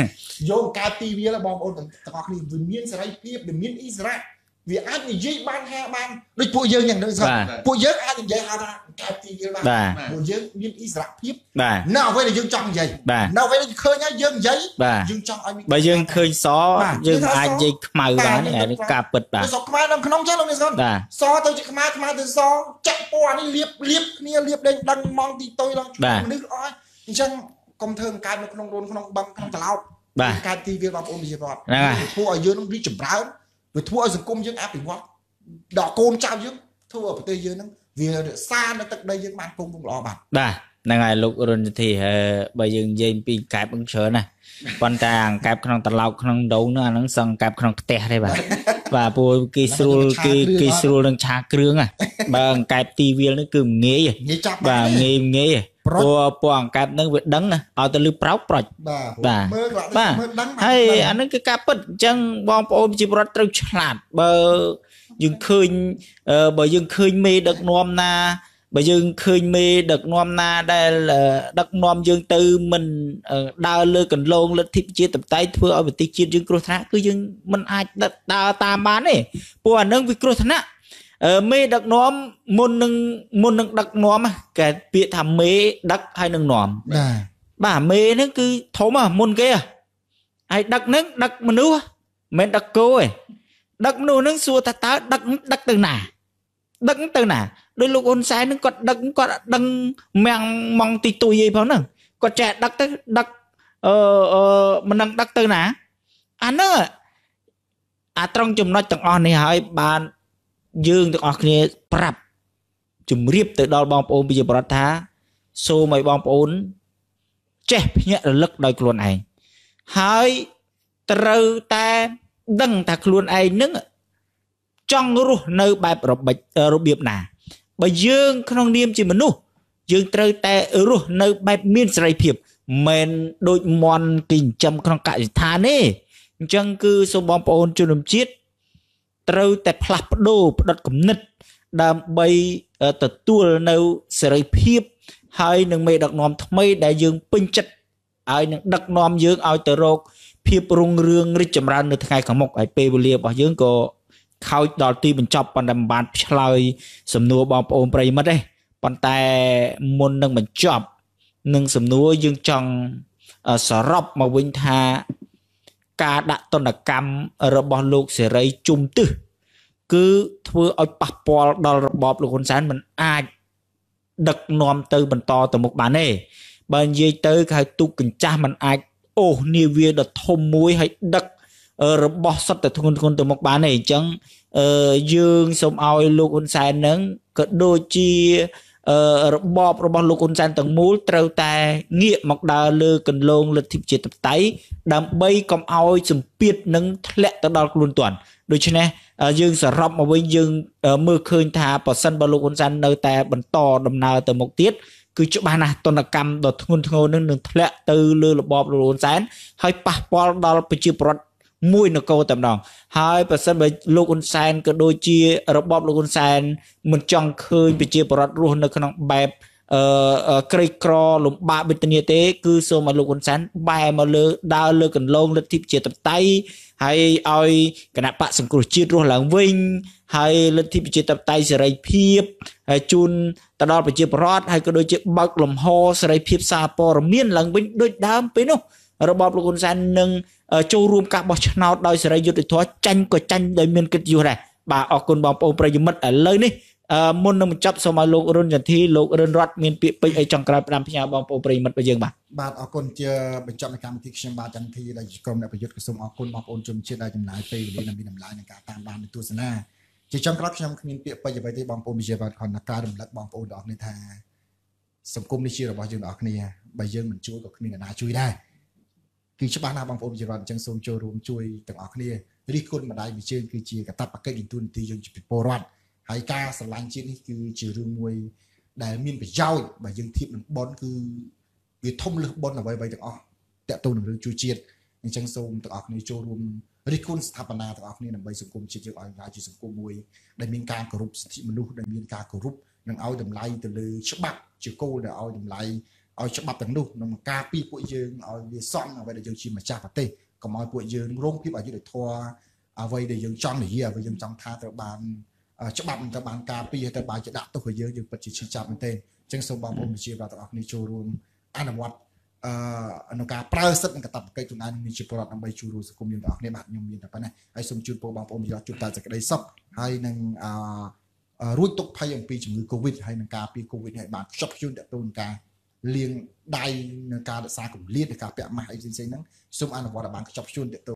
vô cay tivi là bóng bóng thằng họ cái này vì miễn sẽ lấy tiếp để miễn Israel vì ai thì dây ban ha ban đôi phụ dương nhận được rồi phụ dương ai thì dây ha ra cay tivi là phụ dương miễn Israel tiếp nào vậy là dương trong vậy nào vậy là khơi nhá dương giấy dương trong ai bây dương khơi xó dương ai dây màu đó này cà bịch bà xó mai nó không chết luôn này con xó tôi chỉ mai từ xó chạy qua đi liệp đây đang mong thì tôi đang nước oi chẳng công thương cài nó không bằng không trả lao cài tivi bằng ôm gì rồi thua ở dưới nó đi chậm rãi vì thua ở rừng cung dương áp bị vót đỏ côn trao dương thua ở tây dương nó vì xa nó tận đây dương ban cung cũng lo bạn ngày lúc rồi thì bây giờ dây pin cài bằng sữa này con trai cài không tạt lau không đấu nữa nó sang cài không tè đây bà và bùa cái sưu đang trà kêu à bằng cài tivi nó cứ nghe và nghe bùa cài nó việc đắng à ở từ lưu próc bà hay anh ấy cái cài bật chân bom ôm chỉ bật trâu chặt bờ dương khơi mê được nom na bởi dương khơi mê được nom na đây là đất nom dương tư mình đào lơ cần lôn lên thịt chia tập tay thưa ở việc chia dương cro thác cứ dương mình ai đào tam bán này bùa nâng việc cro thác mê đất nom môn nâng đất nom cái việc thầm mê đất hay nâng nom bà mê nó cứ thấu mà môn kia ai đất nâng đất mà nú mẹ đất cô ấy đất nú nâng xua ta đất từ nào đôi lúc ôn sai nó có đăng mang mong tì tùy gì phải không có trẻ đất mình đang đất từ nào anh đó trong chùm nó chẳng on này hỏi bạn dương được ở kia prap chùm riệp từ đó bom ôn bây giờ bỏ thá xô mấy bom ôn trẻ nhẹ là lực đời luôn này hỏi từ ta đăng ta luôn ai nứng trong ruột nơi bài biệp nà bởi dương không niêm chỉ mình nu dương trời tè ruột nơi bài miên sài phiệp men đôi mòn kinh châm không cãi thà nè chẳng cứ số bom ôn cho nằm chết trời tè plap đô đất cầm nứt đam bay ទទួលនៅសេរីភាពហើយនឹងមេដឹកនាំថ្មីដែលយើងពេញចិត្តហើយនឹងដឹកនាំយើងឲ្យទៅរកភាពរុងរឿងរីកចម្រើននៅថ្ងៃខាងមុខហើយពេលវេលារបស់យើងក៏ខោចដល់ទីបញ្ចប់ប៉ុន្តែមិនបានឆ្លើយសំណួរបងប្អូនប្រិយមិត្តទេប៉ុន្តែមុននឹងបញ្ចប់នឹងសំណួរយើងចង់សរុបមកវិញថាការដាក់ទណ្ឌកម្មរបស់លោកសេរីជុំទឹះគឺធ្វើឲ្យប៉ះពាល់ដល់របបលោកហ៊ុនសែនមិនអាចដឹកនាំទៅបន្តទៅមុខបានទេបើនិយាយទៅគេហៅទូកកញ្ចាស់មិនអាចអូសនាវាដ៏ធំមួយឲ្យដឹករបស់សុទ្ធតែធ្ងន់ទៅមុខបានទេអញ្ចឹងយើងសូមឲ្យលោកហ៊ុនសែននឹងក៏ដូចជារបបរបស់លោកហ៊ុនសែនទាំងមូលត្រូវតែងាកមកដើរលើគន្លងលទ្ធិប្រជាធិបតេយ្យដើម្បីកុំឲ្យសម្ពាធនឹងធ្លាក់ទៅដល់ខ្លួនទាន់ដូច្នេះយើងសរុបមកវិញយើងមើលឃើញថាប្រសិនបើលោកហ៊ុនសែននៅតែបន្តដំណើរទៅមុខទៀតគឺច្បាស់ណាស់ទណ្ឌកម្មដ៏ធ្ងន់ធ្ងរនឹងធ្លាក់ទៅលើរបបលោកហ៊ុនសែនហើយប៉ះពាល់ដល់ប្រជាពលរដ្ឋមួយនគរតែម្ដងហើយប្រសិនបើលោកហ៊ុនសែនក៏ដូចជារបបលោកហ៊ុនសែនមិនចង់ឃើញប្រជាពលរដ្ឋរស់នៅក្នុងបែបក្រីក្រលំបាកវេទនាទេគឺសូមឲ្យលោកហ៊ុនសែនបែរមកលើដើរលើកន្លងលទ្ធិប្រជាធិបតេយ្យហើយឲ្យគណៈបកសង្គ្រោះជាតិរស់ឡើងវិញហើយលទ្ធិប្រជាធិបតេយ្យសេរីភាពហើយជូនទៅដល់ប្រជាពលរដ្ឋហើយក៏ដូចជាបើកលំហសេរីភាពសារព័ត៌មានឡើងវិញដូចដើមពេលនោះរបបលោកហ៊ុនសែននឹងចូលរួមការបោះឆ្នោតដោយសេរីយុត្តិធម៌ចាញ់ក៏ចាញ់ដោយមានកិត្តិយសដែរបាទអរគុណបងប្អូនប្រិយមិត្តឥឡូវនេះមុននឹងបញ្ចប់សូមឲ្យលោករុនចន្ទធីលោករិនរតមានពាក្យពេចន៍អីចង់ក្រោយផ្ដាំផ្ញើបងប្អូនប្រិយមិត្តរបស់យើងបាទអរគុណជាបញ្ចប់នៃកម្មវិធីខ្ញុំបាទចន្ទធីដែលជាក្រុមអ្នកប្រយុទ្ធក៏សូមអរគុណបងប្អូនជនជាតិដែលចំណាយពេលវេលានិងមានតម្លៃក្នុងការតាមដាននិងទស្សនាជាចុងក្រោយខ្ញុំគ្មានពាក្យពេចន៍អ្វីទេបងប្អូនវិជាបាទគាត់ការរំលឹកបងប្អូនទាំងអស់គ្នាថាសង្គមនេះជារបស់យើងទាំងអស់គ្នាបើយើងមិនជួយក៏គ្មានអ្នកណាជួយដែរគឺច្បាស់ណាស់បងប្អូនវិជាបាទអញ្ចឹងសូមចូលរួមជួយទាំងអស់គ្នារិះគន់ម្ដាយវិជាគឺជាកាតព្វកិច្ចនិងទូនាទីយើងជាពលរដ្ឋហើយការស្រឡាញ់ជាតិនេះគឺជារឿងមួយដែលមានប្រយោជន៍បើយើងធៀបនឹងប៉ុនគឺវាធំលើសប៉ុនអ្វីៗទាំងអស់តើតើនឹងរឿងជួយជាតិអញ្ចឹងសូមទាំងអស់គ្នាចូលរួមរិះគន់ស្ថាបនាទាំងអស់គ្នាដើម្បីសង្គមជាតិយើងឲ្យឡើងជាសង្គមមួយដែលមានការគោរពសិទ្ធិមនុស្សដែលមានការគោរពនិងឲ្យតម្លៃទៅលើច្បាប់ជាគោលដែលឲ្យតម្លៃឲ្យច្បាប់ទាំងនោះនឹងការពីពួកយើងឲ្យវាសមអ្វីដែលយើងជាម្ចាស់ប្រទេសកុំឲ្យពួកយើងរងភាពអយុត្តិធម៌អ្វីដែលយើងចង់និយាយអ្វីយើងចង់ថាត្រូវបានច្បាប់មិនត្រូវបានការពារទៅបើជាដាក់ទោសឲ្យយើងពិតជាឈឺចាប់មែនទេអញ្ចឹងសូមបងប្អូនវិជាបាទទាំងអស់គ្នាចូលរួមអនុវត្តក្នុងការប្រើសិទ្ធិនិងកាតព្វកិច្ចខ្លួនឯងមានជាពលរដ្ឋដើម្បីជួយរួមសង្គមយើងទាំងអស់គ្នាបាទខ្ញុំមានតែប៉ុណ្ណេះហើយសូមជូនពរបងប្អូនវិជាជួបតែសេចក្តីសុខហើយនឹងរួចទុកភ័យអំពីជំងឺ Covid ហើយនឹងការពារ Covid ឲ្យបានខ្ជាប់ខ្ជួនតទៅនឹងការលាងដៃនឹងការរក្សាគម្លាតនៃការពាក់ម៉ាស់អីផ្សេងៗហ្នឹងសូមអនុវត្តឲ្យបានខ្ជាប់ខ្ជួនតទៅ